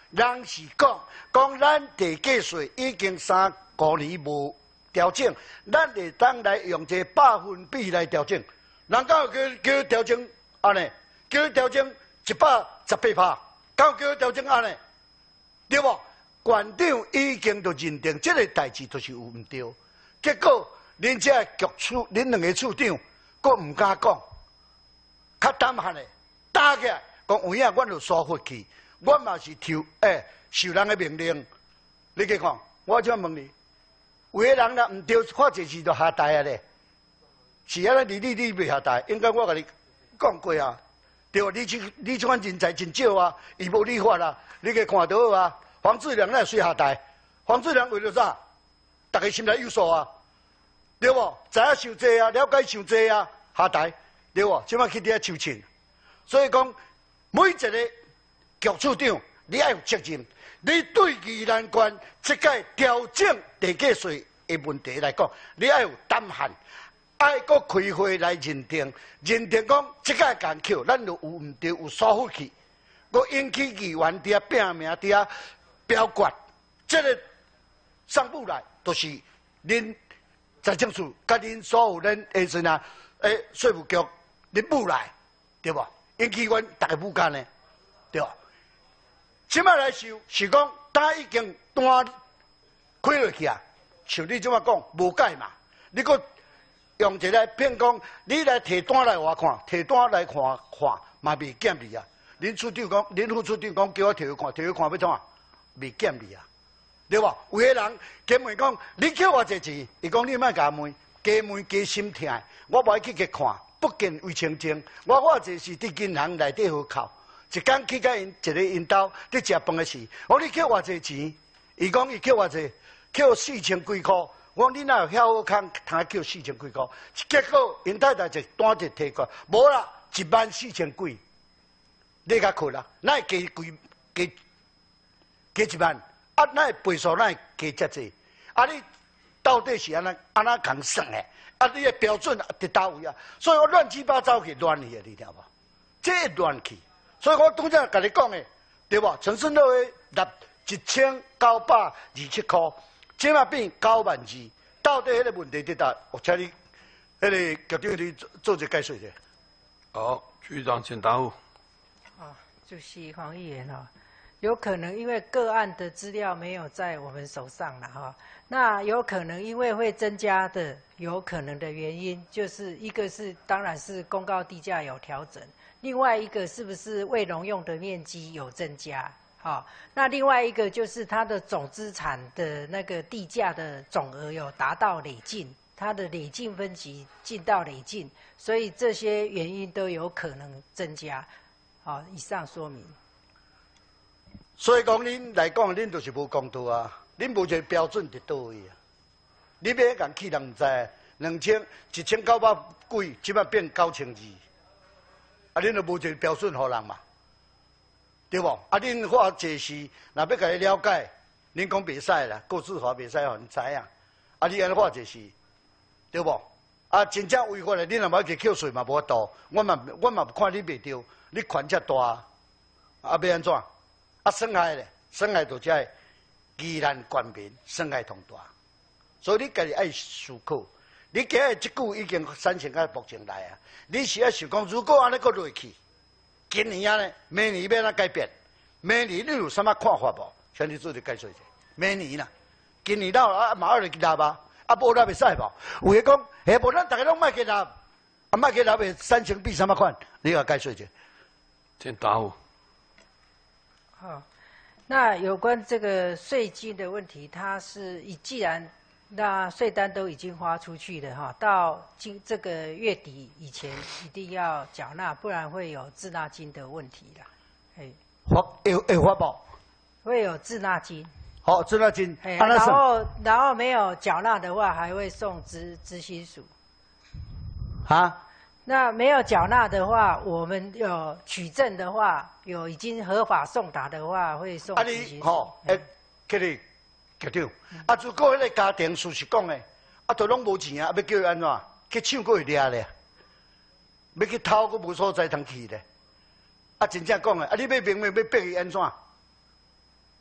人是讲讲咱地价税已经三五年无调整，咱会当来用这百分比来调整。人敢有叫叫调整安尼？叫调整一百十八趴，敢有叫调整安尼？对无？县长已经就认定这个代志就是有毋对，结果恁这局处，恁两个处长，佫毋敢讲，较胆寒的，打起来讲有影，阮就疏忽去，阮嘛是抽诶受人的命令。你去看，我怎问你？有个人若毋对，看一次就下台啊咧。是啊，你你你未下台，应该我甲你讲过啊。对，你这你这款人才真少啊，伊无立法啊，你去看到啊。黄志良那谁下台？黄志良为了啥？大家心内有数啊，对无？知影伤济啊，了解伤济啊，下台对无？即摆去伫遐抽签，所以讲每一个局处长，你要有责任。你对宜兰县即届调整地价税的问题来讲，你要有胆汉，爱搁开会来认定，认定讲即届干扣，咱就有毋对，有疏忽去，搁引起议员伫遐拼命伫遐。表决，这个上不来，都、就是恁财政署甲恁所有恁下阵啊，诶，税务局恁不来，对无？引起阮大家不干呢，对无？即摆来收是讲，单已经单开落去啊，像你即摆讲无解嘛？你搁用一个骗讲，你来摕单来我看，摕单来看看嘛未检理啊？恁处长讲，恁副处长讲叫我摕去看，摕去看要怎啊？未检理啊，对无？有个人加问讲，你扣我这钱，伊讲你莫甲问，加问加心痛，我无爱去去看，不见为清净。我我这是伫银行内底好扣，一工去甲因一个因兜伫食饭的时，我你扣我这钱，伊讲伊扣我这扣四千几箍，我讲你哪有晓好康，通扣四千几箍？结果因太太就单就摕过，无啦，一万四千几，你甲扣啦，那会加几加？加一万，啊，那倍数那加遮济，啊，你到底是安那安那共算的？啊，你的标准伫倒位啊？所以我乱七八糟去乱去，你听无？这乱去，所以我拄则甲你讲的，对无？陈顺乐的纳一千九百二七箍，即马变九万二，到底迄个问题伫倒？我请你，迄个局长你做做一个解说者。 好，局长请答复。 啊，主席黄议员哦。有可能因为个案的资料没有在我们手上了哈，那有可能因为会增加的有可能的原因，就是一个是当然是公告地价有调整，另外一个是不是未农用的面积有增加？好，那另外一个就是它的总资产的那个地价的总额有达到累进，它的累进分级进到累进，所以这些原因都有可能增加。好，以上说明。 所以讲，恁来讲，恁就是无公道啊！恁无一个标准伫倒位啊！你要共去人毋知，两千一千九百几，即摆变九千二，啊，恁就无一个标准互人嘛，对无？啊，恁话这事，若要甲你了解，恁讲袂使啦，国字法袂使互恁知影，啊，你安尼话这事，对无？啊，真正违法的，恁若要去扣税嘛无法度，我嘛我嘛看你袂对，你权遮大，啊，要安怎？啊，损害咧，损害到遮宜兰县民损害同大，所以你家己爱思考。你今日即句已经产生到目前来啊，你是要想讲，如果安尼搁落去，今年啊呢，明年要安怎改变？明年你有啥物看法无？请你做一个解说者。明年啦，今年到啊嘛二来去纳吧，啊无纳袂使无？有个讲，下无咱大家拢莫去纳，啊莫去纳袂三成比啥物款？你个解说者。 请答复。 好，那有关这个税金的问题，它是既然那税单都已经发出去了哈，到今这个月底以前一定要缴纳，不然会有滞纳金的问题啦。哎， 发会会发不？ 会有滞纳金。 好，滞纳金。 哎，然后然后没有缴纳的话，还会送执执行署。 啊？ 那没有缴纳的话，我们有取证的话，有已经合法送达的话，会送执行署。 吼，诶，去你局长，啊，如果迄个家庭事实讲诶，啊，都拢无钱啊，要叫伊安怎？去抢过去掠咧，要去偷，佫无所在通去咧。啊，真正讲诶，啊，你要明明要逼伊安怎？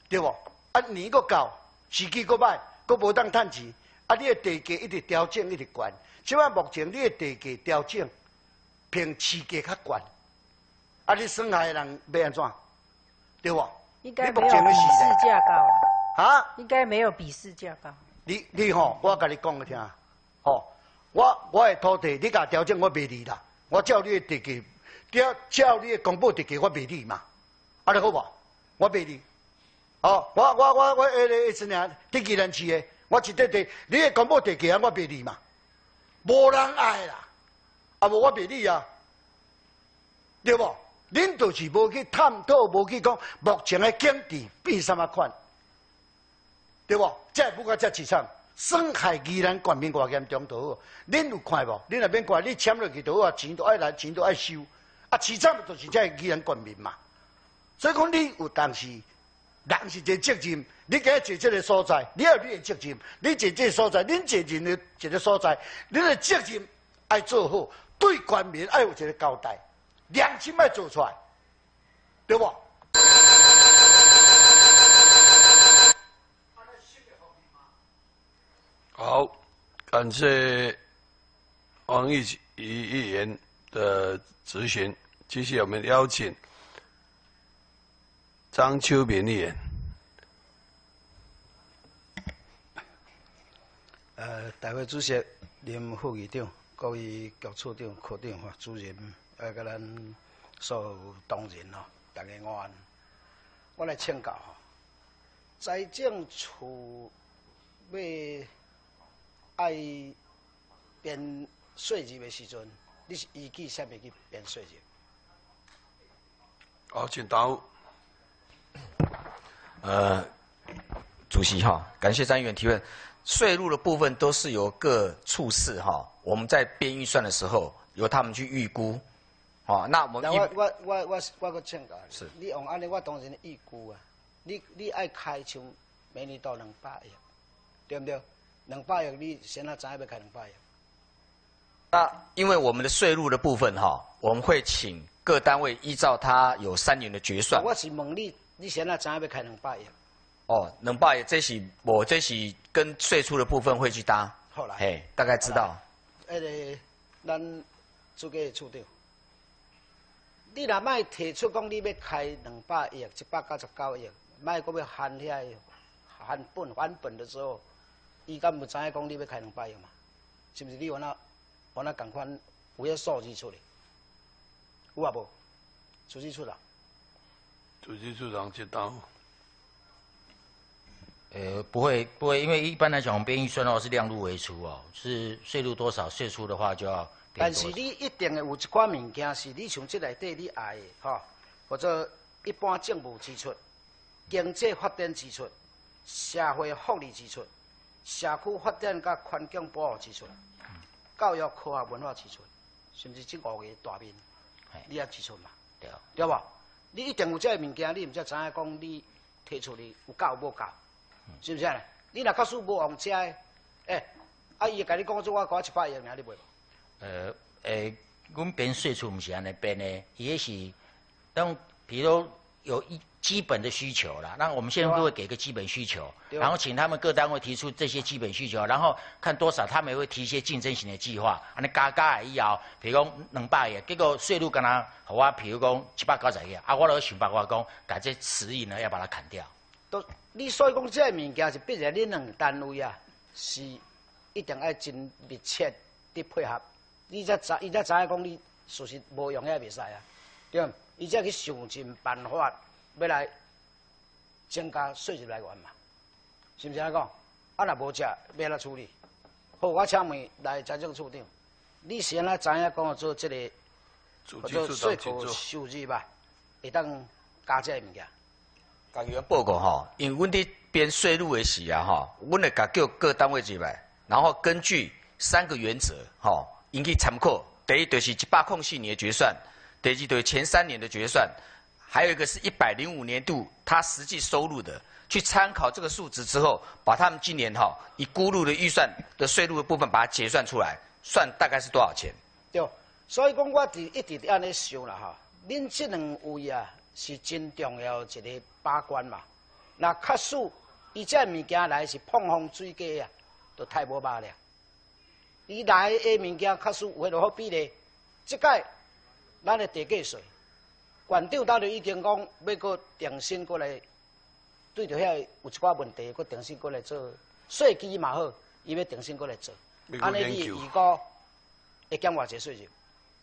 对不？啊，年搁到，时机搁歹，搁无当趁钱，啊，你的地价一直调整，一直悬。即摆目前你的地价调整，平市价较悬，啊，你省下的人要安怎？对不？ 应该没有比市价高。 啊？ 应该没有比市价高。 你你吼，我甲你讲个听，吼，我我的土地你甲调整，我卖你啦。我照你的地价，照照你的公布地价，我卖你嘛。啊，你好无？我卖你。哦，我我我我迄个什么？第几人市的？我一块地，你的公布地价，我卖你嘛。无人爱啦，啊无我卖你啊，对无？恁就是无去探讨，无去讲目前的经济变什么款，对无？这不过这市场损害宜兰县民偌严重都好，恁有看无？恁若免看，你签落去都好啊，钱都爱来，钱都爱收，啊，市场就是这宜兰县民嘛。所以讲，你有当时人是一个责任，你今日坐这个所在，你有你的责任；你坐这个所在，恁坐任的一个所在，恁的责任爱做好，对县民爱有一个交代。良心要做出来，对不？ 好，感谢王义仪议员的质询。继续，我们邀请张秋明议员。 呃，大会主席、林副议长、各位局处长、科长、哈主任。呃，甲咱所有同仁吼，大家午安。我来请教吼，财政处要爱编税入的时阵，你是依据啥物去编税入？ 好，请答复。 呃，主席哈，感谢张议员提问。税入的部分都是由各处室哈，我们在编预算的时候，由他们去预估。哦，那我们我我我我我个请教， 是你用安尼，我当然预估啊。你你爱开像明年度两百亿，对不对？两百亿，你先啊知要开两百亿。 那因为我们的税入的部分哈，我们会请各单位依照它有三年的决算。 我是问你，你先啊知要开两百亿？ 哦，两百亿，这是我这是跟税出的部分会去搭。 后来， 嘿，大概知道。 迄个咱主计处长。你若卖提出讲你要开两百亿、一百九十九亿，卖搁要还遐还本还本的时候，伊敢无知影讲你要开两百亿嘛？是不是你往那往那共款有迄数字出来？有啊无？数字出啦？ 主席处长请答复。 呃，不会不会，因为一般来讲，我们编预算的话是量入为出哦，是税入多少，税出的话就要。 但是你一定会有一寡物件是你从这内底你爱的，吼，或者一般政务支出、经济发展支出、社会福利支出、社区发展甲环境保护支出、教育科学文化支出，甚至这五个大面，你也支出嘛？ 对， 对无？你一定有这个物件，你毋才知影讲你提出的有够无够，是不是啊？你若假使无用这个，诶、欸，啊伊会甲你讲做我搞一百亿，你你袂？ 呃诶，阮编税出毋是安尼编的，伊也是当比如有一基本的需求啦，那我们现在都会给个基本需求，然后请他们各单位提出这些基本需求，然后看多少，他们也会提一些竞争型的计划，安尼加加以后，比如讲两百亿，结果税入敢若互我，比如讲七百九十亿，啊，我就想办法讲，把这十亿呢要把它砍掉。 都，你所以讲这物件是必然恁两个单位啊，是一定要真密切的配合。你才知，伊才知影讲你事实无用也袂使啊，对，伊才去想尽办法要来增加税入来源嘛，是毋是安尼讲？啊，若无食要来处理。好，我请问来财政处长，你先来知影讲做这个或者税务收入吧，会当加这个物件。 甲议员报告吼，因为阮伫编税入的时啊吼，阮会甲叫各单位入来，然后根据三个原则吼。引起参考，第一就是一百零四年的决算，第二就是前三年的决算，还有一个是一百零五年度他实际收入的，去参考这个数值之后，把他们今年哈以估入的预算的税入的部分把它结算出来，算大概是多少钱？ 对，所以讲我伫一直安尼想啦哈，恁这两位啊是真重要一个把关嘛， 那确实，伊这物件来是碰风水价啊，都太无肉了。伊来的物件确实有迄落好比例。即届咱的地价税，县长当然已经讲要搁重新过来，对着遐有一寡问题，搁重新过来做税基嘛好，伊要重新过来做。安尼你预估会减偌济税入？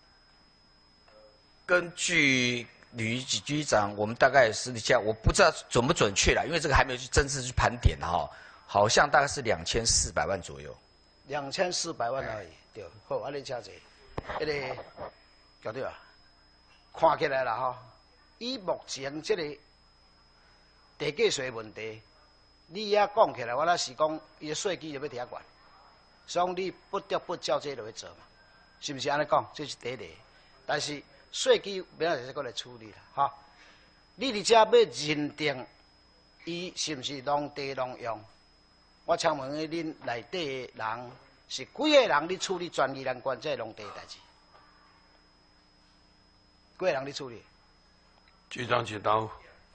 根据吕局长，我们大概私底下我不知道准不准确啦，因为这个还没有去正式去盘点哈，好像大概是两千四百万左右。 两千四百万而已，对。好，安尼车子，迄个校长啊，看起来啦吼，以目前这个地价税问题，你遐讲起来，我那是讲伊的税基就要提遐悬，所以你不得不照这落去做嘛，是不是安尼讲？这是第一个。但是税基明仔载再来处理啦，哈。你伫遮要认定伊是毋是农地农用？我请问恁内底的人是几个人咧处理专利人关这农地的代志？几个人咧处理？ 局长请答复。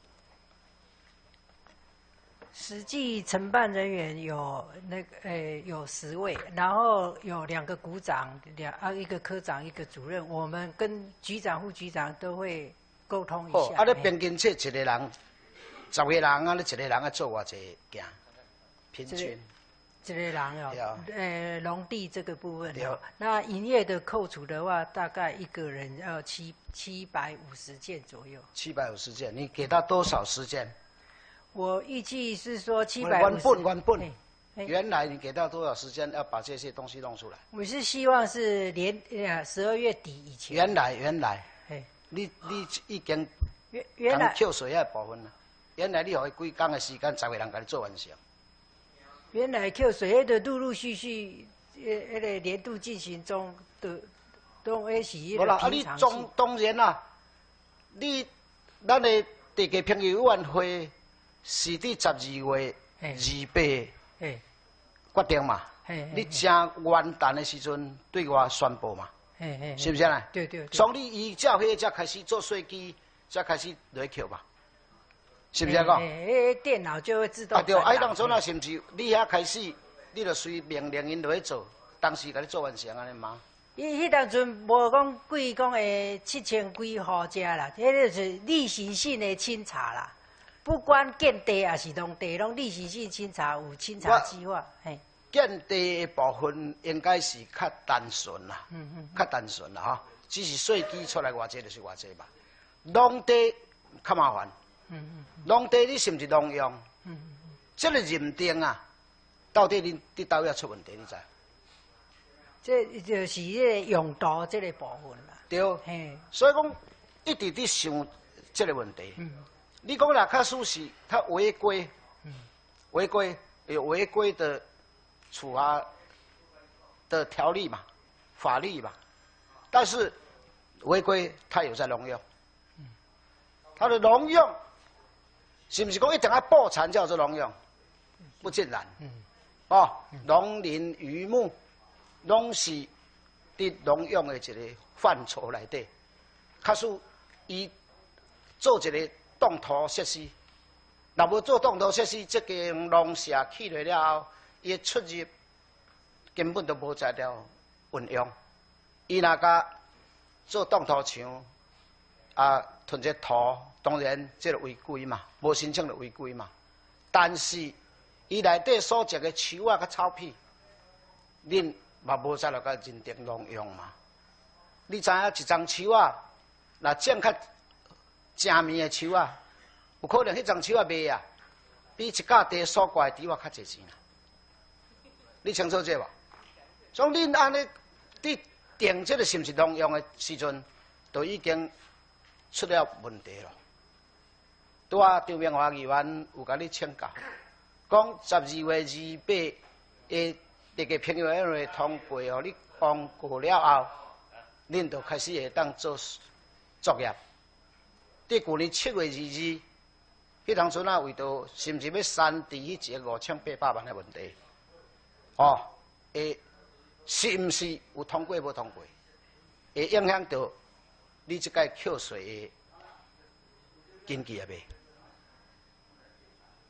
实际承办人员有那个呃有十位，然后有两个股长，两啊一个科长，一个主任。我们跟局长、副局长都会沟通一下。 哦，啊，你平均测一个人，十个人啊，你一个人啊做偌济件？平均。 一个人哦，呃，农地这个部分哦，那营业的扣除的话，大概一个人要七七百五十件左右。 七百五十件，你给他多少时间？ 我预计是说七百五十。 原本原本，原来你给他多少时间要把这些东西弄出来？ 我是希望是年呃十二月底以前。 原来原来，你你已经原原来扣税遐部分啦。原来你互伊几工的时间，十个人甲你做完成。 原来扣税迄个陆陆续续，呃，迄个年度进行中的都迄是迄个平常性。当当然啦，你咱的地价评议委员会是伫十二月二八决定嘛？你正元旦的时阵对我宣布嘛？是不是啊？ 对对。 从你依照迄才开始做税基，才开始落扣嘛？是不是讲？ 诶，电脑就会自动。 啊对，啊，当阵啊，是毋是你遐开始，你就随命令因落去做，当时甲你做完成安尼吗？ 伊迄当阵无讲贵讲诶七千几户遮啦，迄个是例行性的清查啦，不管建地还是农地，拢例行性清查，有清查计划。嘿， 建地的部分应该是较单纯啦，嗯嗯，较单纯啦哈，只是税基出来偌济就是偌济嘛。农地较麻烦。嗯嗯，农地你是毋是农用？嗯嗯嗯，这个认定啊，到底你你倒要出问题，你知？ 这就是迄个用途这个部分啦。 对，嘿，所以讲一直伫想这个问题。嗯，你讲若确实是他违规，嗯，违规有违规的处罚的条例嘛，法律嘛，但是违规他有在农用，嗯，他的农用。是不是讲一定要报产叫做农用？不尽然。嗯。哦，农林渔牧，拢是伫农用的一个范畴内底。假使伊做一个动土设施，若无做动土设施，这个农舍起来了后，伊的出入根本都无在了运用。伊若甲做动土场，啊，囤这土。当然，这个违规嘛，无申请就违规嘛。但是，伊内底所植的树啊、甲草皮，恁嘛无再落甲认定农用嘛。你知影一丛树啊，若种较正面的树啊，有可能迄丛树啊卖啊，比一架地所挂的猪啊较侪钱啊。你清楚这无？所以恁安尼伫定这个是毋是农用的时阵，就已经出了问题了。拄啊，张明华议员有甲你请教，讲十二月二八的地价评议委员会通过哦，你通过了后，恁就开始会当做作业。伫去年七月二日，迄当阵啊，为着是毋是要删除迄一个五千八百万的问题？哦，会是毋是有通过无通过？会影响到你即届扣税的经济也未？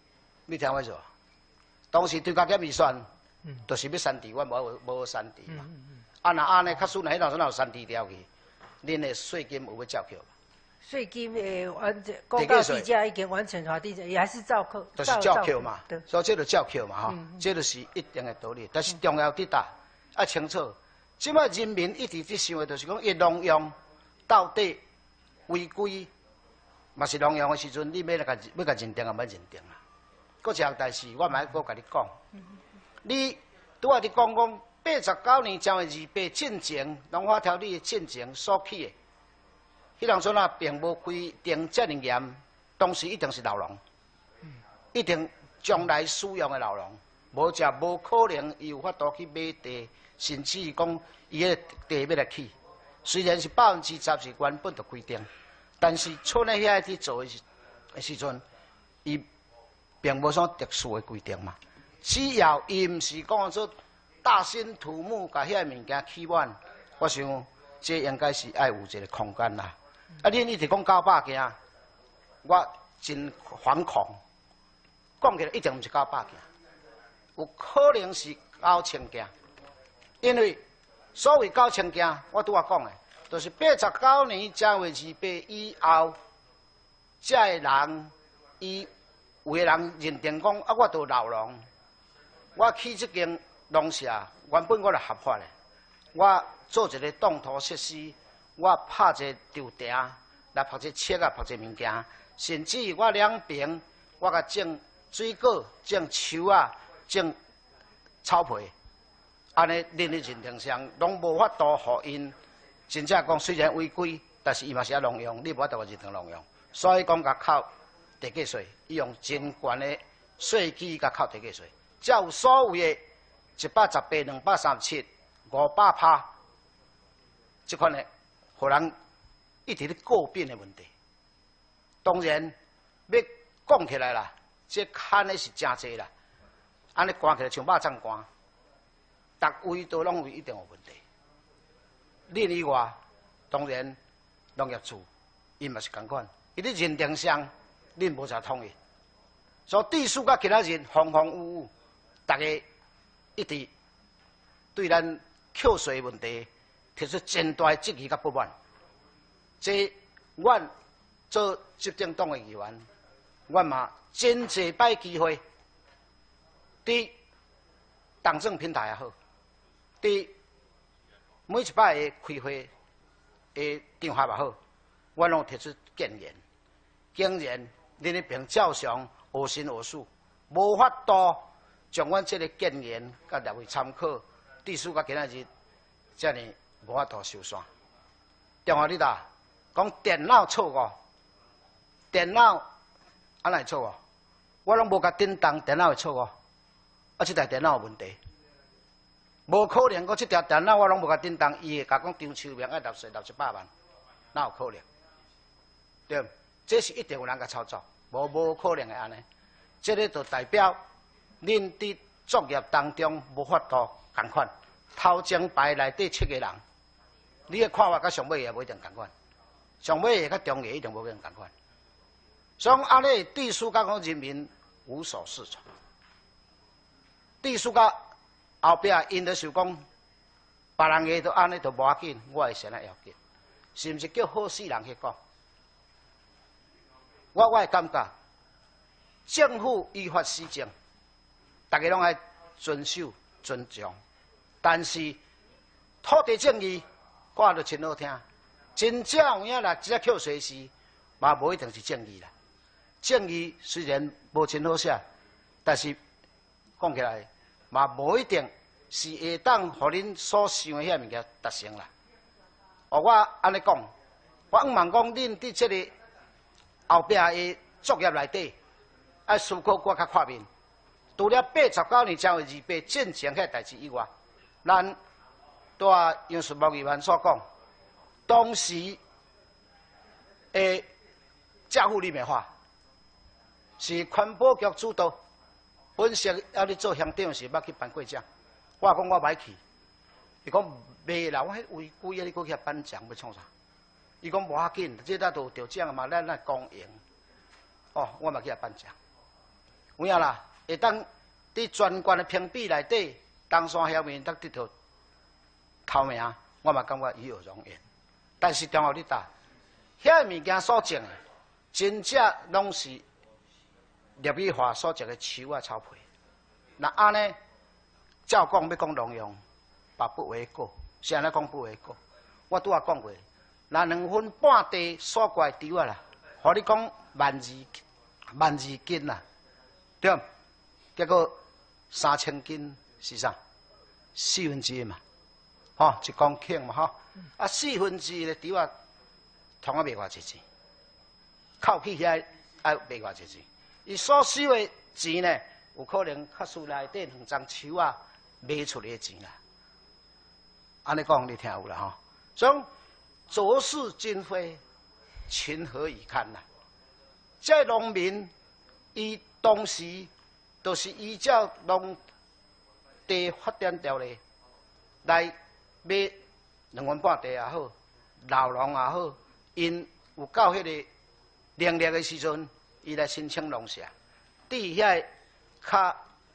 你听我说，当时对加减预算，就是要删除，我无无删除嘛。啊，那安尼较输，那迄当时哪有删除掉去？恁的税金有要照扣？ 税金诶，完全公告地价已经完成法定，也还是照扣。 就是照扣嘛，所以这就照扣嘛吼，这就是一定的道理。但是重要伫搭要清楚，即摆人民一直伫想的，就是讲，伊农用到底违规，嘛是农用的时阵，你要来甲要甲认定啊，要认定啊。搁一项代志，我嘛要搁甲你讲，你拄仔伫讲讲八十九年正月二八进前，农法条例的进前所起的。迄当阵啊，并无规定遮尔严，当时一定是老农，一定将来使用的老农，无则无可能伊有法度去买地，甚至讲伊个地要来起。虽然是百分之十是原本就规定，但是村里遐去做的时时阵，伊并无啥特殊的规定嘛。只要伊毋是讲做大兴土木，甲遐物件起满，我想这应该是爱有一个空间啦。啊！恁一直讲九百件，我真惶恐。讲起来一定毋是九百件，有可能是九千件。因为所谓九千件，我拄仔讲的，就是八十九年正月二八以后，遮个人，伊有个人认定讲，啊，我做老农，我去即间农舍，原本我是合法的，我做一个冻土设施。我拍一个稻埕，来拍一个切啊，拍一个物件，甚至我两边我甲种水果、种树啊、种草皮，安尼恁的认定上，拢无法度互因真正讲虽然违规，但是伊嘛是要农用，你无法度认定农用，所以讲甲扣地价税，伊用真悬的税基甲扣地价税，才有所谓的一百十八、两百三十七、五百趴，即款的。互人一直咧诟病的问题，当然要讲起来啦，这看的是真济啦，安尼关起来像肉粽关，逐位都拢有一定有问题。另以外，当然农业处伊嘛是共款，伊咧认定上恁无啥统一，所以地数甲其他人风风雨雨，大家一直对咱扣税问题。提出真大质疑甲不满，这阮做执政党的议员，阮嘛真济摆机会，伫党政平台也好，伫每一摆的开会的场合也好，阮拢提出建言。竟然恁那边照常学神学术，无法度将阮这个建言甲列为参考，地书甲今仔日遮尔。无法度收线。电话你打，讲电脑错误，电脑安怎会错误？我拢无甲叮当，电脑会错误。啊，这台电脑有问题，无可能。我这台电脑我拢无甲叮当，伊会甲讲张秋明爱纳税纳一百万，哪有可能？对，这是一定有人甲操作，无无可能会安尼。这个就代表恁伫作业当中无法度共款。头前排内底七个人。你的看法甲上尾也无一定共款，上尾也甲中下一定无一定共款。所以安尼地书甲讲人民无所适从，地书甲后壁因着想讲，别人个都安尼都无要紧，我会先来要紧，是毋是叫好世人去讲？我我会感觉，政府依法施政，大家拢爱遵守尊重，但是土地正义。话就真好听，真正有影啦，只扣税时，嘛无一定是正义啦。正义虽然无真好写，但是讲起来嘛无一定是会当互恁所想的遐物件达成啦。哦，我安尼讲，我毋茫讲恁伫即个后壁的作业内底，爱思考我较看面。除了八十九年正月二八进前遐代志以外，咱。拄啊，杨树木议员所讲，当时诶，家户里面化是环保局主导。本身要你做乡长时，捌去颁过奖。我讲我歹去，伊讲袂啦，我迄违规啊！你搁去颁奖要创啥？伊讲无要紧，这搭都得奖嘛，咱来公营。哦，我嘛去颁奖。有影啦？ 会当伫全县的评比内底，东山遐面当得到头名，我嘛感觉与有荣焉。但是中后你答，遐物件所种的，真正拢是绿美化所种的树啊草皮。那安尼，照讲要讲农用，把不为过，是安尼讲不为过。我拄仔讲过，那两分半地所过丢啊啦，互你讲万二万二斤啦，对，结果三千斤是啥？四分之一嘛，吼、哦、一公顷嘛，吼、啊四分之一的丢啊，同啊卖偌济钱，扣起遐爱卖偌济钱，伊所收的钱呢？有可能较输内底两张树啊卖出来的钱啦，安尼讲你听有啦吼。所以浊世今非，情何以堪呐？这农民伊当时都是依照农地发展条例来买两分半地也好，老农也好，因有到迄个能力的时阵，伊来申请农舍，伫遐。较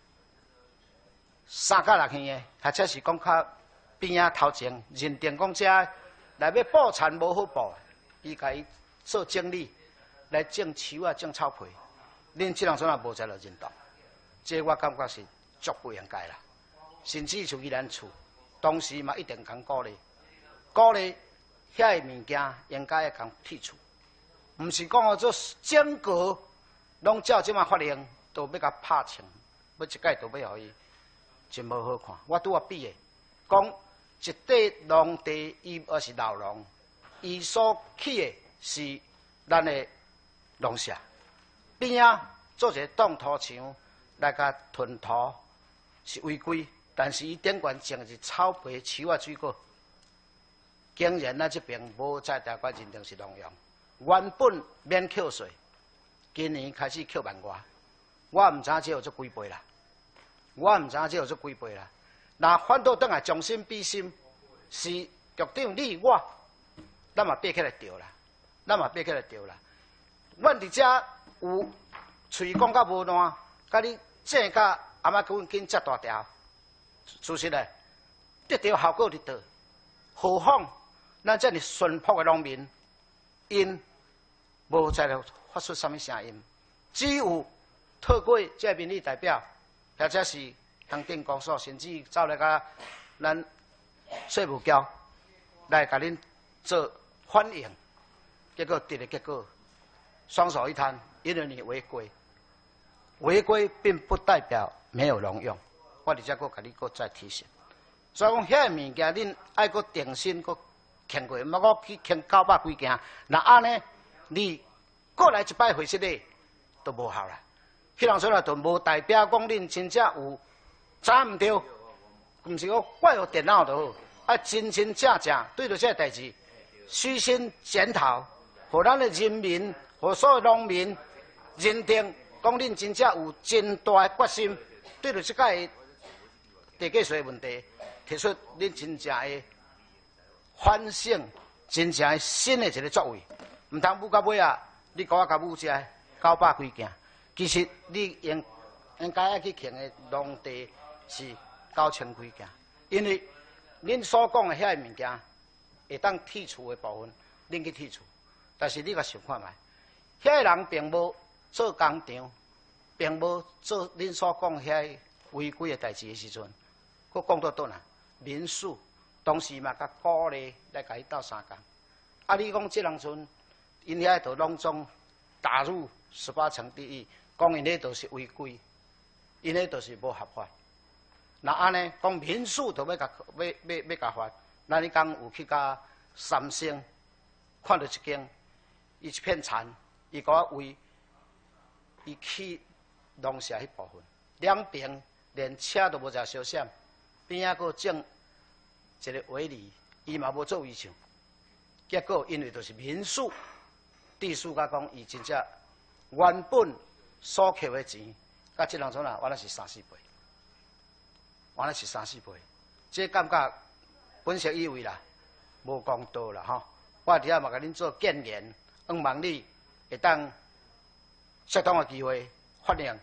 三角六圈的，或者是讲较边仔头前认定讲遮内要补田无好补，伊甲伊做整理来种树啊、种草皮，恁即人阵也无在落认同，这我感觉是足不应该啦。甚至像伊咱厝，当时嘛一定讲鼓励，鼓励遐个物件应该要讲剔除，毋是讲哦做整个拢照即马法令。都要甲拍清，要一概都要互伊，真无好看。我拄啊比的，讲一块农地，伊也是老农，伊所起的是咱的农舍，边仔做一个冻土墙来甲囤土是违规，但是伊顶悬种是草皮、树啊、水果，竟然咱这边无在大家认定是农用，原本免扣税，今年开始扣万外。我毋知影这有做几倍啦，我毋知影这有做几倍啦。那反倒倒来将心比心，是局长你我，咱嘛爬起来对啦，咱嘛爬起来对啦。阮伫遮有喙讲甲无烂，甲你正甲阿妈阮紧遮大条，事实咧得到效果伫倒。何况咱遮尔淳朴的农民，因无在了发出什么声音，只有。透过这民意代表，或者是行政公所，甚至走来甲咱税务局来甲恁做反映，结果得的结果双手一摊，因为你违规，违规并不代表没有农用。我伫遮搁甲你搁再提醒，所以讲遐物件恁爱搁定心搁欠过，莫搁去欠九百几件，那安尼你过来一摆回息咧都无效啦。迄人说啦，就无代表讲恁真正有查毋对，毋是讲怪互电脑就好，啊真真正正对着这个代志虚心检讨，互咱的人民，互所有农民认定讲恁真正有真大的决心，对着即个地价税问题提出恁真正的反省，真正的新的一个作为，毋通舞到尾啊！你甲我甲舞只九百几件。其实你应应该爱去捡的农地是九千几件，因为恁所讲的遐个物件会当剔除的部分，恁去剔除。但是你甲想看觅，遐个人并无做工厂，并无做恁所讲遐违规的代志的时阵，佫讲到倒哪民宿，当时嘛甲鼓励来甲伊斗相共。啊，你讲即人阵，因遐都拢总打入十八层地狱。讲因迄都是违规，因迄都是无合法。那安尼讲民宿都要甲要要要甲发，咱你讲有去甲三星看到一间，伊一片田，伊甲我为伊去农舍迄部分，两边连车都无在烧闪，边仔佫种一个围篱，伊嘛无做围墙。结果因为都是民宿，地主甲讲伊真正原本。所扣的钱，甲即人阵啊，原来是三四倍，原来是三四倍，这感觉本色以为啦，无公道啦吼。我伫遐嘛甲恁做建言，希望你会当适当的机会发令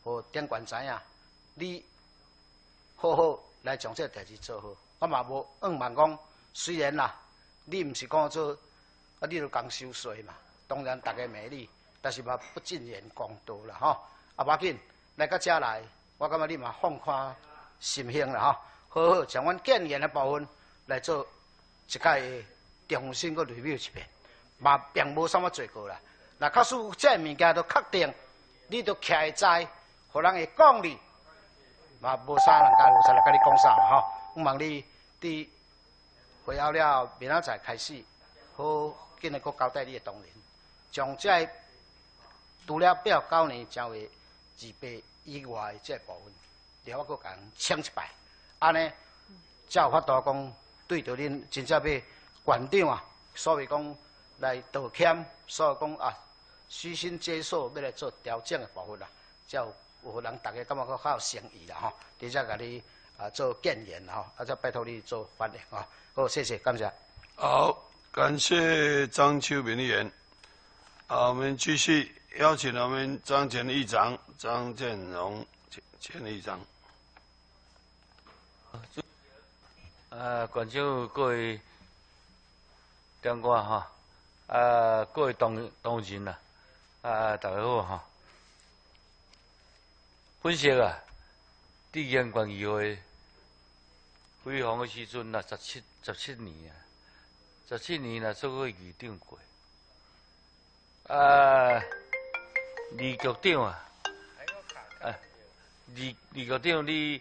互长官知影，你好好来将这代志做好。我嘛无硬望讲，虽然啦，你毋是讲做，啊，你著讲收税嘛，当然大家美丽，但是嘛不尽言公道啦吼。啊，无要紧，来到遮来，我感觉你嘛放宽心胸啦吼，好好将阮建言的部分来做一摆重新搁 review 一遍，嘛并无啥物罪过啦。那假使这物件都确定，你都徛会知，互人会讲你，嘛无啥人家有啥来甲你讲啥啦吼。我望你伫会后了，明仔载开始，好紧的搁交代你的同仁，将这除了表九年才会自备以外这部分，了我搁共请一摆，安尼才有法度讲对着恁真正要县长啊，所谓讲来道歉，所谓讲啊虚心接受要来做调整的部分啦，才有有人大家感觉较有诚意啦吼，伫遮甲你啊做建言吼，啊再拜托你做翻译吼，好谢谢感谢。 好，感谢张秋明议员。啊，我们继续邀请我们张前议长张建荣前议长。 啊，观众各位长官哈，啊，各位同同仁啦，啊，大家好哈。本席啊，伫阳关议会辉煌的时阵啊，十七十七年啊，十七年啊，做过议长过。啊，李局长啊，啊，李李局长你。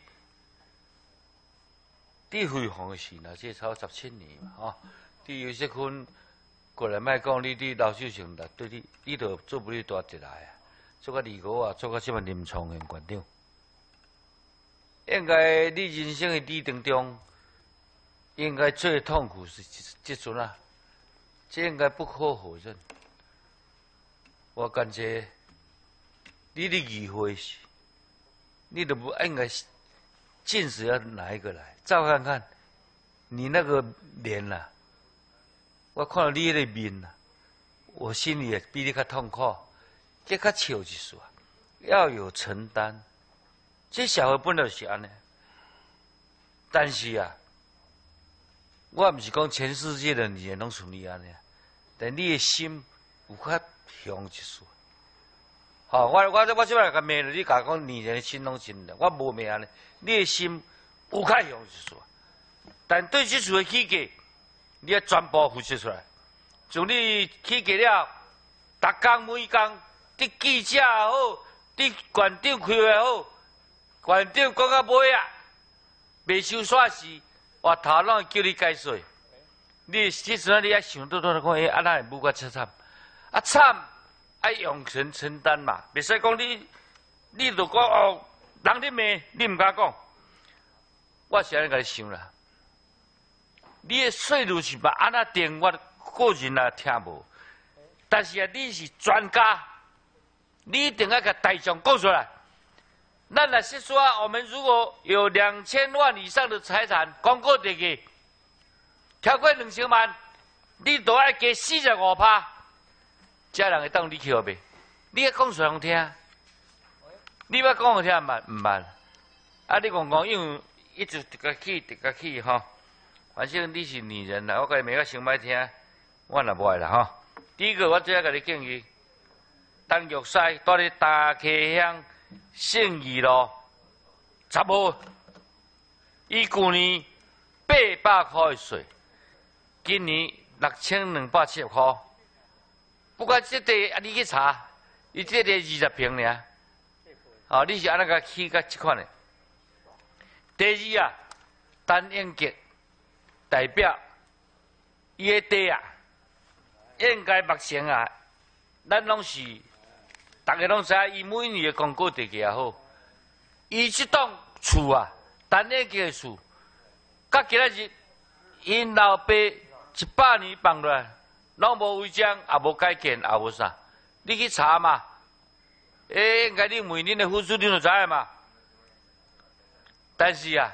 伫辉煌的时呐，这超十七年嘛，吼、哦！伫有些分过来莫讲，你伫老秀成啦，对你，你著做不了大一来啊！做到二五啊，做到即么临床的院长，应该你人生的历程中，应该最痛苦是即阵啊，这应该不可否认。我感觉你的议会是，你都不应该尽时要哪一个来？照看看，你那个脸呐、啊，我看到你那个面呐、啊，我心里也比你较痛苦，这较笑一丝啊，要有承担。这社会本来就是安尼，但是啊，我唔是讲全世界的女人拢像你安尼，但你的心有较雄一丝。好、哦，我我我即摆甲骂你，甲讲女人的心拢真的，我无骂安尼，你的心。有较用是说，但对这次的起价，你要全部付出出来。从你起价了，逐工每工，伫记者也好，伫县长开会也好，县长讲到尾啊，未收煞时，话头拢会叫你解释。你即阵啊，你爱想倒倒来讲，哎，啊，咱会母甲凄惨，啊惨，爱用权承担嘛，袂使讲你，你就讲哦，人咧骂，你毋敢讲。我是安尼甲你想啦，你的税率是嘛安那定，我个人也听无。但是啊，你是专家，你一定要甲大众讲出来。咱来是说，我们如果有两千万以上的财产，广告地价超过两千万，你都要加四十五趴，这人会当你去后袂？你要讲出来人听，你要讲互听毋慢毋慢。啊，你讲讲因为。一直直个起，直个起吼。反正你是女人啦，我甲你骂个先歹听，我也无爱啦吼。第一个，我最爱甲你建议，陈玉西住咧大溪乡信义路十号，伊去年八百块的税，今年六千两百七十块。不过这地啊，你去查，伊这地二十平尔，哦，你是安那个起甲即款的。第二啊，陈英杰代表伊的地啊，应该目前啊，咱拢是大家拢知影，伊每年的广告地价也好，伊即栋厝啊，陈英杰的厝，到今仔日，因老爸一百年放落来，拢无违章，也无改建，也无啥，你去查嘛？诶，应该你问恁的副处长就知影嘛。但是啊，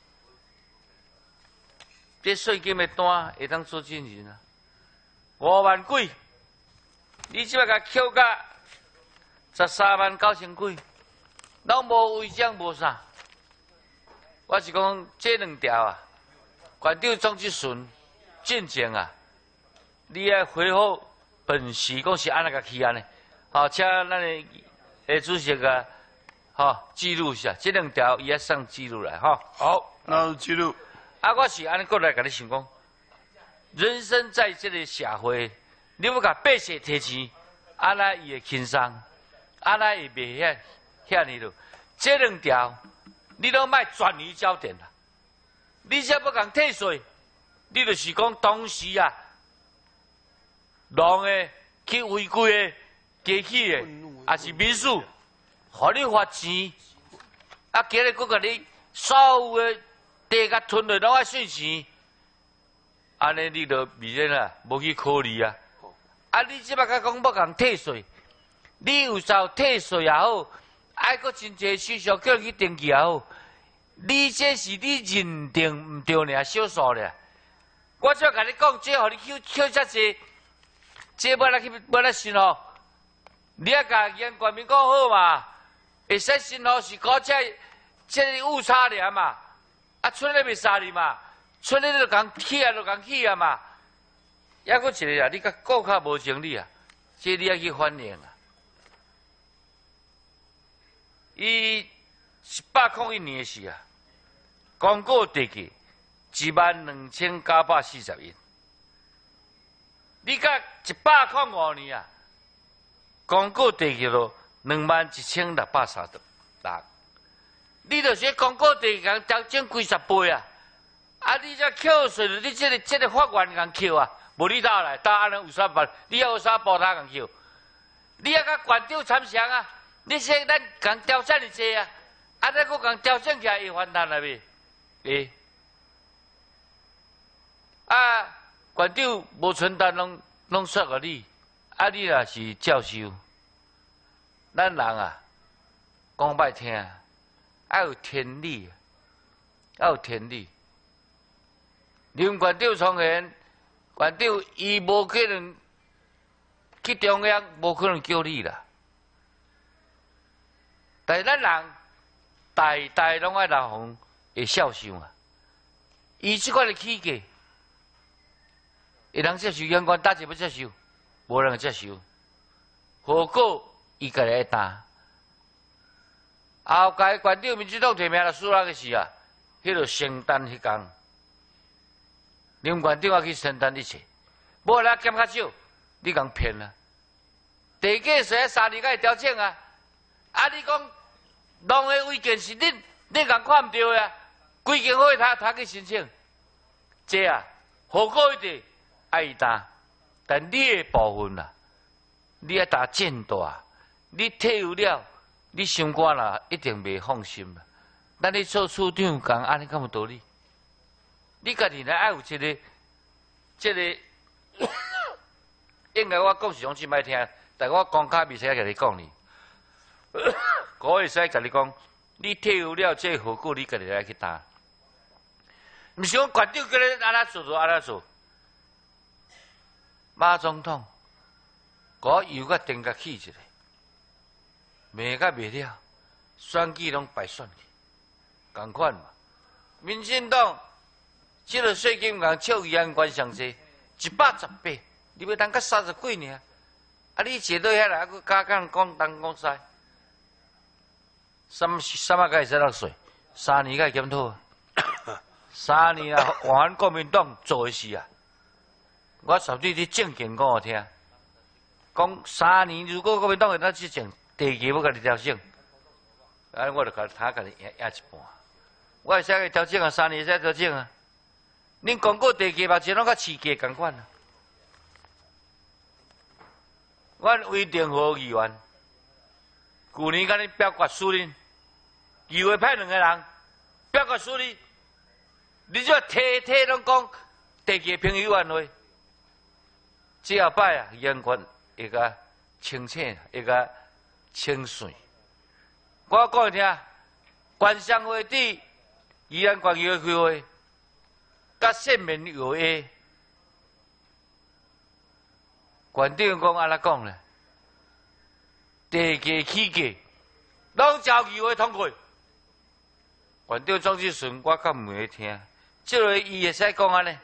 这税金的单会当做进行啊，五万几，你即摆甲扣甲十三万九千几， 拢无违章无啥。我是讲这两条啊，馆长总之顺进前啊，你要回复本市讲是安那个去安尼，好，请咱的诶主席啊，好记录一下，这两条伊要上记录来哈。 好，那记录。 啊，我是安尼过来甲你想讲，人生在这个社会，你要甲百姓提钱，安那伊会轻松，安那会袂遐遐尼落。这两条，你拢莫转移焦点啦。你只要讲退税，你就是讲当时啊，狼的去违规的机器的，也是民宿，互你罚钱，啊，今日佫甲你所有的。地甲吞落拢爱算钱，安尼你就未然啊，无去考虑啊。啊，你即摆甲讲要共退税，你有照退税也好，爱搁真济手续叫人去登记也好，你这是你认定毋对尔，少数尔。我只甲你讲，这互你扣扣遮济，这要来去要来信号，你啊甲严冠民讲好嘛，会使信号是搞这这误差尔嘛。啊，村里袂杀你嘛？村里就讲起啊，就讲起啊嘛。抑搁一个啊，你甲顾客无情理啊，这你要去反映啊。伊一百零一年的时啊，广告地价一万两千九百四十元。你甲一百零五年啊，广告地价咯两万一千六百三十六。你就是广告地共调整几十倍啊！啊，你这扣税，你这个这个法院共扣啊，无你倒来，倒安尼有啥办？你要有啥报他共扣？你要甲馆长参详啊！你说咱共调整哩济啊，啊，咱佫共调整起来会反弹了未？诶，啊，馆长无承担，拢拢说互你，啊，你若是照收，咱人啊，讲歹听。要有天理，要有天理。林馆长从前，馆长伊无可能去中央，无可能叫你啦。但是咱人代代拢爱人红会孝顺啊。伊即款的起价，会人接受，阳光大姐要接受，无人接受。何果伊家己爱担？后届馆长民主党提名了输那个时啊，迄个承担迄工，林馆长也去承担一切，无啦减较少，你共骗啊！地价虽然三年才会调整啊，啊你讲农的违建是恁恁共看毋到呀？规间好他他去申请，这啊，后果一定爱伊担，但你的部分啊，你要担正大，你退休了。你心肝啦，一定袂放心啦。咱你做处长讲安尼，敢有道理？你家己来爱有一个，这个，应该我讲是讲真歹听，但我讲较袂使甲你讲哩。我会使甲你讲，你退休了，这后果你家己来去担。毋是讲馆长叫你安那做就安那做。马总统，我又甲定甲起一个。骂甲袂了，选举拢白选去，共款嘛。民进党即个税金共超议员官上济，一百十八，你要当甲三十几呢？啊，你坐到遐来，还佫加讲讲东讲西，什么什么会使落税？三年才检讨啊！三年啊，换国民党做的事啊！我甚至你正经讲我听，讲三年如果国民党会当执政。地价要甲你调整，啊，我就甲他甲你赢赢一半。我会使甲调整啊，三年会使调整啊。恁广告地价目前拢甲市价共款啊。阮为定和议员，去年甲恁表决输恁，议会派两个人表决输你，你就天天拢讲地价平议员话，这后摆啊，言权会甲清醒，会甲。清水，我讲你听，官商会址、宜兰县议会开会，甲县民有约。县长讲安怎讲咧？地价起价， 拢照议会通过。县长庄志顺，我较唔会听，即个伊会使讲安尼。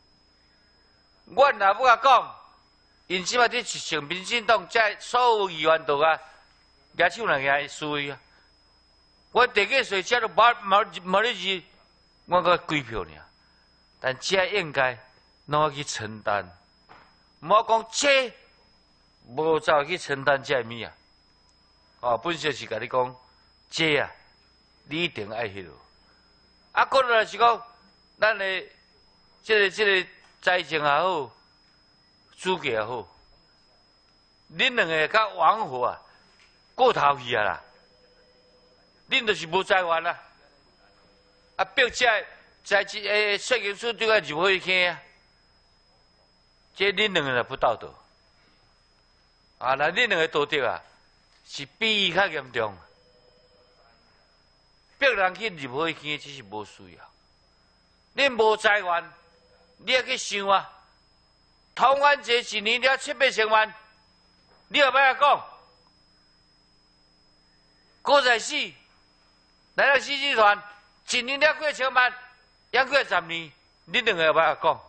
阮若要甲讲，因即摆伫成民进党，遮所有议员都啊，举手来举思维啊。我地价税遮都冇冇冇咧字，我个几票尔。但遮应该拢要去承担，唔好讲这无走去承担遮物啊。哦，本身是甲你讲这啊，你一定爱迄落。啊，过来是讲，咱的即个即个财政也好，主计也好，恁两个甲王虎啊过头去啊啦，恁就是无财源啦。啊，逼遮在即诶税金处对我入伙去啊，这恁两个也不道德。啊，那恁两个道德啊，是比伊较严重。逼人去入伙去，只是无需要。恁无财源，你也去想啊。台湾这一年了七八千万，你后摆讲，郭在死，来到死集团，一年了几千万，养过十年，你两个后摆讲，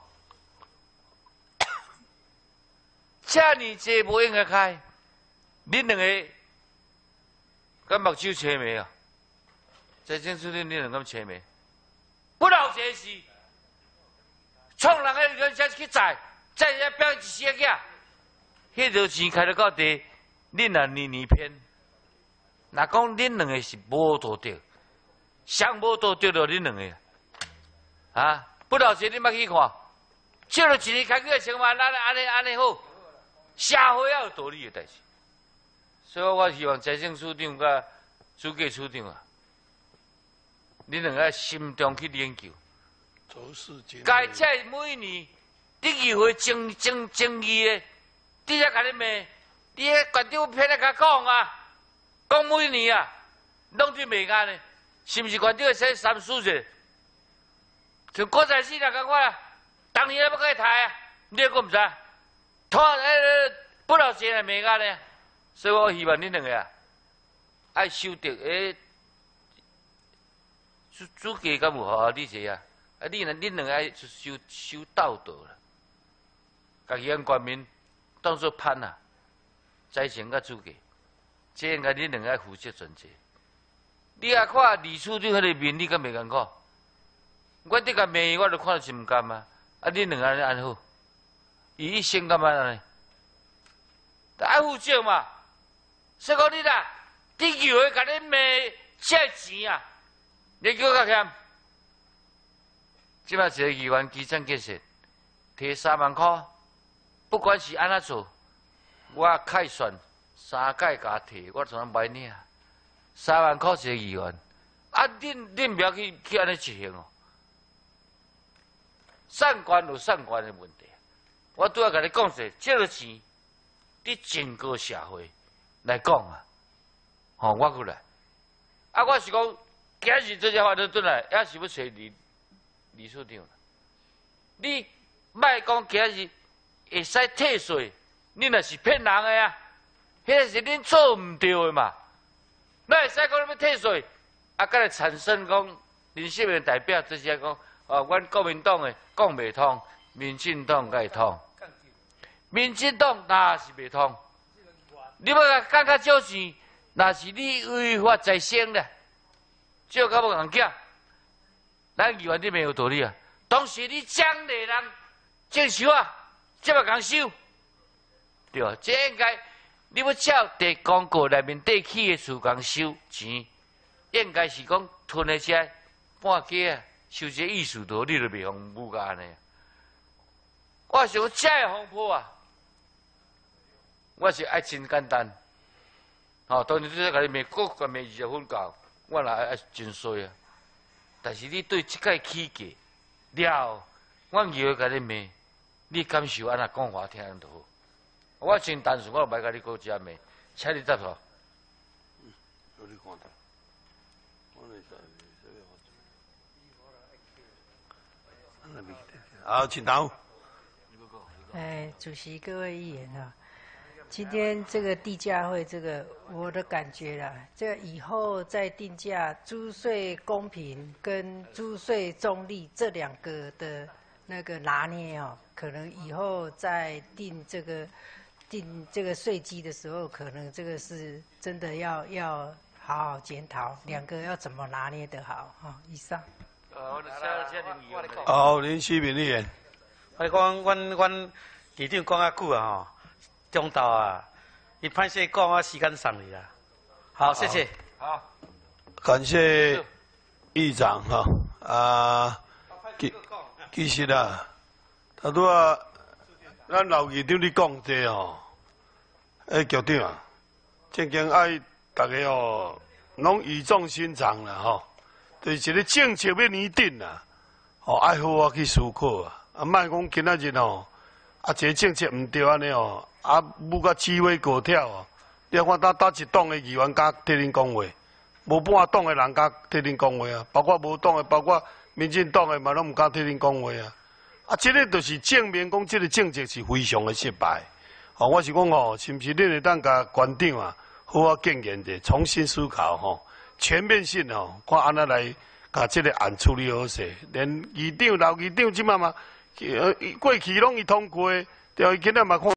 这尔济无应该开，恁两个敢目睭青眉啊？财政处长，你两敢青眉？不老这事，创人个人才去债，债才变一世个，迄条钱开得到地，恁也年年骗。若讲恁两个是无道德，上无道德了恁两个啊！不老这你捌去看，借了一年开几千万，安尼安尼安尼好，社会也有道理的代志。所以我希望财政处长甲主计处长啊。你两个心中去研究，该这每年你议会争争争议的，你才甲你骂，你迄县长偏来甲讲啊，讲每年啊，拢伫骂干呢，是毋是县长会使三思者？像郭在死来讲我啦，当年要甲伊抬啊，你也阁毋知，拖迄不老钱来骂干呢，所以我希望恁两个啊，爱守着诶。主主计敢有好你这啊？啊，你若恁两个爱修修道德啦，家己按官民当作攀啊，财政甲主计，这应该恁两个爱负责全责。你啊看李处长迄个面，你敢袂艰苦？我伫甲骂伊，我都看到心甘啊！啊，恁两个安尼安好，伊一生干嘛安尼？爱负责嘛？所以讲你啦，你以为甲你骂借钱啊？你叫较欠，即摆一个议员基层建设摕三万块，不管是安怎做，我凯旋三届甲摕，我从来袂领。三万块一个议员，啊，恁恁不要去去安尼执行哦。善官有善官的问题，我拄仔甲你讲者，这个钱，伫整个社会来讲啊，吼、哦，我过来，啊，我是讲。今日这只法律转来，也是要找李李处长。你莫讲今日会使退税，你若是骗人的啊！迄个是恁做毋对的嘛。那会使讲你要退税，啊，甲来产生讲林世明代表，就是讲哦，阮国民党的讲袂通，民进党该通。民进党那是袂通，你要甲讲较少钱，那是你违法在先咧。少较无人囝，咱议员你没有道理啊！当时你奖励人征收啊，这么讲收，对啊，这应该你要照地广告内面地起的厝讲收钱，应该是讲吞的些半价啊，收这意思多，你就袂用无个安尼。我想这个风波啊，我是爱真简单，哦，当然这个你骂国个骂二十分够。我若爱真衰啊！但是你对即个起价了，我以后甲你骂，你感受安那讲话听就好。我真单纯，我袂甲你讲遮骂，请你答错。 嗯，有你看到。好，请答。 哎，主席、各位议员啊， 今天这个地价会，这个我的感觉啦，这以后在定价租税公平跟租税中立这两个的那个拿捏哦，可能以后在定这个定这个税基的时候，可能这个是真的要要好好检讨，两个要怎么拿捏得好哈、哦。以上。 好，林希明议员。 我讲，阮阮局长讲啊久啊吼。中道啊，伊歹势讲啊，时间上去啦。好，谢谢。 好，感谢议长哈啊，其其实啊，他拄啊，咱老议长你讲这吼，诶局长啊，正经爱大家哦，拢语重心长啦吼，就是一个政策要拟定啦，吼爱好好去思考啊，啊莫讲今仔日吼，啊这政策毋对安尼哦。啊，舞甲鸡尾狗跳哦！你看搭搭一党的议员甲替恁讲话，无半党的人甲替恁讲话啊，包括无党的，包括民进党的嘛，拢毋敢替恁讲话啊！啊，这个就是证明讲，这个政策是非常的失败。哦，我是讲哦，是毋是恁会当甲馆长啊，好好建言者，重新思考吼，全面性哦，看安怎来甲这个案处理好势。连议长、老议长即马嘛，呃，过去拢伊通过，对，伊今仔嘛看。